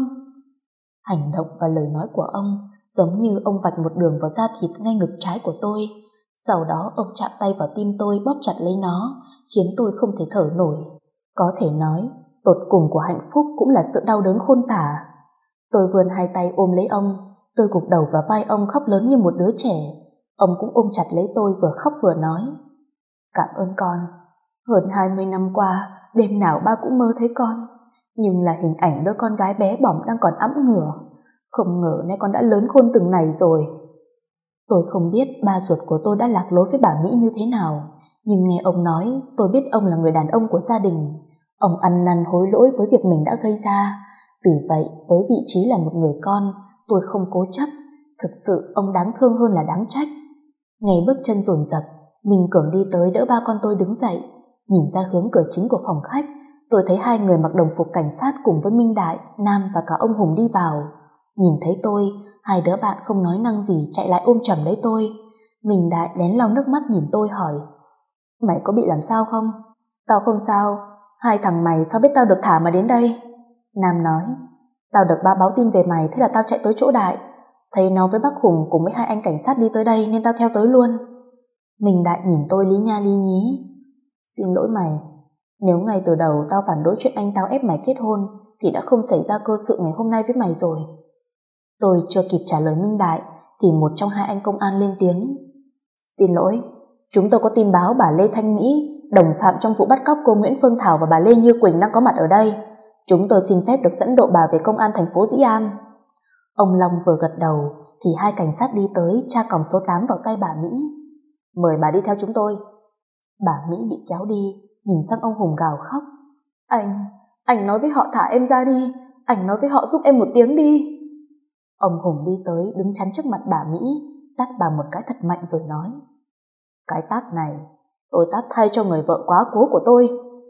Hành động và lời nói của ông giống như ông vạch một đường vào da thịt ngay ngực trái của tôi. Sau đó ông chạm tay vào tim tôi, bóp chặt lấy nó, khiến tôi không thể thở nổi. Có thể nói, tột cùng của hạnh phúc cũng là sự đau đớn khôn tả. Tôi vươn hai tay ôm lấy ông, tôi gục đầu vào vai ông khóc lớn như một đứa trẻ. Ông cũng ôm chặt lấy tôi, vừa khóc vừa nói: Cảm ơn con. Hơn 20 năm qua, đêm nào ba cũng mơ thấy con, nhưng là hình ảnh đứa con gái bé bỏng đang còn ẵm ngửa. Không ngờ nay con đã lớn khôn từng này rồi. Tôi không biết ba ruột của tôi đã lạc lối với bà Mỹ như thế nào, nhưng nghe ông nói, tôi biết ông là người đàn ông của gia đình. Ông ăn năn hối lỗi với việc mình đã gây ra. Vì vậy, với vị trí là một người con, tôi không cố chấp. Thực sự ông đáng thương hơn là đáng trách. Nghe bước chân dồn dập, Minh Cường đi tới đỡ ba con tôi đứng dậy. Nhìn ra hướng cửa chính của phòng khách, tôi thấy hai người mặc đồng phục cảnh sát cùng với Minh Đại, Nam và cả ông Hùng đi vào. Nhìn thấy tôi, hai đứa bạn không nói năng gì chạy lại ôm chầm lấy tôi. Minh Đại lén lau nước mắt nhìn tôi hỏi: Mày có bị làm sao không? Tao không sao. Hai thằng mày sao biết tao được thả mà đến đây? Nam nói: Tao được ba báo tin về mày, thế là tao chạy tới chỗ Đại. Thấy nó với bác Hùng cùng với hai anh cảnh sát đi tới đây nên tao theo tới luôn. Minh Đại nhìn tôi lý nha lý nhí: Xin lỗi mày, nếu ngay từ đầu tao phản đối chuyện anh tao ép mày kết hôn thì đã không xảy ra cơ sự ngày hôm nay với mày rồi. Tôi chưa kịp trả lời Minh Đại thì một trong hai anh công an lên tiếng: Xin lỗi, chúng tôi có tin báo bà Lê Thanh Mỹ, đồng phạm trong vụ bắt cóc cô Nguyễn Phương Thảo và bà Lê Như Quỳnh đang có mặt ở đây. Chúng tôi xin phép được dẫn độ bà về công an thành phố Dĩ An. Ông Long vừa gật đầu thì hai cảnh sát đi tới tra còng số 8 vào tay bà Mỹ. Mời bà đi theo chúng tôi. Bà Mỹ bị kéo đi, nhìn sang ông Hùng gào khóc: Anh nói với họ thả em ra đi. Anh nói với họ giúp em một tiếng đi. Ông Hùng đi tới đứng chắn trước mặt bà Mỹ, tát bà một cái thật mạnh rồi nói: Cái tát này tôi tát thay cho người vợ quá cố của tôi.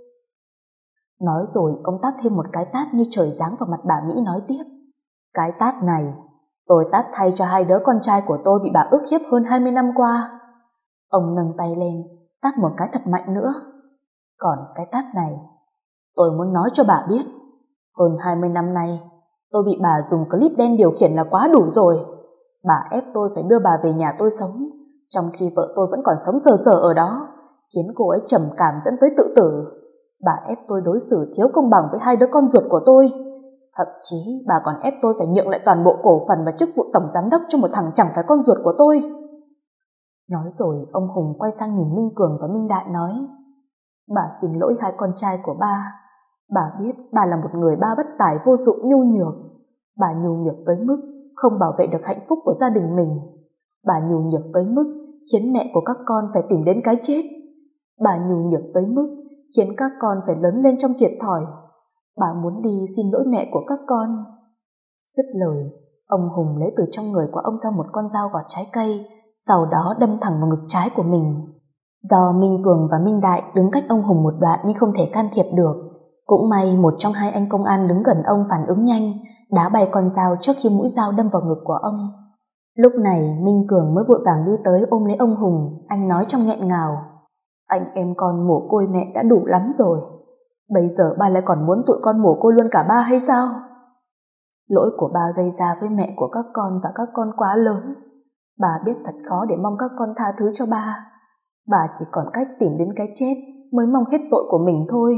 Nói rồi ông tát thêm một cái tát như trời giáng vào mặt bà Mỹ, nói tiếp: Cái tát này tôi tát thay cho hai đứa con trai của tôi bị bà ức hiếp hơn 20 năm qua. Ông nâng tay lên tát một cái thật mạnh nữa. Còn cái tát này tôi muốn nói cho bà biết, hơn 20 năm nay tôi bị bà dùng clip đen điều khiển là quá đủ rồi. Bà ép tôi phải đưa bà về nhà tôi sống, trong khi vợ tôi vẫn còn sống sờ sờ ở đó, khiến cô ấy trầm cảm dẫn tới tự tử. Bà ép tôi đối xử thiếu công bằng với hai đứa con ruột của tôi. Thậm chí bà còn ép tôi phải nhượng lại toàn bộ cổ phần và chức vụ tổng giám đốc cho một thằng chẳng phải con ruột của tôi. Nói rồi ông Hùng quay sang nhìn Minh Cường và Minh Đại nói: Bà xin lỗi hai con trai của ba. Bà biết bà là một người ba bất tài vô dụng nhu nhược. Bà nhu nhược tới mức không bảo vệ được hạnh phúc của gia đình mình. Bà nhu nhược tới mức khiến mẹ của các con phải tìm đến cái chết. Bà nhu nhược tới mức khiến các con phải lớn lên trong thiệt thòi. Bà muốn đi xin lỗi mẹ của các con. Dứt lời, ông Hùng lấy từ trong người của ông ra một con dao gọt trái cây, sau đó đâm thẳng vào ngực trái của mình. Do Minh Cường và Minh Đại đứng cách ông Hùng một đoạn nên không thể can thiệp được. Cũng may một trong hai anh công an đứng gần ông phản ứng nhanh, đá bay con dao trước khi mũi dao đâm vào ngực của ông. Lúc này Minh Cường mới vội vàng đi tới ôm lấy ông Hùng. Anh nói trong nghẹn ngào: Anh em con mồ côi mẹ đã đủ lắm rồi, bây giờ ba lại còn muốn tụi con mồ côi luôn cả ba hay sao? Lỗi của ba gây ra với mẹ của các con và các con quá lớn. Bà biết thật khó để mong các con tha thứ cho ba. Bà chỉ còn cách tìm đến cái chết mới mong hết tội của mình thôi.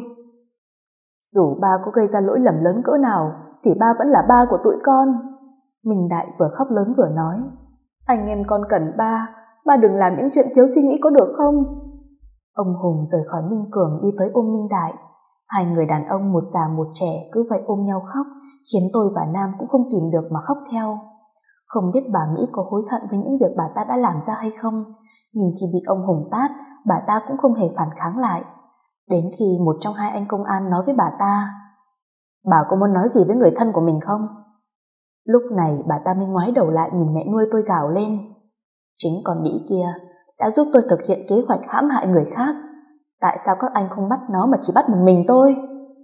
Dù ba có gây ra lỗi lầm lớn cỡ nào thì ba vẫn là ba của tụi con. Minh Đại vừa khóc lớn vừa nói: Anh em con cần ba đừng làm những chuyện thiếu suy nghĩ có được không? Ông Hùng rời khỏi Minh Cường đi tới ôm Minh Đại. Hai người đàn ông một già một trẻ cứ vậy ôm nhau khóc, khiến tôi và Nam cũng không kìm được mà khóc theo. Không biết bà Mỹ có hối hận với những việc bà ta đã làm ra hay không, nhưng khi bị ông Hùng tát, bà ta cũng không hề phản kháng lại. Đến khi một trong hai anh công an nói với bà ta: "Bà có muốn nói gì với người thân của mình không?" Lúc này bà ta mới ngoái đầu lại nhìn mẹ nuôi tôi gào lên: "Chính con đĩ kia đã giúp tôi thực hiện kế hoạch hãm hại người khác. Tại sao các anh không bắt nó mà chỉ bắt một mình tôi?"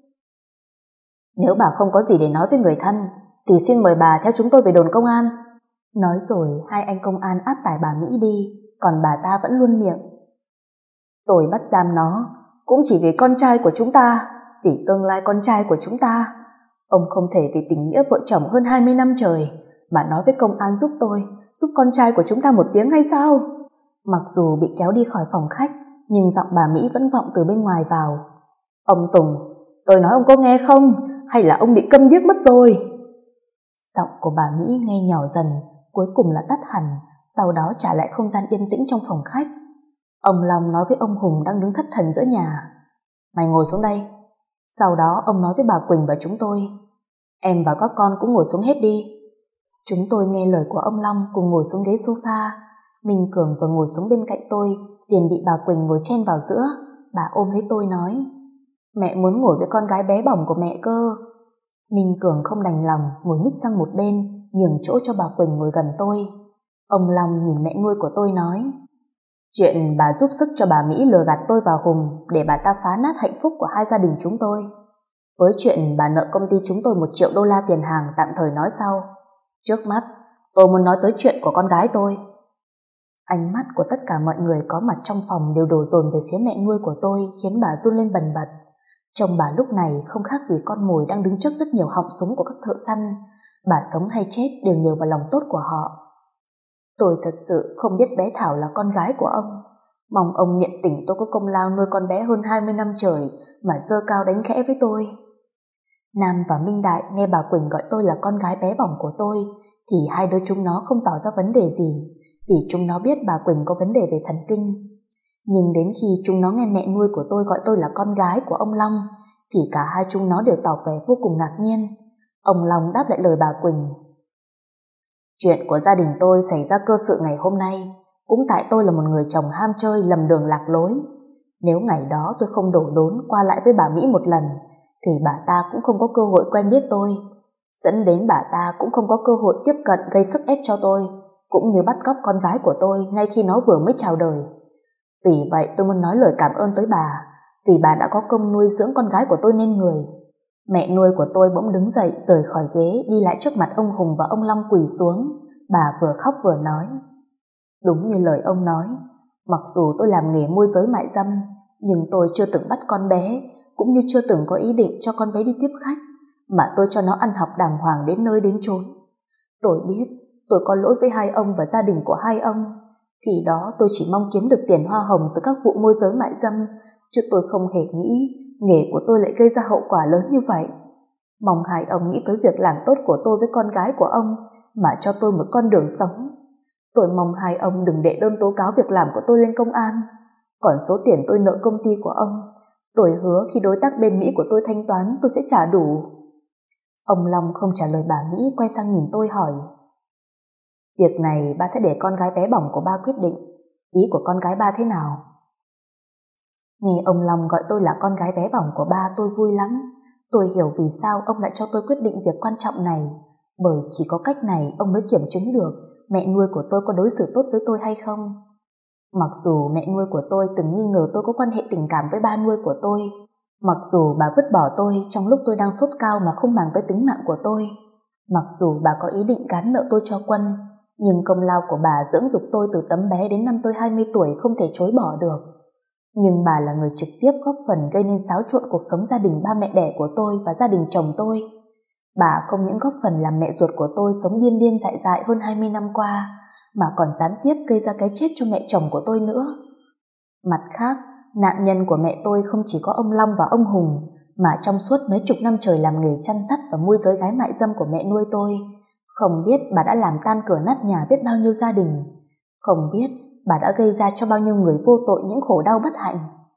"Nếu bà không có gì để nói với người thân thì xin mời bà theo chúng tôi về đồn công an." Nói rồi hai anh công an áp tải bà Mỹ đi, còn bà ta vẫn luôn miệng: "Tôi bắt giam nó cũng chỉ vì con trai của chúng ta, vì tương lai con trai của chúng ta. Ông không thể vì tình nghĩa vợ chồng hơn 20 năm trời mà nói với công an giúp tôi, giúp con trai của chúng ta một tiếng hay sao?" Mặc dù bị kéo đi khỏi phòng khách, nhưng giọng bà Mỹ vẫn vọng từ bên ngoài vào: "Ông Tùng, tôi nói ông có nghe không? Hay là ông bị câm điếc mất rồi?" Giọng của bà Mỹ nghe nhỏ dần, cuối cùng là tắt hẳn, sau đó trả lại không gian yên tĩnh trong phòng khách. Ông Long nói với ông Hùng đang đứng thất thần giữa nhà: "Mày ngồi xuống đây." Sau đó ông nói với bà Quỳnh và chúng tôi: "Em và các con cũng ngồi xuống hết đi." Chúng tôi nghe lời của ông Long cùng ngồi xuống ghế sofa. Minh Cường vừa ngồi xuống bên cạnh tôi liền bị bà Quỳnh ngồi chen vào giữa. Bà ôm lấy tôi nói: "Mẹ muốn ngồi với con gái bé bỏng của mẹ cơ." Minh Cường không đành lòng, ngồi nhích sang một bên, nhường chỗ cho bà Quỳnh ngồi gần tôi. Ông Long nhìn mẹ nuôi của tôi nói: "Chuyện bà giúp sức cho bà Mỹ lừa gạt tôi và Hùng để bà ta phá nát hạnh phúc của hai gia đình chúng tôi. Với chuyện bà nợ công ty chúng tôi $1 triệu tiền hàng tạm thời nói sau. Trước mắt, tôi muốn nói tới chuyện của con gái tôi." Ánh mắt của tất cả mọi người có mặt trong phòng đều đổ dồn về phía mẹ nuôi của tôi, khiến bà run lên bần bật. Trông bà lúc này không khác gì con mồi đang đứng trước rất nhiều họng súng của các thợ săn. Bà sống hay chết đều nhờ vào lòng tốt của họ. Tôi thật sự không biết bé Thảo là con gái của ông. Mong ông niệm tình tôi có công lao nuôi con bé hơn 20 năm trời mà giơ cao đánh khẽ với tôi. Nam và Minh Đại nghe bà Quỳnh gọi tôi là con gái bé bỏng của tôi thì hai đứa chúng nó không tỏ ra vấn đề gì, vì chúng nó biết bà Quỳnh có vấn đề về thần kinh. Nhưng đến khi chúng nó nghe mẹ nuôi của tôi gọi tôi là con gái của ông Long thì cả hai chúng nó đều tỏ vẻ vô cùng ngạc nhiên. Ông Long đáp lại lời bà Quỳnh: "Chuyện của gia đình tôi xảy ra cơ sự ngày hôm nay cũng tại tôi là một người chồng ham chơi lầm đường lạc lối. Nếu ngày đó tôi không đổ đốn qua lại với bà Mỹ một lần thì bà ta cũng không có cơ hội quen biết tôi, dẫn đến bà ta cũng không có cơ hội tiếp cận gây sức ép cho tôi, cũng như bắt cóc con gái của tôi ngay khi nó vừa mới chào đời. Vì vậy tôi muốn nói lời cảm ơn tới bà, vì bà đã có công nuôi dưỡng con gái của tôi nên người." Mẹ nuôi của tôi bỗng đứng dậy rời khỏi ghế, đi lại trước mặt ông Hùng và ông Long quỳ xuống. Bà vừa khóc vừa nói: "Đúng như lời ông nói, mặc dù tôi làm nghề môi giới mại dâm, nhưng tôi chưa từng bắt con bé, cũng như chưa từng có ý định cho con bé đi tiếp khách, mà tôi cho nó ăn học đàng hoàng đến nơi đến chốn. Tôi biết tôi có lỗi với hai ông và gia đình của hai ông. Khi đó tôi chỉ mong kiếm được tiền hoa hồng từ các vụ môi giới mại dâm, chứ tôi không hề nghĩ nghề của tôi lại gây ra hậu quả lớn như vậy. Mong hai ông nghĩ tới việc làm tốt của tôi với con gái của ông mà cho tôi một con đường sống. Tôi mong hai ông đừng đệ đơn tố cáo việc làm của tôi lên công an. Còn số tiền tôi nợ công ty của ông, tôi hứa khi đối tác bên Mỹ của tôi thanh toán tôi sẽ trả đủ." Ông Long không trả lời bà Mỹ, quay sang nhìn tôi hỏi: "Việc này ba sẽ để con gái bé bỏng của ba quyết định. Ý của con gái ba thế nào?" Nghe ông Long gọi tôi là con gái bé bỏng của ba tôi vui lắm. Tôi hiểu vì sao ông lại cho tôi quyết định việc quan trọng này, bởi chỉ có cách này ông mới kiểm chứng được mẹ nuôi của tôi có đối xử tốt với tôi hay không. Mặc dù mẹ nuôi của tôi từng nghi ngờ tôi có quan hệ tình cảm với ba nuôi của tôi, mặc dù bà vứt bỏ tôi trong lúc tôi đang sốt cao mà không màng tới tính mạng của tôi, mặc dù bà có ý định gán nợ tôi cho Quân, nhưng công lao của bà dưỡng dục tôi từ tấm bé đến năm tôi 20 tuổi không thể chối bỏ được. Nhưng bà là người trực tiếp góp phần gây nên xáo trộn cuộc sống gia đình ba mẹ đẻ của tôi và gia đình chồng tôi. Bà không những góp phần làm mẹ ruột của tôi sống điên điên dại dại hơn 20 năm qua, mà còn gián tiếp gây ra cái chết cho mẹ chồng của tôi nữa. Mặt khác, nạn nhân của mẹ tôi không chỉ có ông Long và ông Hùng, mà trong suốt mấy chục năm trời làm nghề chăn dắt và môi giới gái mại dâm của mẹ nuôi tôi, không biết bà đã làm tan cửa nát nhà biết bao nhiêu gia đình, không biết bà đã gây ra cho bao nhiêu người vô tội những khổ đau bất hạnh.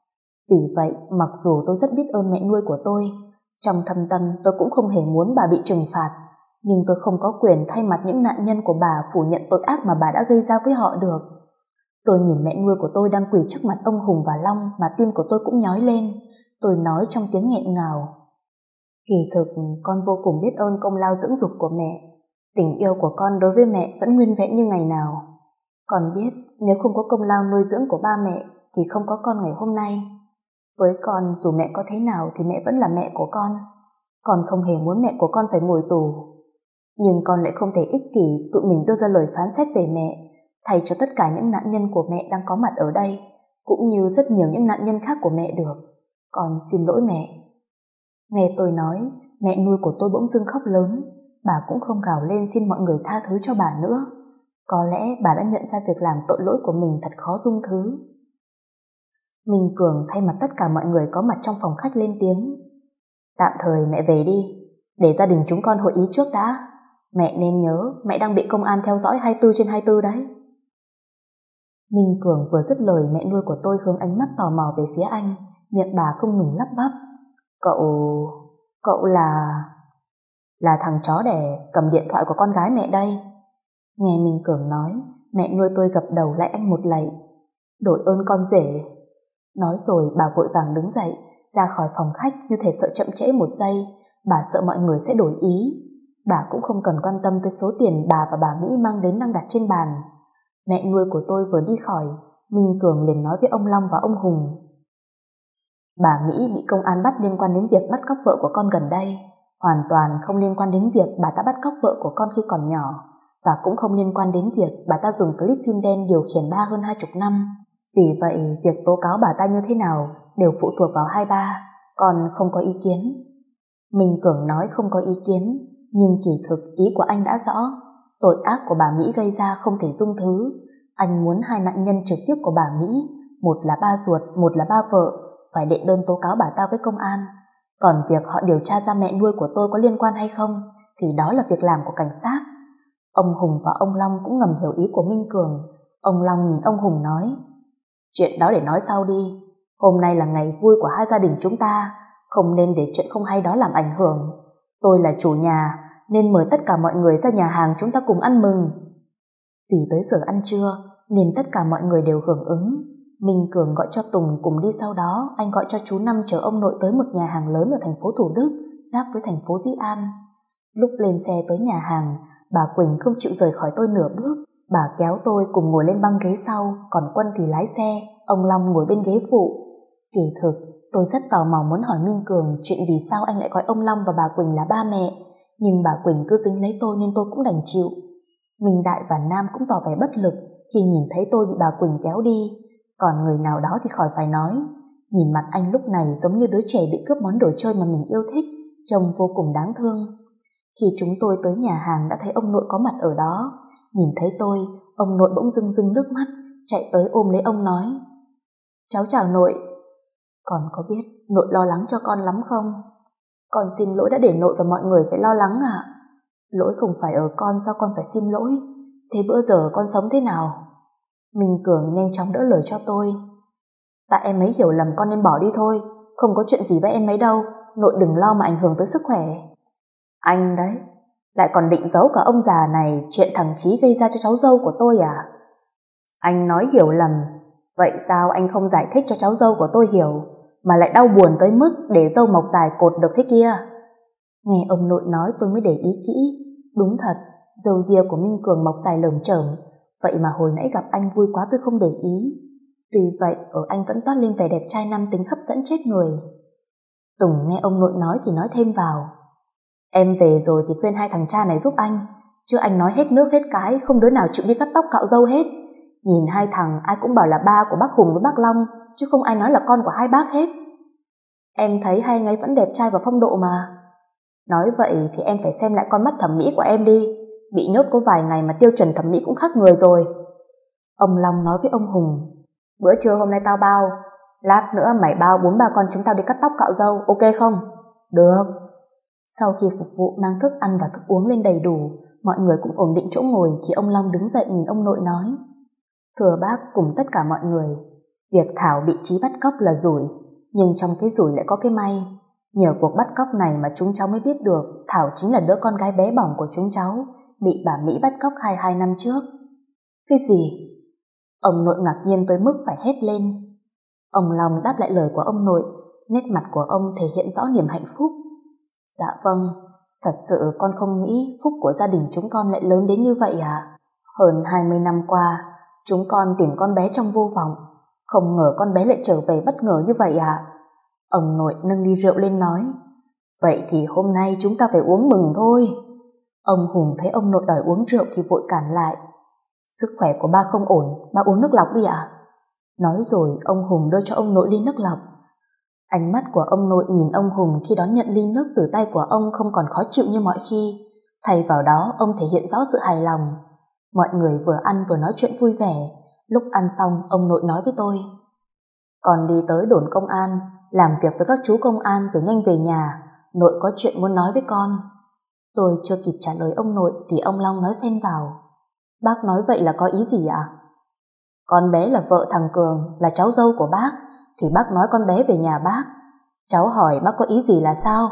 Vì vậy, mặc dù tôi rất biết ơn mẹ nuôi của tôi, trong thâm tâm tôi cũng không hề muốn bà bị trừng phạt, nhưng tôi không có quyền thay mặt những nạn nhân của bà phủ nhận tội ác mà bà đã gây ra với họ được. Tôi nhìn mẹ nuôi của tôi đang quỳ trước mặt ông Hùng và Long mà tim của tôi cũng nhói lên. Tôi nói trong tiếng nghẹn ngào. Kỳ thực, con vô cùng biết ơn công lao dưỡng dục của mẹ. Tình yêu của con đối với mẹ vẫn nguyên vẹn như ngày nào. Con biết nếu không có công lao nuôi dưỡng của ba mẹ thì không có con ngày hôm nay. Với con, dù mẹ có thế nào thì mẹ vẫn là mẹ của con. Con không hề muốn mẹ của con phải ngồi tù. Nhưng con lại không thể ích kỷ tự mình đưa ra lời phán xét về mẹ, thay cho tất cả những nạn nhân của mẹ đang có mặt ở đây, cũng như rất nhiều những nạn nhân khác của mẹ được. Con xin lỗi mẹ. Nghe tôi nói, mẹ nuôi của tôi bỗng dưng khóc lớn. Bà cũng không gào lên xin mọi người tha thứ cho bà nữa. Có lẽ bà đã nhận ra việc làm tội lỗi của mình thật khó dung thứ. Minh Cường thay mặt tất cả mọi người có mặt trong phòng khách lên tiếng. Tạm thời mẹ về đi, để gia đình chúng con hội ý trước đã. Mẹ nên nhớ mẹ đang bị công an theo dõi 24/24 đấy. Minh Cường vừa dứt lời, mẹ nuôi của tôi hướng ánh mắt tò mò về phía anh, miệng bà không ngừng lắp bắp. Cậu là thằng chó đẻ cầm điện thoại của con gái mẹ đây. Nghe Minh Cường nói, mẹ nuôi tôi gập đầu lại anh một lạy. Đội ơn con rể. Nói rồi bà vội vàng đứng dậy, ra khỏi phòng khách như thể sợ chậm trễ một giây. Bà sợ mọi người sẽ đổi ý. Bà cũng không cần quan tâm tới số tiền bà và bà Mỹ mang đến đang đặt trên bàn. Mẹ nuôi của tôi vừa đi khỏi, Minh Cường liền nói với ông Long và ông Hùng. Bà Mỹ bị công an bắt liên quan đến việc bắt cóc vợ của con gần đây, hoàn toàn không liên quan đến việc bà ta bắt cóc vợ của con khi còn nhỏ, và cũng không liên quan đến việc bà ta dùng clip phim đen điều khiển ba hơn 20 năm. Vì vậy, việc tố cáo bà ta như thế nào đều phụ thuộc vào hai ba, con không có ý kiến. Minh Cường nói không có ý kiến, nhưng kỳ thực ý của anh đã rõ. Tội ác của bà Mỹ gây ra không thể dung thứ. Anh muốn hai nạn nhân trực tiếp của bà Mỹ, một là ba ruột, một là ba vợ, phải đệ đơn tố cáo bà ta với công an. Còn việc họ điều tra ra mẹ nuôi của tôi có liên quan hay không thì đó là việc làm của cảnh sát. Ông Hùng và ông Long cũng ngầm hiểu ý của Minh Cường. Ông Long nhìn ông Hùng nói, chuyện đó để nói sau đi. Hôm nay là ngày vui của hai gia đình chúng ta, không nên để chuyện không hay đó làm ảnh hưởng. Tôi là chủ nhà nên mời tất cả mọi người ra nhà hàng chúng ta cùng ăn mừng. Vì tới giờ ăn trưa nên tất cả mọi người đều hưởng ứng. Minh Cường gọi cho Tùng cùng đi, sau đó anh gọi cho chú Năm chở ông nội tới một nhà hàng lớn ở thành phố Thủ Đức, giáp với thành phố Dĩ An. Lúc lên xe tới nhà hàng, bà Quỳnh không chịu rời khỏi tôi nửa bước. Bà kéo tôi cùng ngồi lên băng ghế sau, còn Quân thì lái xe, ông Long ngồi bên ghế phụ. Kỳ thực, tôi rất tò mò muốn hỏi Minh Cường chuyện vì sao anh lại gọi ông Long và bà Quỳnh là ba mẹ, nhưng bà Quỳnh cứ dính lấy tôi nên tôi cũng đành chịu. Minh Đại và Nam cũng tỏ vẻ bất lực khi nhìn thấy tôi bị bà Quỳnh kéo đi, còn người nào đó thì khỏi phải nói. Nhìn mặt anh lúc này giống như đứa trẻ bị cướp món đồ chơi mà mình yêu thích, trông vô cùng đáng thương. Khi chúng tôi tới nhà hàng đã thấy ông nội có mặt ở đó. Nhìn thấy tôi, ông nội bỗng rưng rưng nước mắt, chạy tới ôm lấy ông nói, cháu chào nội. Con có biết nội lo lắng cho con lắm không? Con xin lỗi đã để nội và mọi người phải lo lắng ạ. Lỗi không phải ở con, sao con phải xin lỗi? Thế bữa giờ con sống thế nào? Minh Cường nhanh chóng đỡ lời cho tôi. Tại em ấy hiểu lầm con nên bỏ đi thôi, không có chuyện gì với em ấy đâu, nội đừng lo mà ảnh hưởng tới sức khỏe. Anh đấy, lại còn định giấu cả ông già này chuyện thằng Chí gây ra cho cháu dâu của tôi à? Anh nói hiểu lầm, vậy sao anh không giải thích cho cháu dâu của tôi hiểu, mà lại đau buồn tới mức để dâu mọc dài cột được thế kia? Nghe ông nội nói tôi mới để ý kỹ. Đúng thật, râu ria của Minh Cường mọc dài lởm chởm, vậy mà hồi nãy gặp anh vui quá tôi không để ý. Tuy vậy ở anh vẫn toát lên vẻ đẹp trai nam tính hấp dẫn chết người. Tùng nghe ông nội nói thì nói thêm vào, em về rồi thì khuyên hai thằng cha này giúp anh, chứ anh nói hết nước hết cái, không đứa nào chịu đi cắt tóc cạo râu hết. Nhìn hai thằng ai cũng bảo là ba của bác Hùng với bác Long, chứ không ai nói là con của hai bác hết. Em thấy hai anh ấy vẫn đẹp trai và phong độ mà. Nói vậy thì em phải xem lại con mắt thẩm mỹ của em đi, bị nhốt có vài ngày mà tiêu chuẩn thẩm mỹ cũng khác người rồi. Ông Long nói với ông Hùng, bữa trưa hôm nay tao bao, lát nữa mày bao 4-3 con chúng tao đi cắt tóc cạo râu, ok không? Được. Sau khi phục vụ mang thức ăn và thức uống lên đầy đủ, mọi người cũng ổn định chỗ ngồi thì ông Long đứng dậy nhìn ông nội nói, thưa bác cùng tất cả mọi người, việc Thảo bị Chí bắt cóc là rủi, Nhưng trong cái rủi lại có cái may. Nhờ cuộc bắt cóc này mà chúng cháu mới biết được Thảo chính là đứa con gái bé bỏng của chúng cháu, bị bà Mỹ bắt cóc 22 năm trước. Cái gì? Ông nội ngạc nhiên tới mức phải hét lên. Ông Long đáp lại lời của ông nội, nét mặt của ông thể hiện rõ niềm hạnh phúc. Dạ vâng, thật sự con không nghĩ phúc của gia đình chúng con lại lớn đến như vậy à? Hơn 20 năm qua, chúng con tìm con bé trong vô vọng, không ngờ con bé lại trở về bất ngờ như vậy à? Ông nội nâng ly rượu lên nói. Vậy thì hôm nay chúng ta phải uống mừng thôi. Ông Hùng thấy ông nội đòi uống rượu thì vội cản lại. Sức khỏe của ba không ổn, ba uống nước lọc đi ạ. Nói rồi ông Hùng đưa cho ông nội ly nước lọc. Ánh mắt của ông nội nhìn ông Hùng khi đón nhận ly nước từ tay của ông không còn khó chịu như mọi khi. Thay vào đó ông thể hiện rõ sự hài lòng. Mọi người vừa ăn vừa nói chuyện vui vẻ. Lúc ăn xong ông nội nói với tôi. Con đi tới đồn công an, làm việc với các chú công an rồi nhanh về nhà. Nội có chuyện muốn nói với con. Tôi chưa kịp trả lời ông nội thì ông Long nói xen vào. Bác nói vậy là có ý gì ạ? Con bé là vợ thằng Cường, là cháu dâu của bác, thì bác nói con bé về nhà bác. Cháu hỏi bác có ý gì là sao?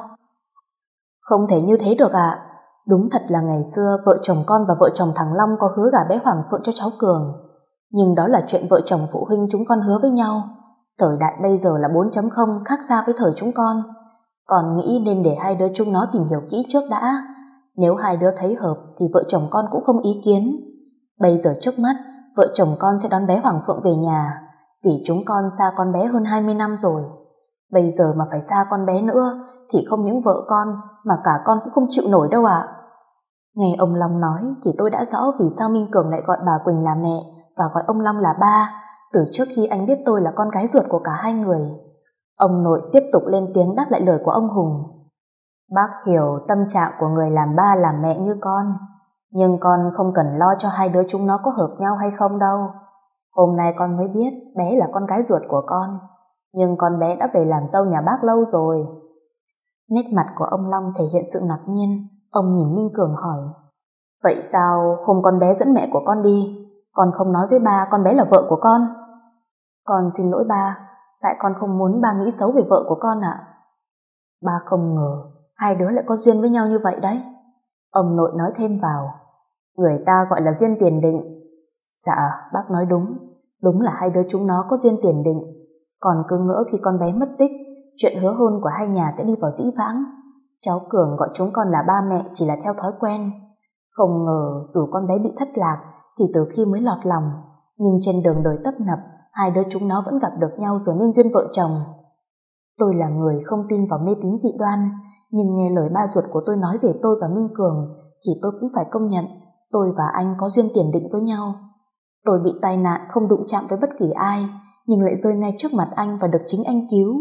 Không thể như thế được ạ. Đúng thật là ngày xưa vợ chồng con và vợ chồng thằng Long có hứa gả bé Hoàng Phượng cho cháu Cường. Nhưng đó là chuyện vợ chồng phụ huynh chúng con hứa với nhau. Thời đại bây giờ là 4.0 khác xa với thời chúng con. Còn nghĩ nên để hai đứa chúng nó tìm hiểu kỹ trước đã. Nếu hai đứa thấy hợp thì vợ chồng con cũng không ý kiến. Bây giờ trước mắt vợ chồng con sẽ đón bé Hoàng Phượng về nhà, vì chúng con xa con bé hơn 20 năm rồi. Bây giờ mà phải xa con bé nữa thì không những vợ con mà cả con cũng không chịu nổi đâu ạ. Nghe ông Long nói thì tôi đã rõ vì sao Minh Cường lại gọi bà Quỳnh là mẹ và gọi ông Long là ba, từ trước khi anh biết tôi là con gái ruột của cả hai người. Ông nội tiếp tục lên tiếng đáp lại lời của ông Hùng. Bác hiểu tâm trạng của người làm ba làm mẹ như con, nhưng con không cần lo cho hai đứa chúng nó có hợp nhau hay không đâu. Hôm nay con mới biết bé là con gái ruột của con, nhưng con bé đã về làm dâu nhà bác lâu rồi. Nét mặt của ông Long thể hiện sự ngạc nhiên. Ông nhìn Minh Cường hỏi. Vậy sao hôm con bé dẫn mẹ của con đi, con không nói với ba con bé là vợ của con? Con xin lỗi ba, tại con không muốn ba nghĩ xấu về vợ của con ạ. Ba không ngờ hai đứa lại có duyên với nhau như vậy đấy. Ông nội nói thêm vào. Người ta gọi là duyên tiền định. Dạ, bác nói đúng. Đúng là hai đứa chúng nó có duyên tiền định. Còn cứ ngỡ khi con bé mất tích, chuyện hứa hôn của hai nhà sẽ đi vào dĩ vãng. Cháu Cường gọi chúng con là ba mẹ chỉ là theo thói quen. Không ngờ dù con bé bị thất lạc thì từ khi mới lọt lòng, nhưng trên đường đời tấp nập, hai đứa chúng nó vẫn gặp được nhau rồi nên duyên vợ chồng. Tôi là người không tin vào mê tín dị đoan, nhưng nghe lời ba ruột của tôi nói về tôi và Minh Cường thì tôi cũng phải công nhận tôi và anh có duyên tiền định với nhau. Tôi bị tai nạn không đụng chạm với bất kỳ ai, nhưng lại rơi ngay trước mặt anh và được chính anh cứu.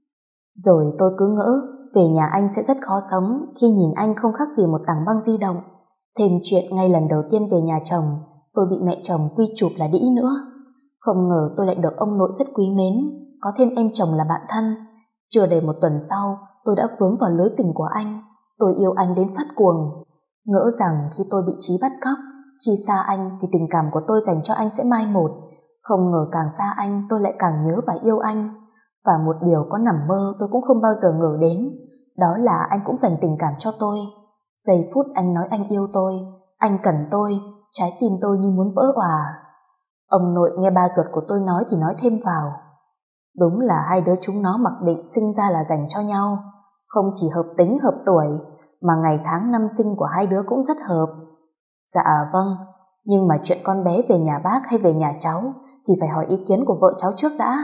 Rồi tôi cứ ngỡ về nhà anh sẽ rất khó sống khi nhìn anh không khác gì một tảng băng di động. Thêm chuyện ngay lần đầu tiên về nhà chồng, tôi bị mẹ chồng quy chụp là đĩ nữa. Không ngờ tôi lại được ông nội rất quý mến, có thêm em chồng là bạn thân. Chưa đầy một tuần sau, tôi đã vướng vào lưới tình của anh. Tôi yêu anh đến phát cuồng. Ngỡ rằng khi tôi bị Trí bắt cóc, khi xa anh thì tình cảm của tôi dành cho anh sẽ mai một. Không ngờ càng xa anh tôi lại càng nhớ và yêu anh. Và một điều có nằm mơ tôi cũng không bao giờ ngờ đến, đó là anh cũng dành tình cảm cho tôi. Giây phút anh nói anh yêu tôi, anh cần tôi, trái tim tôi như muốn vỡ òa. Ông nội nghe ba ruột của tôi nói thì nói thêm vào. Đúng là hai đứa chúng nó mặc định sinh ra là dành cho nhau. Không chỉ hợp tính hợp tuổi, mà ngày tháng năm sinh của hai đứa cũng rất hợp. Dạ vâng, nhưng mà chuyện con bé về nhà bác hay về nhà cháu thì phải hỏi ý kiến của vợ cháu trước đã.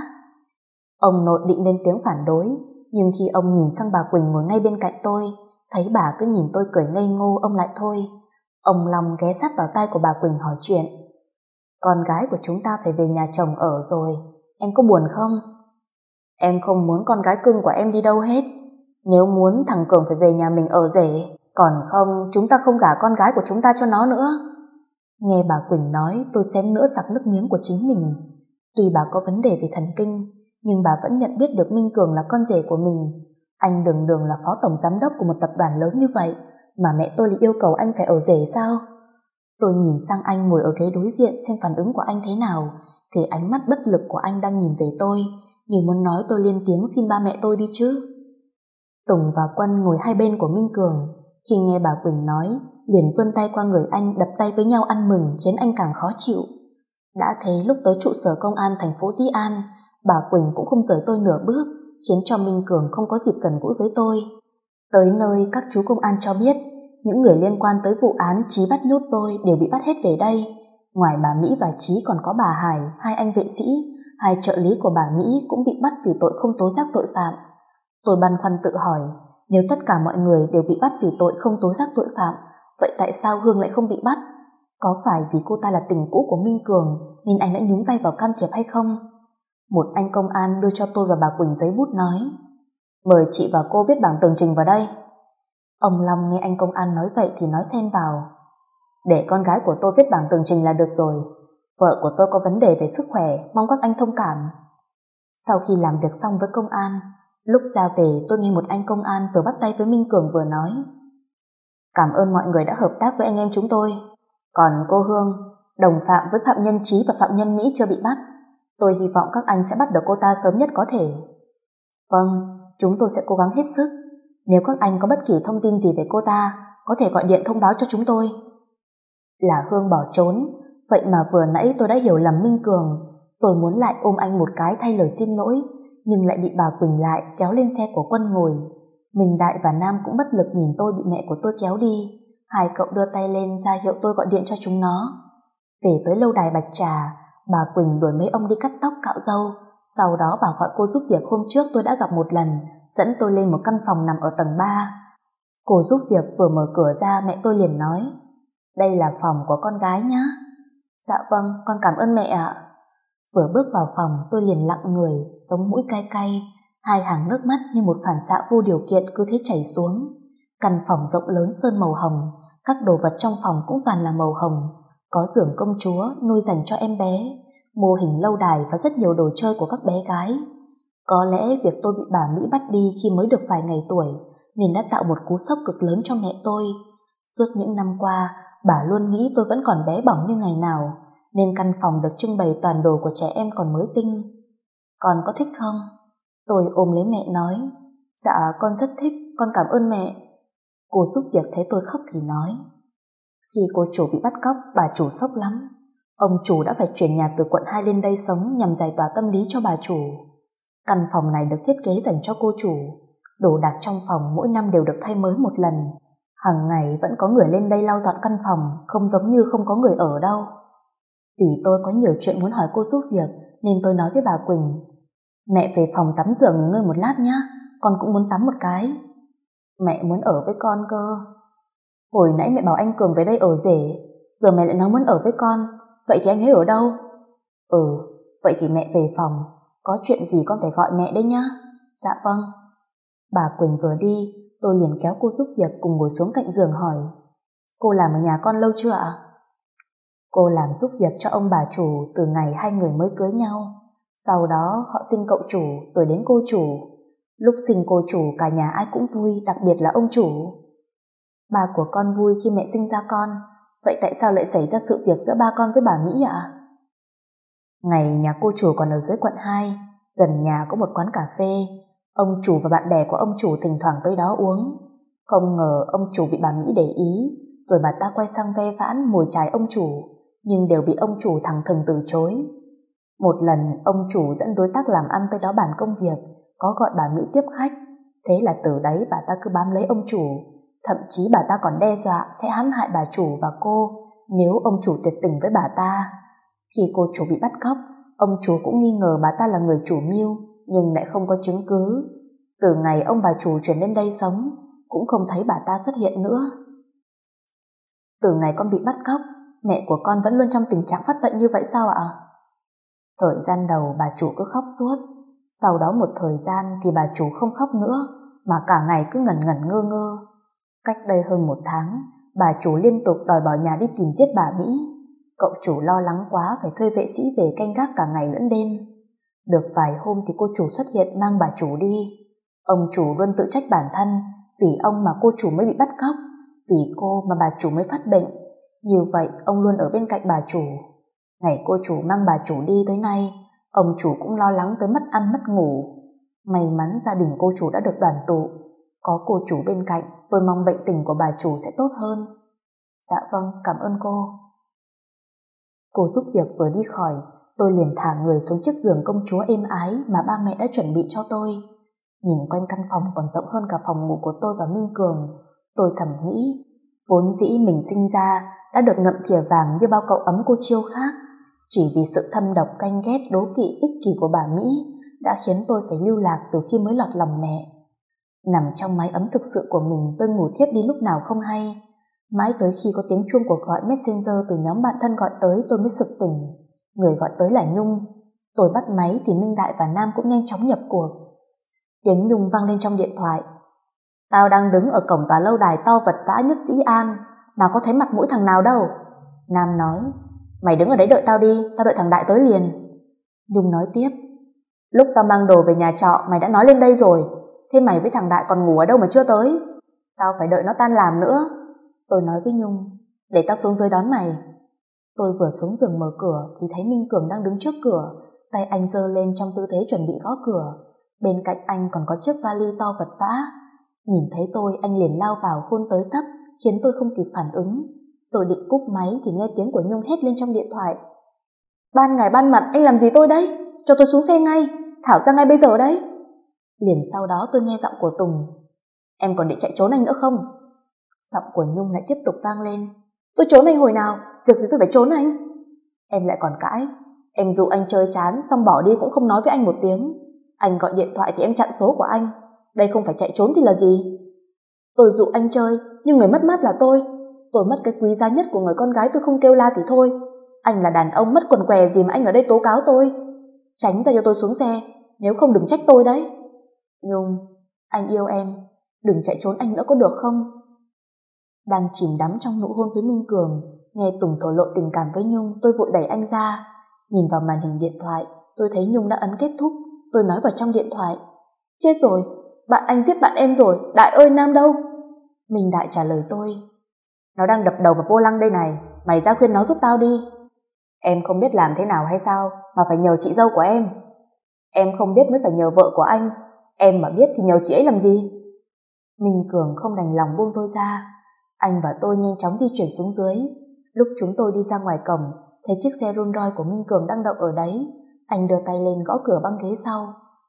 Ông nội định lên tiếng phản đối, nhưng khi ông nhìn sang bà Quỳnh ngồi ngay bên cạnh tôi, thấy bà cứ nhìn tôi cười ngây ngô, ông lại thôi. Ông Long ghé sát vào tai của bà Quỳnh hỏi chuyện. Con gái của chúng ta phải về nhà chồng ở rồi, em có buồn không? Em không muốn con gái cưng của em đi đâu hết. Nếu muốn thằng Cường phải về nhà mình ở rể, còn không chúng ta không gả con gái của chúng ta cho nó nữa. Nghe bà Quỳnh nói tôi xém nữa sặc nước miếng của chính mình. Tuy bà có vấn đề về thần kinh, nhưng bà vẫn nhận biết được Minh Cường là con rể của mình. Anh đường đường là phó tổng giám đốc của một tập đoàn lớn như vậy, mà mẹ tôi lại yêu cầu anh phải ở rể sao? Tôi nhìn sang anh ngồi ở ghế đối diện xem phản ứng của anh thế nào, thì ánh mắt bất lực của anh đang nhìn về tôi, như muốn nói tôi lên tiếng xin ba mẹ tôi đi chứ. Tùng và Quân ngồi hai bên của Minh Cường, khi nghe bà Quỳnh nói, liền vươn tay qua người anh đập tay với nhau ăn mừng, khiến anh càng khó chịu. Đã thế lúc tới trụ sở công an thành phố Dĩ An, bà Quỳnh cũng không rời tôi nửa bước, khiến cho Minh Cường không có dịp gần gũi với tôi. Tới nơi, các chú công an cho biết, những người liên quan tới vụ án Chí bắt nhốt tôi đều bị bắt hết về đây. Ngoài bà Mỹ và Chí còn có bà Hải, hai anh vệ sĩ, hai trợ lý của bà Mỹ cũng bị bắt vì tội không tố giác tội phạm. Tôi băn khoăn tự hỏi, nếu tất cả mọi người đều bị bắt vì tội không tố giác tội phạm, vậy tại sao Hương lại không bị bắt? Có phải vì cô ta là tình cũ của Minh Cường nên anh đã nhúng tay vào can thiệp hay không? Một anh công an đưa cho tôi và bà Quỳnh giấy bút nói, mời chị và cô viết bảng tường trình vào đây. Ông Long nghe anh công an nói vậy thì nói xen vào, để con gái của tôi viết bảng tường trình là được rồi. Vợ của tôi có vấn đề về sức khỏe, mong các anh thông cảm. Sau khi làm việc xong với công an, lúc ra về tôi nghe một anh công an vừa bắt tay với Minh Cường vừa nói, cảm ơn mọi người đã hợp tác với anh em chúng tôi. Còn cô Hương, đồng phạm với phạm nhân Chí và phạm nhân Mỹ chưa bị bắt, tôi hy vọng các anh sẽ bắt được cô ta sớm nhất có thể. Vâng, chúng tôi sẽ cố gắng hết sức. Nếu các anh có bất kỳ thông tin gì về cô ta, có thể gọi điện thông báo cho chúng tôi. Là Hương bỏ trốn, vậy mà vừa nãy tôi đã hiểu lầm Minh Cường. Tôi muốn lại ôm anh một cái thay lời xin lỗi, nhưng lại bị bà Quỳnh lại kéo lên xe của Quân ngồi. Mình Đại và Nam cũng bất lực nhìn tôi bị mẹ của tôi kéo đi. Hai cậu đưa tay lên ra hiệu tôi gọi điện cho chúng nó. Về tới lâu đài Bạch Trà, bà Quỳnh đuổi mấy ông đi cắt tóc cạo râu. Sau đó bà gọi cô giúp việc hôm trước tôi đã gặp một lần, dẫn tôi lên một căn phòng nằm ở tầng 3. Cô giúp việc vừa mở cửa ra, mẹ tôi liền nói, đây là phòng của con gái nhá. Dạ vâng, con cảm ơn mẹ ạ. Vừa bước vào phòng tôi liền lặng người, sống mũi cay cay, hai hàng nước mắt như một phản xạ vô điều kiện cứ thế chảy xuống. Căn phòng rộng lớn sơn màu hồng, các đồ vật trong phòng cũng toàn là màu hồng. Có giường công chúa nuôi dành cho em bé, mô hình lâu đài và rất nhiều đồ chơi của các bé gái. Có lẽ việc tôi bị bà Mỹ bắt đi khi mới được vài ngày tuổi nên đã tạo một cú sốc cực lớn cho mẹ tôi. Suốt những năm qua, bà luôn nghĩ tôi vẫn còn bé bỏng như ngày nào, nên căn phòng được trưng bày toàn đồ của trẻ em còn mới tinh. Con có thích không? Tôi ôm lấy mẹ nói, dạ con rất thích, con cảm ơn mẹ. Cô giúp việc thấy tôi khóc thì nói, khi cô chủ bị bắt cóc, bà chủ sốc lắm. Ông chủ đã phải chuyển nhà từ quận 2 lên đây sống nhằm giải tỏa tâm lý cho bà chủ. Căn phòng này được thiết kế dành cho cô chủ. Đồ đạc trong phòng mỗi năm đều được thay mới một lần. Hàng ngày vẫn có người lên đây lau dọn căn phòng, không giống như không có người ở đâu. Vì tôi có nhiều chuyện muốn hỏi cô giúp việc nên tôi nói với bà Quỳnh, mẹ về phòng tắm rửa nghỉ ngơi một lát nhé, con cũng muốn tắm một cái. Mẹ muốn ở với con cơ. Hồi nãy mẹ bảo anh Cường về đây ở rể, giờ mẹ lại nói muốn ở với con, vậy thì anh ấy ở đâu? Vậy thì mẹ về phòng, có chuyện gì con phải gọi mẹ đấy nhá. Dạ vâng. Bà Quỳnh vừa đi, tôi liền kéo cô giúp việc cùng ngồi xuống cạnh giường hỏi, cô làm ở nhà con lâu chưa ạ? Cô làm giúp việc cho ông bà chủ từ ngày hai người mới cưới nhau. Sau đó họ sinh cậu chủ rồi đến cô chủ. Lúc sinh cô chủ cả nhà ai cũng vui, đặc biệt là ông chủ. Ba của con vui khi mẹ sinh ra con, vậy tại sao lại xảy ra sự việc giữa ba con với bà Mỹ ạ? Ngày nhà cô chủ còn ở dưới quận 2, gần nhà có một quán cà phê. Ông chủ và bạn bè của ông chủ thỉnh thoảng tới đó uống. Không ngờ ông chủ bị bà Mỹ để ý, rồi bà ta quay sang ve vãn mồi chài ông chủ, nhưng đều bị ông chủ thẳng thừng từ chối. Một lần ông chủ dẫn đối tác làm ăn tới đó bàn công việc, có gọi bà Mỹ tiếp khách. Thế là từ đấy bà ta cứ bám lấy ông chủ, thậm chí bà ta còn đe dọa sẽ hãm hại bà chủ và cô nếu ông chủ tuyệt tình với bà ta. Khi cô chủ bị bắt cóc, ông chủ cũng nghi ngờ bà ta là người chủ mưu, nhưng lại không có chứng cứ. Từ ngày ông bà chủ chuyển lên đây sống, cũng không thấy bà ta xuất hiện nữa. Từ ngày con bị bắt cóc, mẹ của con vẫn luôn trong tình trạng phát bệnh như vậy sao ạ? Thời gian đầu bà chủ cứ khóc suốt, sau đó một thời gian thì bà chủ không khóc nữa, mà cả ngày cứ ngẩn ngẩn ngơ ngơ. Cách đây hơn một tháng, bà chủ liên tục đòi bỏ nhà đi tìm giết bà Mỹ. Cậu chủ lo lắng quá phải thuê vệ sĩ về canh gác cả ngày lẫn đêm. Được vài hôm thì cô chủ xuất hiện mang bà chủ đi. Ông chủ luôn tự trách bản thân, vì ông mà cô chủ mới bị bắt cóc, vì cô mà bà chủ mới phát bệnh. Như vậy ông luôn ở bên cạnh bà chủ. Ngày cô chủ mang bà chủ đi tới nay, Ông chủ cũng lo lắng tới mất ăn mất ngủ. May mắn gia đình cô chủ đã được đoàn tụ. Có cô chủ bên cạnh, tôi mong bệnh tình của bà chủ sẽ tốt hơn. Dạ vâng, cảm ơn cô. Cô giúp việc vừa đi khỏi, tôi liền thả người xuống chiếc giường công chúa êm ái mà ba mẹ đã chuẩn bị cho tôi. Nhìn quanh căn phòng còn rộng hơn cả phòng ngủ của tôi và Minh Cường, tôi thầm nghĩ, vốn dĩ mình sinh ra đã được ngậm thìa vàng như bao cậu ấm cô Chiêu khác. Chỉ vì sự thâm độc canh ghét đố kỵ ích kỷ của bà Mỹ đã khiến tôi phải lưu lạc từ khi mới lọt lòng mẹ. Nằm trong mái ấm thực sự của mình, tôi ngủ thiếp đi lúc nào không hay. Mãi tới khi có tiếng chuông cuộc gọi Messenger từ nhóm bạn thân gọi tới tôi mới sực tỉnh. Người gọi tới là Nhung. Tôi bắt máy thì Minh Đại và Nam cũng nhanh chóng nhập cuộc. Tiếng Nhung vang lên trong điện thoại. Tao đang đứng ở cổng tòa lâu đài to vật vã nhất Dĩ An mà có thấy mặt mũi thằng nào đâu. Nam nói, mày đứng ở đấy đợi tao đi, tao đợi thằng Đại tới liền. Nhung nói tiếp, lúc tao mang đồ về nhà trọ mày đã nói lên đây rồi, thế mày với thằng Đại còn ngủ ở đâu mà chưa tới? Tao phải đợi nó tan làm nữa. Tôi nói với Nhung, để tao xuống dưới đón mày. Tôi vừa xuống giường mở cửa thì thấy Minh Cường đang đứng trước cửa, tay anh giơ lên trong tư thế chuẩn bị gõ cửa. Bên cạnh anh còn có chiếc vali to vật vã. Nhìn thấy tôi, anh liền lao vào hôn tới tấp, khiến tôi không kịp phản ứng. Tôi định cúp máy thì nghe tiếng của Nhung hét lên trong điện thoại. Ban ngày ban mặt anh làm gì tôi đấy? Cho tôi xuống xe ngay, Thảo ra ngay bây giờ đấy. Liền sau đó tôi nghe giọng của Tùng. Em còn định chạy trốn anh nữa không? Giọng của Nhung lại tiếp tục vang lên. Tôi trốn anh hồi nào? Việc gì tôi phải trốn anh? Em lại còn cãi. Em dụ anh chơi chán xong bỏ đi cũng không nói với anh một tiếng. Anh gọi điện thoại thì em chặn số của anh. Đây không phải chạy trốn thì là gì? Tôi dụ anh chơi, nhưng người mất mát là tôi. Tôi mất cái quý giá nhất của người con gái tôi không kêu la thì thôi. Anh là đàn ông mất quần què gì mà anh ở đây tố cáo tôi? Tránh ra cho tôi xuống xe, nếu không đừng trách tôi đấy. Nhung, anh yêu em, đừng chạy trốn anh nữa có được không? Đang chìm đắm trong nụ hôn với Minh Cường, nghe Tùng thổ lộ tình cảm với Nhung, tôi vội đẩy anh ra. Nhìn vào màn hình điện thoại, tôi thấy Nhung đã ấn kết thúc. Tôi nói vào trong điện thoại, chết rồi, bạn anh giết bạn em rồi, Đại ơi Nam đâu? Minh Đại trả lời tôi, nó đang đập đầu vào vô lăng đây này, mày ra khuyên nó giúp tao đi. Em không biết làm thế nào hay sao mà phải nhờ chị dâu của em? Em không biết mới phải nhờ vợ của anh, em mà biết thì nhờ chị ấy làm gì? Minh Cường không đành lòng buông tôi ra. Anh và tôi nhanh chóng di chuyển xuống dưới. Lúc chúng tôi đi ra ngoài cổng, thấy chiếc xe Rolls Royce của Minh Cường đang đậu ở đấy. Anh đưa tay lên gõ cửa băng ghế sau.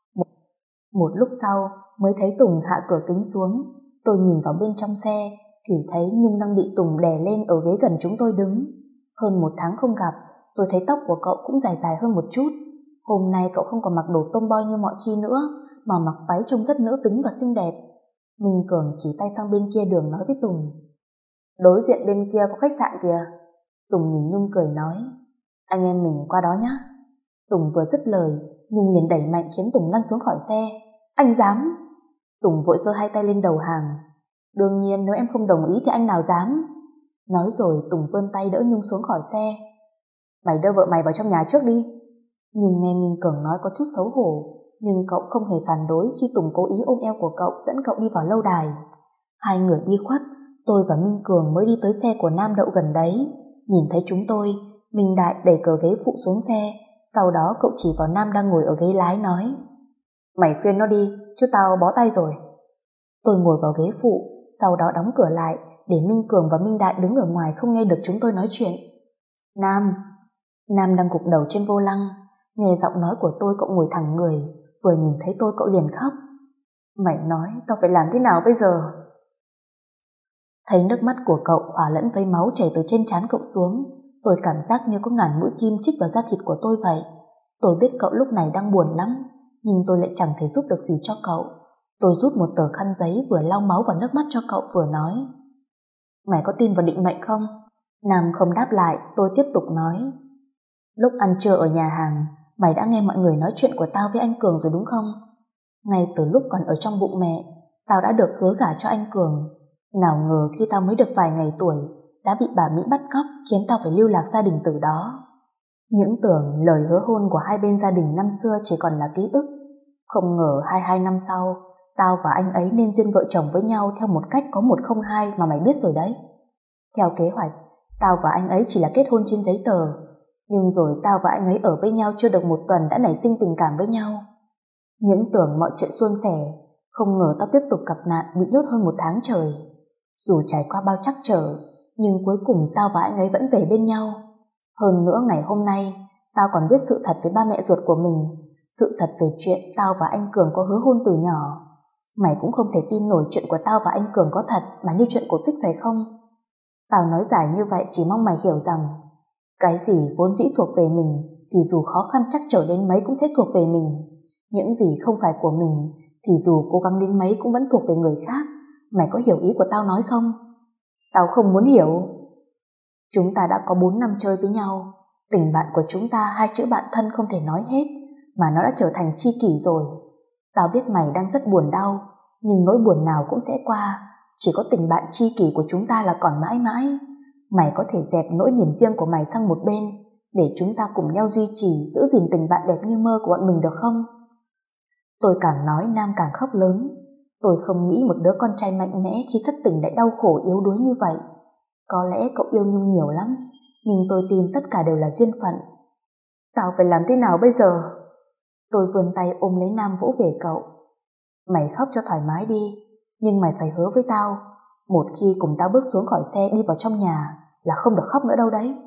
Một lúc sau mới thấy Tùng hạ cửa kính xuống. Tôi nhìn vào bên trong xe thì thấy Nhung đang bị Tùng đè lên ở ghế gần chúng tôi đứng. Hơn 1 tháng không gặp, tôi thấy tóc của cậu cũng dài dài hơn một chút. Hôm nay cậu không còn mặc đồ tomboy như mọi khi nữa, mà mặc váy trông rất nữ tính và xinh đẹp. Minh Cường chỉ tay sang bên kia đường nói với Tùng, đối diện bên kia có khách sạn kìa. Tùng nhìn Nhung cười nói, anh em mình qua đó nhé. Tùng vừa dứt lời, Nhung liền đẩy mạnh khiến Tùng lăn xuống khỏi xe. Anh dám? Tùng vội giơ 2 tay lên đầu hàng. Đương nhiên nếu em không đồng ý thì anh nào dám. Nói rồi Tùng vươn tay đỡ Nhung xuống khỏi xe. Mày đưa vợ mày vào trong nhà trước đi. Nhung nghe Minh Cường nói có chút xấu hổ, nhưng cậu không hề phản đối khi Tùng cố ý ôm eo của cậu dẫn cậu đi vào lâu đài. Hai người đi khuất, tôi và Minh Cường mới đi tới xe của Nam đậu gần đấy. Nhìn thấy chúng tôi, Minh Đại đẩy cờ ghế phụ xuống xe, sau đó cậu chỉ vào Nam đang ngồi ở ghế lái nói, mày khuyên nó đi, chứ tao bó tay rồi. Tôi ngồi vào ghế phụ, sau đó đóng cửa lại để Minh Cường và Minh Đại đứng ở ngoài không nghe được chúng tôi nói chuyện. Nam đang gục đầu trên vô lăng. Nghe giọng nói của tôi cậu ngồi thẳng người, vừa nhìn thấy tôi cậu liền khóc. Mày nói tao phải làm thế nào bây giờ? Thấy nước mắt của cậu hòa lẫn với máu chảy từ trên trán cậu xuống, tôi cảm giác như có ngàn mũi kim chích vào da thịt của tôi vậy. Tôi biết cậu lúc này đang buồn lắm, nhưng tôi lại chẳng thể giúp được gì cho cậu. Tôi rút một tờ khăn giấy vừa lau máu và nước mắt cho cậu vừa nói, mày có tin vào định mệnh không? Nam không đáp lại, tôi tiếp tục nói, lúc ăn trưa ở nhà hàng, mày đã nghe mọi người nói chuyện của tao với anh Cường rồi đúng không? Ngay từ lúc còn ở trong bụng mẹ, tao đã được hứa gả cho anh Cường. Nào ngờ khi tao mới được vài ngày tuổi, đã bị bà Mỹ bắt cóc khiến tao phải lưu lạc gia đình từ đó. Những tưởng lời hứa hôn của hai bên gia đình năm xưa chỉ còn là ký ức. Không ngờ 22 năm sau, tao và anh ấy nên duyên vợ chồng với nhau theo một cách có 102 mà mày biết rồi đấy. Theo kế hoạch, tao và anh ấy chỉ là kết hôn trên giấy tờ. Nhưng rồi tao và anh ấy ở với nhau chưa được một tuần đã nảy sinh tình cảm với nhau. Những tưởng mọi chuyện suôn sẻ, không ngờ tao tiếp tục gặp nạn bị nhốt hơn 1 tháng trời. Dù trải qua bao trắc trở, nhưng cuối cùng tao và anh ấy vẫn về bên nhau. Hơn nữa ngày hôm nay, tao còn biết sự thật với ba mẹ ruột của mình, sự thật về chuyện tao và anh Cường có hứa hôn từ nhỏ. Mày cũng không thể tin nổi chuyện của tao và anh Cường có thật mà như chuyện cổ tích phải không? Tao nói dài như vậy chỉ mong mày hiểu rằng cái gì vốn dĩ thuộc về mình thì dù khó khăn trắc trở đến mấy cũng sẽ thuộc về mình. Những gì không phải của mình thì dù cố gắng đến mấy cũng vẫn thuộc về người khác. Mày có hiểu ý của tao nói không? Tao không muốn hiểu. Chúng ta đã có 4 năm chơi với nhau. Tình bạn của chúng ta 2 chữ bạn thân không thể nói hết, mà nó đã trở thành tri kỷ rồi. Tao biết mày đang rất buồn đau, nhưng nỗi buồn nào cũng sẽ qua. Chỉ có tình bạn tri kỷ của chúng ta là còn mãi mãi. Mày có thể dẹp nỗi niềm riêng của mày sang một bên, để chúng ta cùng nhau duy trì giữ gìn tình bạn đẹp như mơ của bọn mình được không? Tôi càng nói Nam càng khóc lớn. Tôi không nghĩ một đứa con trai mạnh mẽ khi thất tình lại đau khổ yếu đuối như vậy. Có lẽ cậu yêu Nhung nhiều lắm, nhưng tôi tin tất cả đều là duyên phận. Tao phải làm thế nào bây giờ? Tôi vươn tay ôm lấy Nam vỗ về cậu. Mày khóc cho thoải mái đi, nhưng mày phải hứa với tao, một khi cùng tao bước xuống khỏi xe đi vào trong nhà là không được khóc nữa đâu đấy.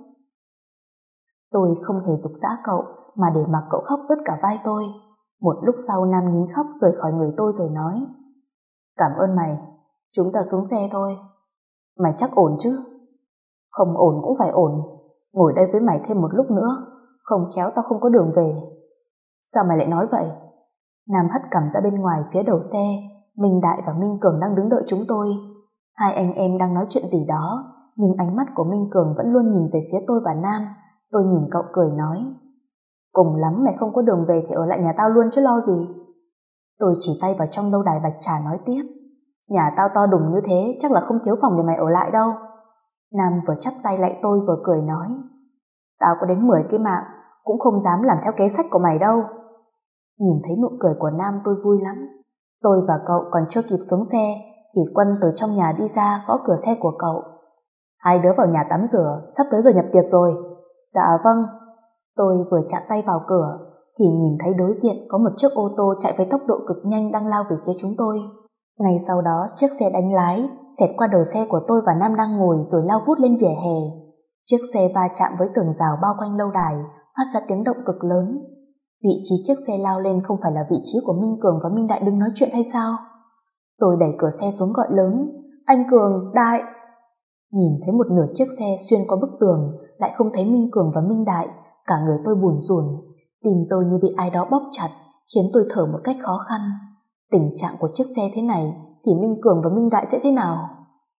Tôi không hề giục giã cậu, mà để mặc cậu khóc ướt cả vai tôi. Một lúc sau Nam nín khóc rời khỏi người tôi rồi nói: Cảm ơn mày, chúng ta xuống xe thôi. Mày chắc ổn chứ? Không ổn cũng phải ổn. Ngồi đây với mày thêm một lúc nữa, không khéo tao không có đường về. Sao mày lại nói vậy? Nam hất cằm ra bên ngoài phía đầu xe. Minh Đại và Minh Cường đang đứng đợi chúng tôi. Hai anh em đang nói chuyện gì đó, nhưng ánh mắt của Minh Cường vẫn luôn nhìn về phía tôi và Nam. Tôi nhìn cậu cười nói: Cùng lắm mày không có đường về thì ở lại nhà tao luôn chứ lo gì. Tôi chỉ tay vào trong lâu đài bạch trà nói tiếp: Nhà tao to đùng như thế chắc là không thiếu phòng để mày ở lại đâu. Nam vừa chắp tay lại tôi vừa cười nói: Tao có đến 10 cái mạng cũng không dám làm theo kế sách của mày đâu. Nhìn thấy nụ cười của Nam tôi vui lắm. Tôi và cậu còn chưa kịp xuống xe thì Quân từ trong nhà đi ra gõ cửa xe của cậu. Hai đứa vào nhà tắm rửa, sắp tới giờ nhập tiệc rồi. Dạ vâng. Tôi vừa chạm tay vào cửa thì nhìn thấy đối diện có một chiếc ô tô chạy với tốc độ cực nhanh đang lao về phía chúng tôi. Ngay sau đó chiếc xe đánh lái xẹt qua đầu xe của tôi và Nam đang ngồi rồi lao vút lên vỉa hè. Chiếc xe va chạm với tường rào bao quanh lâu đài, phát ra tiếng động cực lớn. Vị trí chiếc xe lao lên không phải là vị trí của Minh Cường và Minh Đại đứng nói chuyện hay sao? Tôi đẩy cửa xe xuống gọi lớn: Anh Cường, Đại! Nhìn thấy một nửa chiếc xe xuyên qua bức tường, lại không thấy Minh Cường và Minh Đại, cả người tôi bủn rủn. Tim tôi như bị ai đó bóp chặt, khiến tôi thở một cách khó khăn. Tình trạng của chiếc xe thế này thì Minh Cường và Minh Đại sẽ thế nào?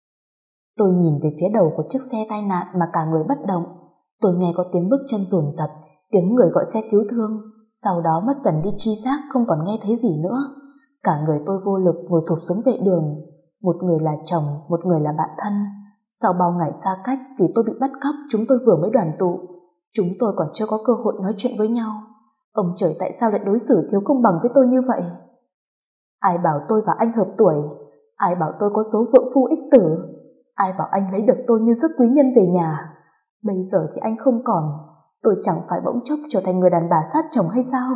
Tôi nhìn về phía đầu của chiếc xe tai nạn mà cả người bất động. Tôi nghe có tiếng bước chân dồn dập, tiếng người gọi xe cứu thương. Sau đó mất dần đi tri giác, không còn nghe thấy gì nữa. Cả người tôi vô lực ngồi thụp xuống vệ đường. Một người là chồng, một người là bạn thân. Sau bao ngày xa cách vì tôi bị bắt cóc, chúng tôi vừa mới đoàn tụ. Chúng tôi còn chưa có cơ hội nói chuyện với nhau. Ông trời, tại sao lại đối xử thiếu công bằng với tôi như vậy? Ai bảo tôi và anh hợp tuổi? Ai bảo tôi có số vợ phu ích tử? Ai bảo anh lấy được tôi như giấc quý nhân về nhà? Bây giờ thì anh không còn, tôi chẳng phải bỗng chốc trở thành người đàn bà sát chồng hay sao?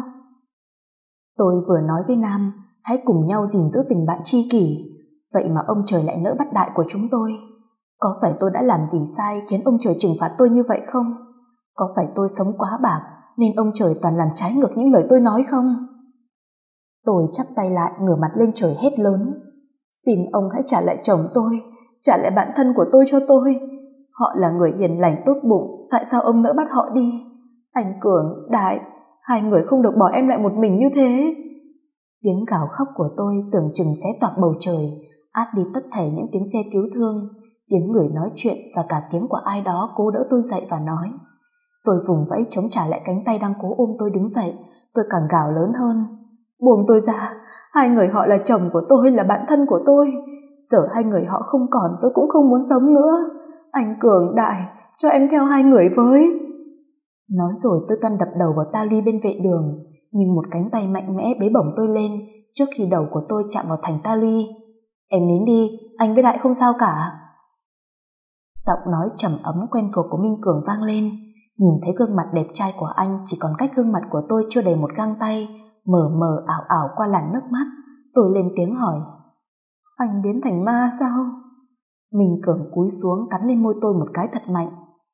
Tôi vừa nói với Nam, hãy cùng nhau gìn giữ tình bạn tri kỷ. Vậy mà ông trời lại nỡ bắt đại của chúng tôi. Có phải tôi đã làm gì sai khiến ông trời trừng phạt tôi như vậy không? Có phải tôi sống quá bạc nên ông trời toàn làm trái ngược những lời tôi nói không? Tôi chắp tay lại ngửa mặt lên trời hét lớn: Xin ông hãy trả lại chồng tôi, trả lại bạn thân của tôi cho tôi. Họ là người hiền lành tốt bụng, tại sao ông nỡ bắt họ đi? Anh Cường, Đại, hai người không được bỏ em lại một mình như thế. Tiếng gào khóc của tôi tưởng chừng xé toạc bầu trời, át đi tất thảy những tiếng xe cứu thương, tiếng người nói chuyện và cả tiếng của ai đó cố đỡ tôi dậy và nói. Tôi vùng vẫy chống trả lại cánh tay đang cố ôm tôi đứng dậy. Tôi càng gào lớn hơn: Buông tôi ra, hai người họ là chồng của tôi, là bạn thân của tôi. Giờ hai người họ không còn, tôi cũng không muốn sống nữa. Anh Cường, Đại, cho em theo hai người với. Nói rồi tôi toan đập đầu vào ta luy bên vệ đường, nhưng một cánh tay mạnh mẽ bế bổng tôi lên trước khi đầu của tôi chạm vào thành ta luy. Em nín đi, anh với Đại không sao cả. Giọng nói trầm ấm quen thuộc của Minh Cường vang lên. Nhìn thấy gương mặt đẹp trai của anh chỉ còn cách gương mặt của tôi chưa đầy một găng tay, mờ mờ ảo ảo qua làn nước mắt, tôi lên tiếng hỏi: Anh biến thành ma sao? Minh Cường cúi xuống cắn lên môi tôi một cái thật mạnh.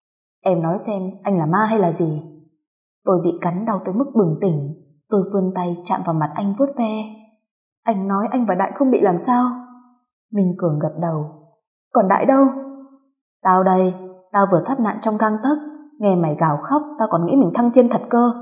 Em nói xem, anh là ma hay là gì? Tôi bị cắn đau tới mức bừng tỉnh. Tôi vươn tay chạm vào mặt anh vuốt ve. Anh nói anh và Đại không bị làm sao? Minh Cường gật đầu. Còn Đại đâu? Tao đây, tao vừa thoát nạn trong gang tấc. Nghe mày gào khóc tao còn nghĩ mình thăng thiên thật cơ.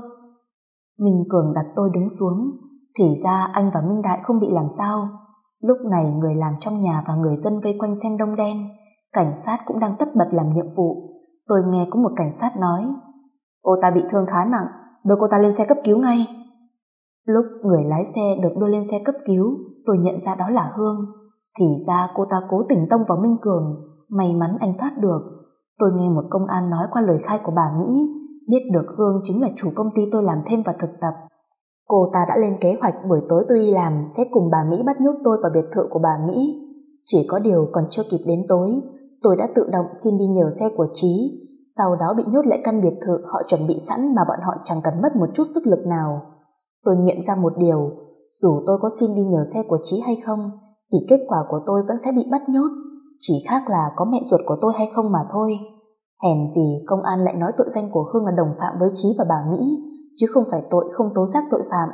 Minh Cường đặt tôi đứng xuống. Thì ra anh và Minh Đại không bị làm sao. Lúc này người làm trong nhà và người dân vây quanh xem đông đen. Cảnh sát cũng đang tất bật làm nhiệm vụ. Tôi nghe có một cảnh sát nói: Cô ta bị thương khá nặng, đưa cô ta lên xe cấp cứu ngay. Lúc người lái xe được đưa lên xe cấp cứu, tôi nhận ra đó là Hương. Thì ra cô ta cố tình tông vào Minh Cường. May mắn anh thoát được. Tôi nghe một công an nói qua lời khai của bà Mỹ, biết được Hương chính là chủ công ty tôi làm thêm và thực tập. Cô ta đã lên kế hoạch buổi tối tôi đi làm sẽ cùng bà Mỹ bắt nhốt tôi vào biệt thự của bà Mỹ. Chỉ có điều còn chưa kịp đến tối, tôi đã tự động xin đi nhờ xe của Trí. Sau đó bị nhốt lại căn biệt thự họ chuẩn bị sẵn mà bọn họ chẳng cần mất một chút sức lực nào. Tôi nhận ra một điều, dù tôi có xin đi nhờ xe của Trí hay không, thì kết quả của tôi vẫn sẽ bị bắt nhốt. Chỉ khác là có mẹ ruột của tôi hay không mà thôi. Hèn gì công an lại nói tội danh của Hương là đồng phạm với Trí và bà Mỹ, chứ không phải tội không tố giác tội phạm.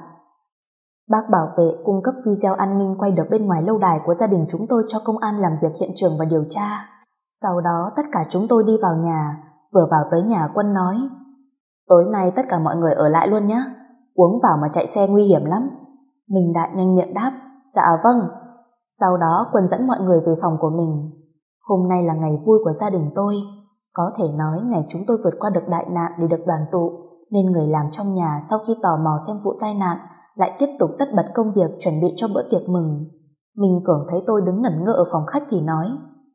Bác bảo vệ cung cấp video an ninh quay được bên ngoài lâu đài của gia đình chúng tôi cho công an làm việc hiện trường và điều tra. Sau đó tất cả chúng tôi đi vào nhà. Vừa vào tới nhà Quân nói: Tối nay tất cả mọi người ở lại luôn nhé, uống vào mà chạy xe nguy hiểm lắm. Minh Đại nhanh miệng đáp: Dạ vâng. Sau đó Quân dẫn mọi người về phòng của mình. Hôm nay là ngày vui của gia đình tôi. Có thể nói ngày chúng tôi vượt qua được đại nạn để được đoàn tụ, nên người làm trong nhà sau khi tò mò xem vụ tai nạn lại tiếp tục tất bật công việc chuẩn bị cho bữa tiệc mừng. Minh Cường thấy tôi đứng ngẩn ngơ ở phòng khách thì nói: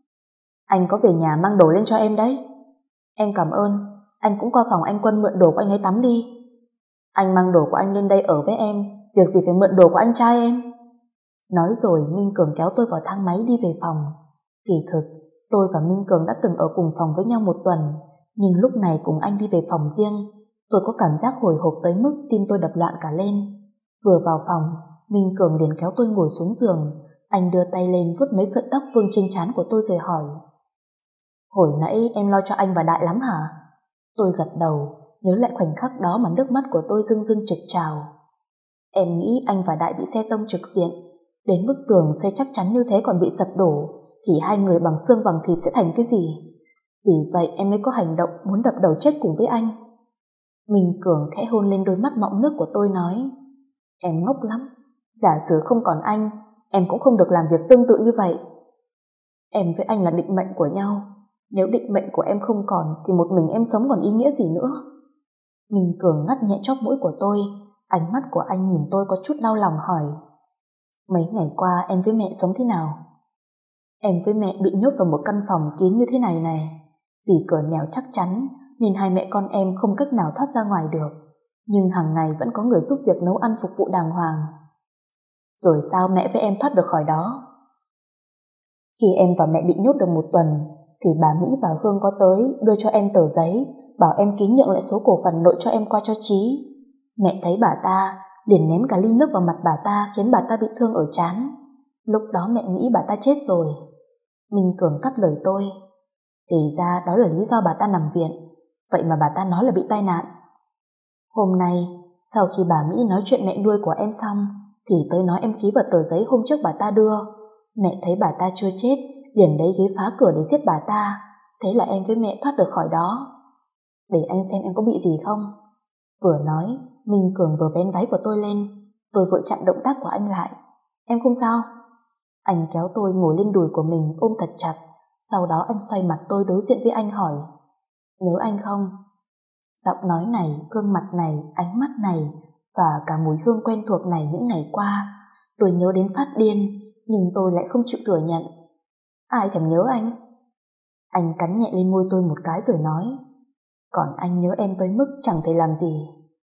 Anh có về nhà mang đồ lên cho em đấy. Em cảm ơn, anh cũng qua phòng anh Quân mượn đồ của anh ấy tắm đi. Anh mang đồ của anh lên đây ở với em, việc gì phải mượn đồ của anh trai em. Nói rồi Minh Cường kéo tôi vào thang máy đi về phòng. Kỳ thực tôi và Minh Cường đã từng ở cùng phòng với nhau một tuần, nhưng lúc này cùng anh đi về phòng riêng, tôi có cảm giác hồi hộp tới mức tim tôi đập loạn cả lên. Vừa vào phòng, Minh Cường liền kéo tôi ngồi xuống giường. Anh đưa tay lên vuốt mấy sợi tóc vương trên trán của tôi rồi hỏi: Hồi nãy em lo cho anh và Đại lắm hả? Tôi gật đầu, nhớ lại khoảnh khắc đó mà nước mắt của tôi rưng rưng trực trào. Em nghĩ anh và Đại bị xe tông trực diện, đến bức tường xe chắc chắn như thế còn bị sập đổ, thì hai người bằng xương bằng thịt sẽ thành cái gì? Vì vậy em mới có hành động muốn đập đầu chết cùng với anh. Minh Cường khẽ hôn lên đôi mắt mọng nước của tôi nói: Em ngốc lắm, giả sử không còn anh, em cũng không được làm việc tương tự như vậy. Em với anh là định mệnh của nhau, nếu định mệnh của em không còn thì một mình em sống còn ý nghĩa gì nữa. Minh Cường ngắt nhẹ chóp mũi của tôi, ánh mắt của anh nhìn tôi có chút đau lòng hỏi: Mấy ngày qua em với mẹ sống thế nào? Em với mẹ bị nhốt vào một căn phòng kín như thế này này. Vì cửa nẻo chắc chắn nên hai mẹ con em không cách nào thoát ra ngoài được, nhưng hàng ngày vẫn có người giúp việc nấu ăn phục vụ đàng hoàng. Rồi sao mẹ với em thoát được khỏi đó? Khi em và mẹ bị nhốt được một tuần thì bà Mỹ và Hương có tới đưa cho em tờ giấy bảo em ký nhượng lại số cổ phần nội cho em qua cho Trí. Mẹ thấy bà ta liền ném cả ly nước vào mặt bà ta, khiến bà ta bị thương ở trán. Lúc đó mẹ nghĩ bà ta chết rồi. Minh Cường cắt lời tôi: Thì ra đó là lý do bà ta nằm viện. Vậy mà bà ta nói là bị tai nạn. Hôm nay sau khi bà Mỹ nói chuyện mẹ nuôi của em xong thì tôi nói em ký vào tờ giấy hôm trước bà ta đưa. Mẹ thấy bà ta chưa chết liền lấy ghế phá cửa để giết bà ta. Thế là em với mẹ thoát được khỏi đó. Để anh xem em có bị gì không. Vừa nói Minh Cường vừa vén váy của tôi lên. Tôi vội chặn động tác của anh lại. Em không sao? Anh kéo tôi ngồi lên đùi của mình ôm thật chặt. Sau đó anh xoay mặt tôi đối diện với anh hỏi: Nhớ anh không? Giọng nói này, gương mặt này, ánh mắt này và cả mùi hương quen thuộc này những ngày qua tôi nhớ đến phát điên, nhưng tôi lại không chịu thừa nhận. Ai thèm nhớ anh? Anh cắn nhẹ lên môi tôi một cái rồi nói: Còn anh nhớ em tới mức chẳng thể làm gì.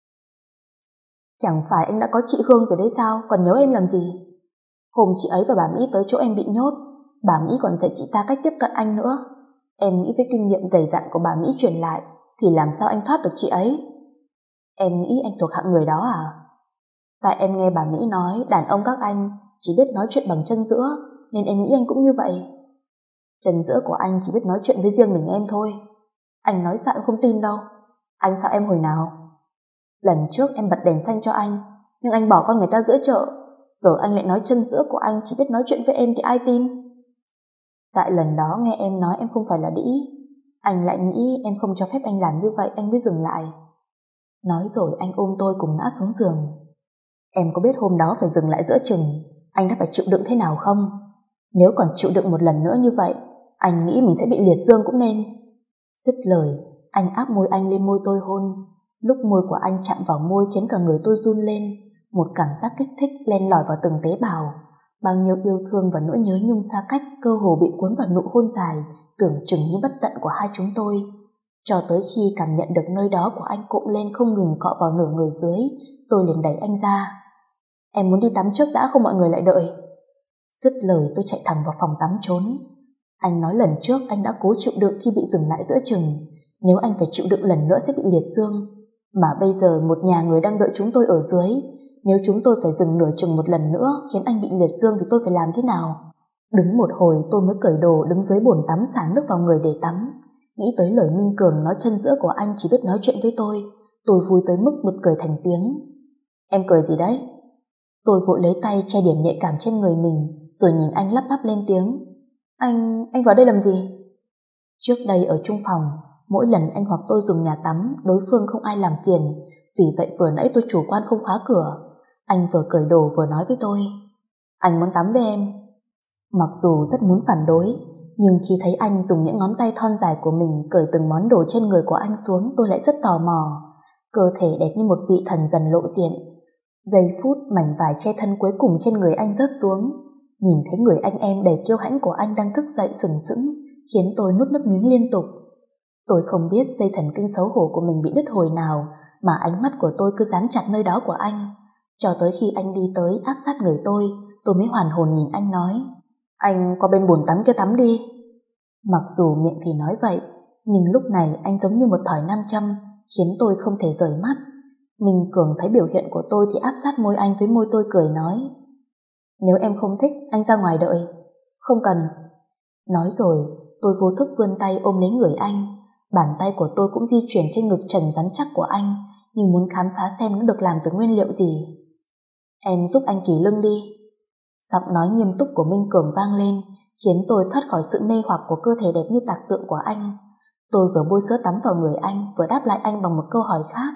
Chẳng phải anh đã có chị Hương rồi đấy sao, còn nhớ em làm gì? Hôm chị ấy và bà Mỹ tới chỗ em bị nhốt, bà Mỹ còn dạy chị ta cách tiếp cận anh nữa. Em nghĩ với kinh nghiệm dày dặn của bà Mỹ truyền lại, thì làm sao anh thoát được chị ấy? Em nghĩ anh thuộc hạng người đó à? Tại em nghe bà Mỹ nói đàn ông các anh chỉ biết nói chuyện bằng chân giữa, nên em nghĩ anh cũng như vậy. Chân giữa của anh chỉ biết nói chuyện với riêng mình em thôi. Anh nói sao em không tin đâu. Anh sao em hồi nào? Lần trước em bật đèn xanh cho anh, nhưng anh bỏ con người ta giữa chợ. Giờ anh lại nói chân giữa của anh chỉ biết nói chuyện với em thì ai tin? Tại lần đó nghe em nói em không phải là đĩ, anh lại nghĩ em không cho phép anh làm như vậy, anh mới dừng lại. Nói rồi anh ôm tôi cùng ngã xuống giường. Em có biết hôm đó phải dừng lại giữa chừng anh đã phải chịu đựng thế nào không? Nếu còn chịu đựng một lần nữa như vậy, anh nghĩ mình sẽ bị liệt dương cũng nên. Dứt lời, anh áp môi anh lên môi tôi hôn. Lúc môi của anh chạm vào môi khiến cả người tôi run lên. Một cảm giác kích thích len lỏi vào từng tế bào. Bao nhiêu yêu thương và nỗi nhớ nhung xa cách cơ hồ bị cuốn vào nụ hôn dài, tưởng chừng như bất tận của hai chúng tôi. Cho tới khi cảm nhận được nơi đó của anh cộm lên không ngừng cọ vào nửa người dưới, tôi liền đẩy anh ra. Em muốn đi tắm trước đã, không mọi người lại đợi. Dứt lời tôi chạy thẳng vào phòng tắm trốn. Anh nói lần trước anh đã cố chịu đựng khi bị dừng lại giữa chừng. Nếu anh phải chịu đựng lần nữa sẽ bị liệt dương. Mà bây giờ một nhà người đang đợi chúng tôi ở dưới. Nếu chúng tôi phải dừng nửa chừng một lần nữa khiến anh bị liệt dương thì tôi phải làm thế nào? Đứng một hồi tôi mới cởi đồ đứng dưới bồn tắm xả nước vào người để tắm. Nghĩ tới lời Minh Cường nói chân giữa của anh chỉ biết nói chuyện với tôi vui tới mức bật cười thành tiếng. Em cười gì đấy? Tôi vội lấy tay che điểm nhạy cảm trên người mình, rồi nhìn anh lắp bắp lên tiếng. Anh vào đây làm gì? Trước đây ở chung phòng, mỗi lần anh hoặc tôi dùng nhà tắm, đối phương không ai làm phiền, vì vậy vừa nãy tôi chủ quan không khóa cửa. Anh vừa cởi đồ vừa nói với tôi. Anh muốn tắm với em. Mặc dù rất muốn phản đối, nhưng khi thấy anh dùng những ngón tay thon dài của mình cởi từng món đồ trên người của anh xuống, tôi lại rất tò mò. Cơ thể đẹp như một vị thần dần lộ diện. Giây phút mảnh vải che thân cuối cùng trên người anh rớt xuống, nhìn thấy người anh em đầy kiêu hãnh của anh đang thức dậy sừng sững, khiến tôi nuốt nước miếng liên tục. Tôi không biết dây thần kinh xấu hổ của mình bị đứt hồi nào mà ánh mắt của tôi cứ dán chặt nơi đó của anh. Cho tới khi anh đi tới áp sát người tôi mới hoàn hồn nhìn anh nói. Anh qua bên bồn tắm kia tắm đi. Mặc dù miệng thì nói vậy, nhưng lúc này anh giống như một thỏi nam châm, khiến tôi không thể rời mắt. Minh Cường thấy biểu hiện của tôi thì áp sát môi anh với môi tôi cười nói. Nếu em không thích, anh ra ngoài đợi. Không cần. Nói rồi, tôi vô thức vươn tay ôm lấy người anh. Bàn tay của tôi cũng di chuyển trên ngực trần rắn chắc của anh, như muốn khám phá xem nó được làm từ nguyên liệu gì. Em giúp anh kỷ lưng đi. Giọng nói nghiêm túc của Minh Cường vang lên, khiến tôi thoát khỏi sự mê hoặc của cơ thể đẹp như tạc tượng của anh. Tôi vừa bôi sữa tắm vào người anh, vừa đáp lại anh bằng một câu hỏi khác.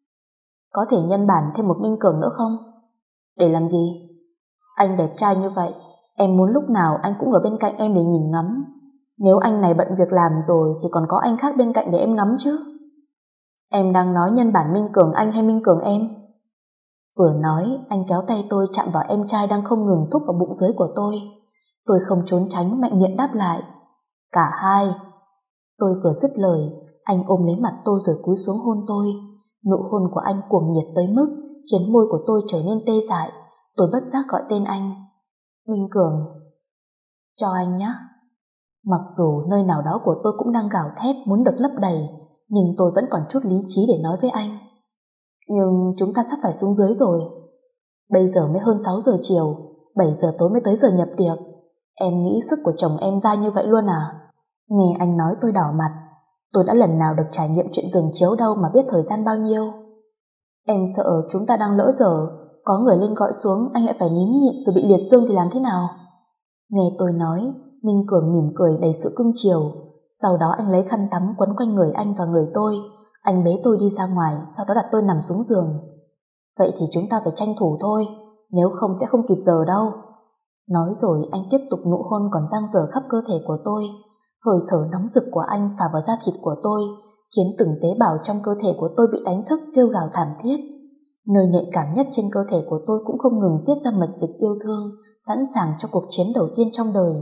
Có thể nhân bản thêm một Minh Cường nữa không? Để làm gì? Anh đẹp trai như vậy, em muốn lúc nào anh cũng ở bên cạnh em để nhìn ngắm. Nếu anh này bận việc làm rồi thì còn có anh khác bên cạnh để em ngắm chứ. Em đang nói nhân bản Minh Cường anh hay Minh Cường em? Vừa nói, anh kéo tay tôi chạm vào em trai đang không ngừng thúc vào bụng dưới của tôi. Tôi không trốn tránh, mạnh miệng đáp lại. Cả hai. Tôi vừa dứt lời, anh ôm lấy mặt tôi rồi cúi xuống hôn tôi. Nụ hôn của anh cuồng nhiệt tới mức khiến môi của tôi trở nên tê dại. Tôi bất giác gọi tên anh. Minh Cường. Cho anh nhé. Mặc dù nơi nào đó của tôi cũng đang gào thét muốn được lấp đầy, nhưng tôi vẫn còn chút lý trí để nói với anh. Nhưng chúng ta sắp phải xuống dưới rồi. Bây giờ mới hơn 6 giờ chiều, 7 giờ tối mới tới giờ nhập tiệc. Em nghĩ sức của chồng em dai như vậy luôn à? Nghe anh nói tôi đỏ mặt. Tôi đã lần nào được trải nghiệm chuyện giường chiếu đâu mà biết thời gian bao nhiêu. Em sợ chúng ta đang lỡ giờ, có người lên gọi xuống anh lại phải nín nhịn rồi bị liệt dương thì làm thế nào? Nghe tôi nói, Minh Cường mỉm cười đầy sự cưng chiều. Sau đó anh lấy khăn tắm quấn quanh người anh và người tôi. Anh bế tôi đi ra ngoài, sau đó đặt tôi nằm xuống giường. Vậy thì chúng ta phải tranh thủ thôi, nếu không sẽ không kịp giờ đâu. Nói rồi anh tiếp tục nụ hôn còn dang dở khắp cơ thể của tôi. Hơi thở nóng rực của anh phả vào da thịt của tôi, khiến từng tế bào trong cơ thể của tôi bị đánh thức kêu gào thảm thiết. Nơi nhạy cảm nhất trên cơ thể của tôi cũng không ngừng tiết ra mật dịch yêu thương, sẵn sàng cho cuộc chiến đầu tiên trong đời.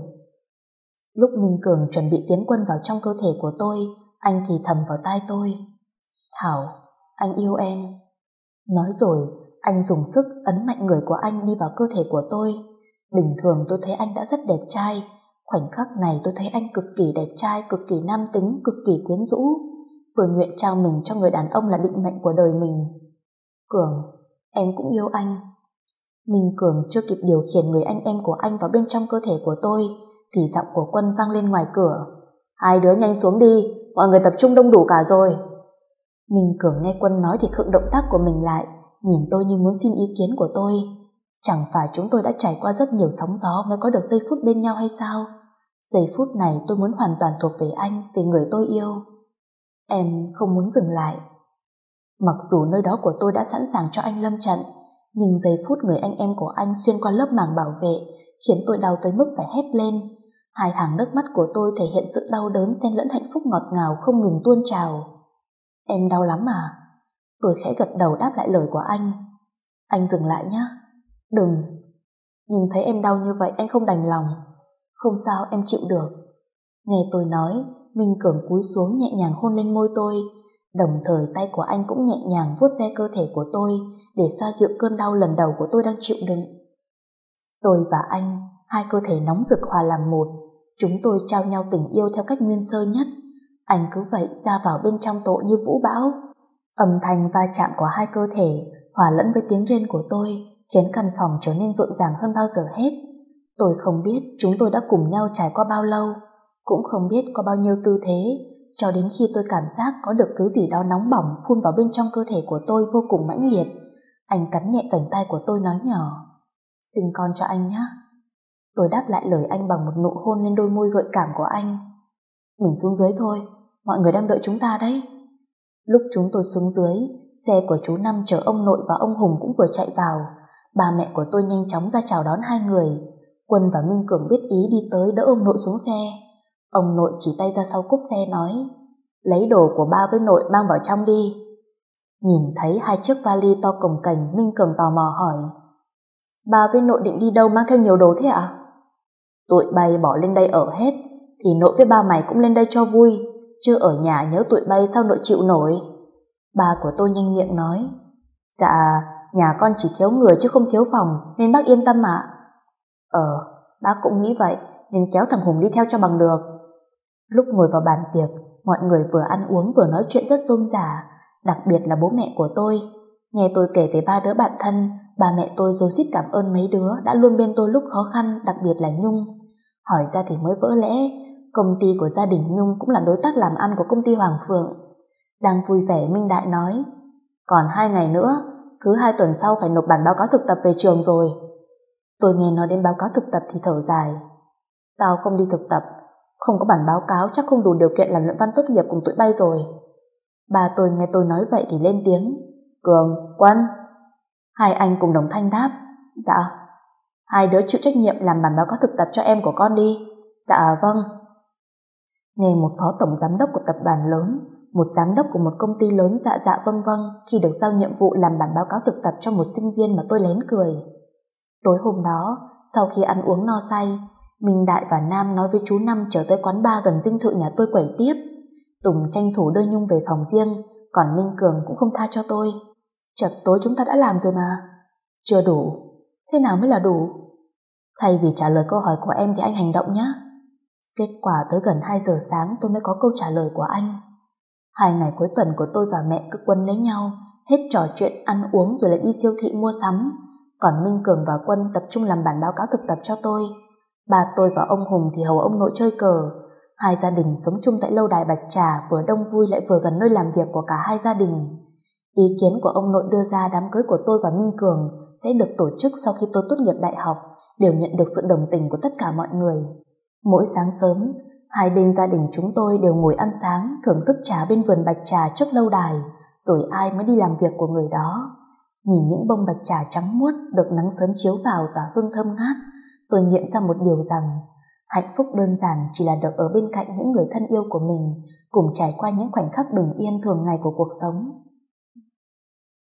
Lúc Minh Cường chuẩn bị tiến quân vào trong cơ thể của tôi, anh thì thầm vào tai tôi. Thảo, anh yêu em. Nói rồi, anh dùng sức ấn mạnh người của anh đi vào cơ thể của tôi. Bình thường tôi thấy anh đã rất đẹp trai, khoảnh khắc này tôi thấy anh cực kỳ đẹp trai, cực kỳ nam tính, cực kỳ quyến rũ. Tôi nguyện trao mình cho người đàn ông là định mệnh của đời mình. Cường, em cũng yêu anh. Minh Cường chưa kịp điều khiển người anh em của anh vào bên trong cơ thể của tôi thì giọng của Quân vang lên ngoài cửa. Hai đứa nhanh xuống đi, mọi người tập trung đông đủ cả rồi. Minh Cường nghe Quân nói thì khựng động tác của mình lại, nhìn tôi như muốn xin ý kiến của tôi. Chẳng phải chúng tôi đã trải qua rất nhiều sóng gió mới có được giây phút bên nhau hay sao? Giây phút này tôi muốn hoàn toàn thuộc về anh, về người tôi yêu. Em không muốn dừng lại. Mặc dù nơi đó của tôi đã sẵn sàng cho anh lâm trận, nhưng giây phút người anh em của anh xuyên qua lớp màng bảo vệ khiến tôi đau tới mức phải hét lên. Hai hàng nước mắt của tôi thể hiện sự đau đớn xen lẫn hạnh phúc ngọt ngào không ngừng tuôn trào. Em đau lắm à? Tôi khẽ gật đầu đáp lại lời của anh. Anh dừng lại nhé. Đừng. Nhưng thấy em đau như vậy anh không đành lòng. Không sao, em chịu được. Nghe tôi nói, Minh Cường cúi xuống nhẹ nhàng hôn lên môi tôi, đồng thời tay của anh cũng nhẹ nhàng vuốt ve cơ thể của tôi để xoa dịu cơn đau lần đầu của tôi đang chịu đựng. Tôi và anh, hai cơ thể nóng rực hòa làm một, chúng tôi trao nhau tình yêu theo cách nguyên sơ nhất. Anh cứ vậy ra vào bên trong tôi như vũ bão. Âm thanh va chạm của hai cơ thể hòa lẫn với tiếng rên của tôi khiến căn phòng trở nên rộn ràng hơn bao giờ hết. Tôi không biết chúng tôi đã cùng nhau trải qua bao lâu, cũng không biết có bao nhiêu tư thế, cho đến khi tôi cảm giác có được thứ gì đó nóng bỏng phun vào bên trong cơ thể của tôi vô cùng mãnh liệt. Anh cắn nhẹ vành tai của tôi nói nhỏ, sinh con cho anh nhé. Tôi đáp lại lời anh bằng một nụ hôn lên đôi môi gợi cảm của anh. Mình xuống dưới thôi, mọi người đang đợi chúng ta đấy. Lúc chúng tôi xuống dưới, xe của chú Năm chở ông nội và ông Hùng cũng vừa chạy vào. Ba mẹ của tôi nhanh chóng ra chào đón hai người. Quân và Minh Cường biết ý đi tới đỡ ông nội xuống xe. Ông nội chỉ tay ra sau cốp xe nói, lấy đồ của ba với nội mang vào trong đi. Nhìn thấy hai chiếc vali to cồng kềnh, Minh Cường tò mò hỏi, ba với nội định đi đâu mang theo nhiều đồ thế ạ? Tụi bay bỏ lên đây ở hết, thì nội với ba mày cũng lên đây cho vui, chứ ở nhà nhớ tụi bay sao nội chịu nổi. Ba của tôi nhanh miệng nói, dạ, nhà con chỉ thiếu người chứ không thiếu phòng, nên bác yên tâm ạ. Bác cũng nghĩ vậy, nên kéo thằng Hùng đi theo cho bằng được. Lúc ngồi vào bàn tiệc, mọi người vừa ăn uống vừa nói chuyện rất rôm rả, đặc biệt là bố mẹ của tôi. Nghe tôi kể về ba đứa bạn thân, ba mẹ tôi rối rít cảm ơn mấy đứa đã luôn bên tôi lúc khó khăn, đặc biệt là Nhung. Hỏi ra thì mới vỡ lẽ, công ty của gia đình Nhung cũng là đối tác làm ăn của công ty Hoàng Phượng. Đang vui vẻ, Minh Đại nói, còn 2 ngày nữa, thứ 2 tuần sau phải nộp bản báo cáo thực tập về trường rồi. Tôi nghe nói đến báo cáo thực tập thì thở dài. Tao không đi thực tập, không có bản báo cáo chắc không đủ điều kiện làm luận văn tốt nghiệp cùng tụi bay rồi. Ba tôi nghe tôi nói vậy thì lên tiếng, Cường, Quân. Hai anh cùng đồng thanh đáp, dạ. Hai đứa chịu trách nhiệm làm bản báo cáo thực tập cho em của con đi. Dạ vâng. Nghe một phó tổng giám đốc của tập đoàn lớn, một giám đốc của một công ty lớn dạ dạ vâng vâng khi được giao nhiệm vụ làm bản báo cáo thực tập cho một sinh viên mà tôi lén cười. Tối hôm đó, sau khi ăn uống no say, Minh Đại và Nam nói với chú Năm trở tới quán bar gần dinh thự nhà tôi quẩy tiếp. Tùng tranh thủ đưa Nhung về phòng riêng, còn Minh Cường cũng không tha cho tôi. Chật tối chúng ta đã làm rồi mà. Chưa đủ. Thế nào mới là đủ? Thay vì trả lời câu hỏi của em thì anh hành động nhé. Kết quả tới gần 2 giờ sáng tôi mới có câu trả lời của anh. 2 ngày cuối tuần của tôi và mẹ cứ quấn lấy nhau, hết trò chuyện ăn uống rồi lại đi siêu thị mua sắm. Còn Minh Cường và Quân tập trung làm bản báo cáo thực tập cho tôi. Ba tôi và ông Hùng thì hầu ông nội chơi cờ. Hai gia đình sống chung tại lâu đài Bạch Trà, vừa đông vui lại vừa gần nơi làm việc của cả hai gia đình. Ý kiến của ông nội đưa ra đám cưới của tôi và Minh Cường sẽ được tổ chức sau khi tôi tốt nghiệp đại học, đều nhận được sự đồng tình của tất cả mọi người. Mỗi sáng sớm, hai bên gia đình chúng tôi đều ngồi ăn sáng, thưởng thức trà bên vườn Bạch Trà trước lâu đài, rồi ai mới đi làm việc của người đó. Nhìn những bông bạch trà trắng muốt được nắng sớm chiếu vào tỏa hương thơm ngát, tôi nghiệm ra một điều rằng hạnh phúc đơn giản chỉ là được ở bên cạnh những người thân yêu của mình, cùng trải qua những khoảnh khắc bình yên thường ngày của cuộc sống.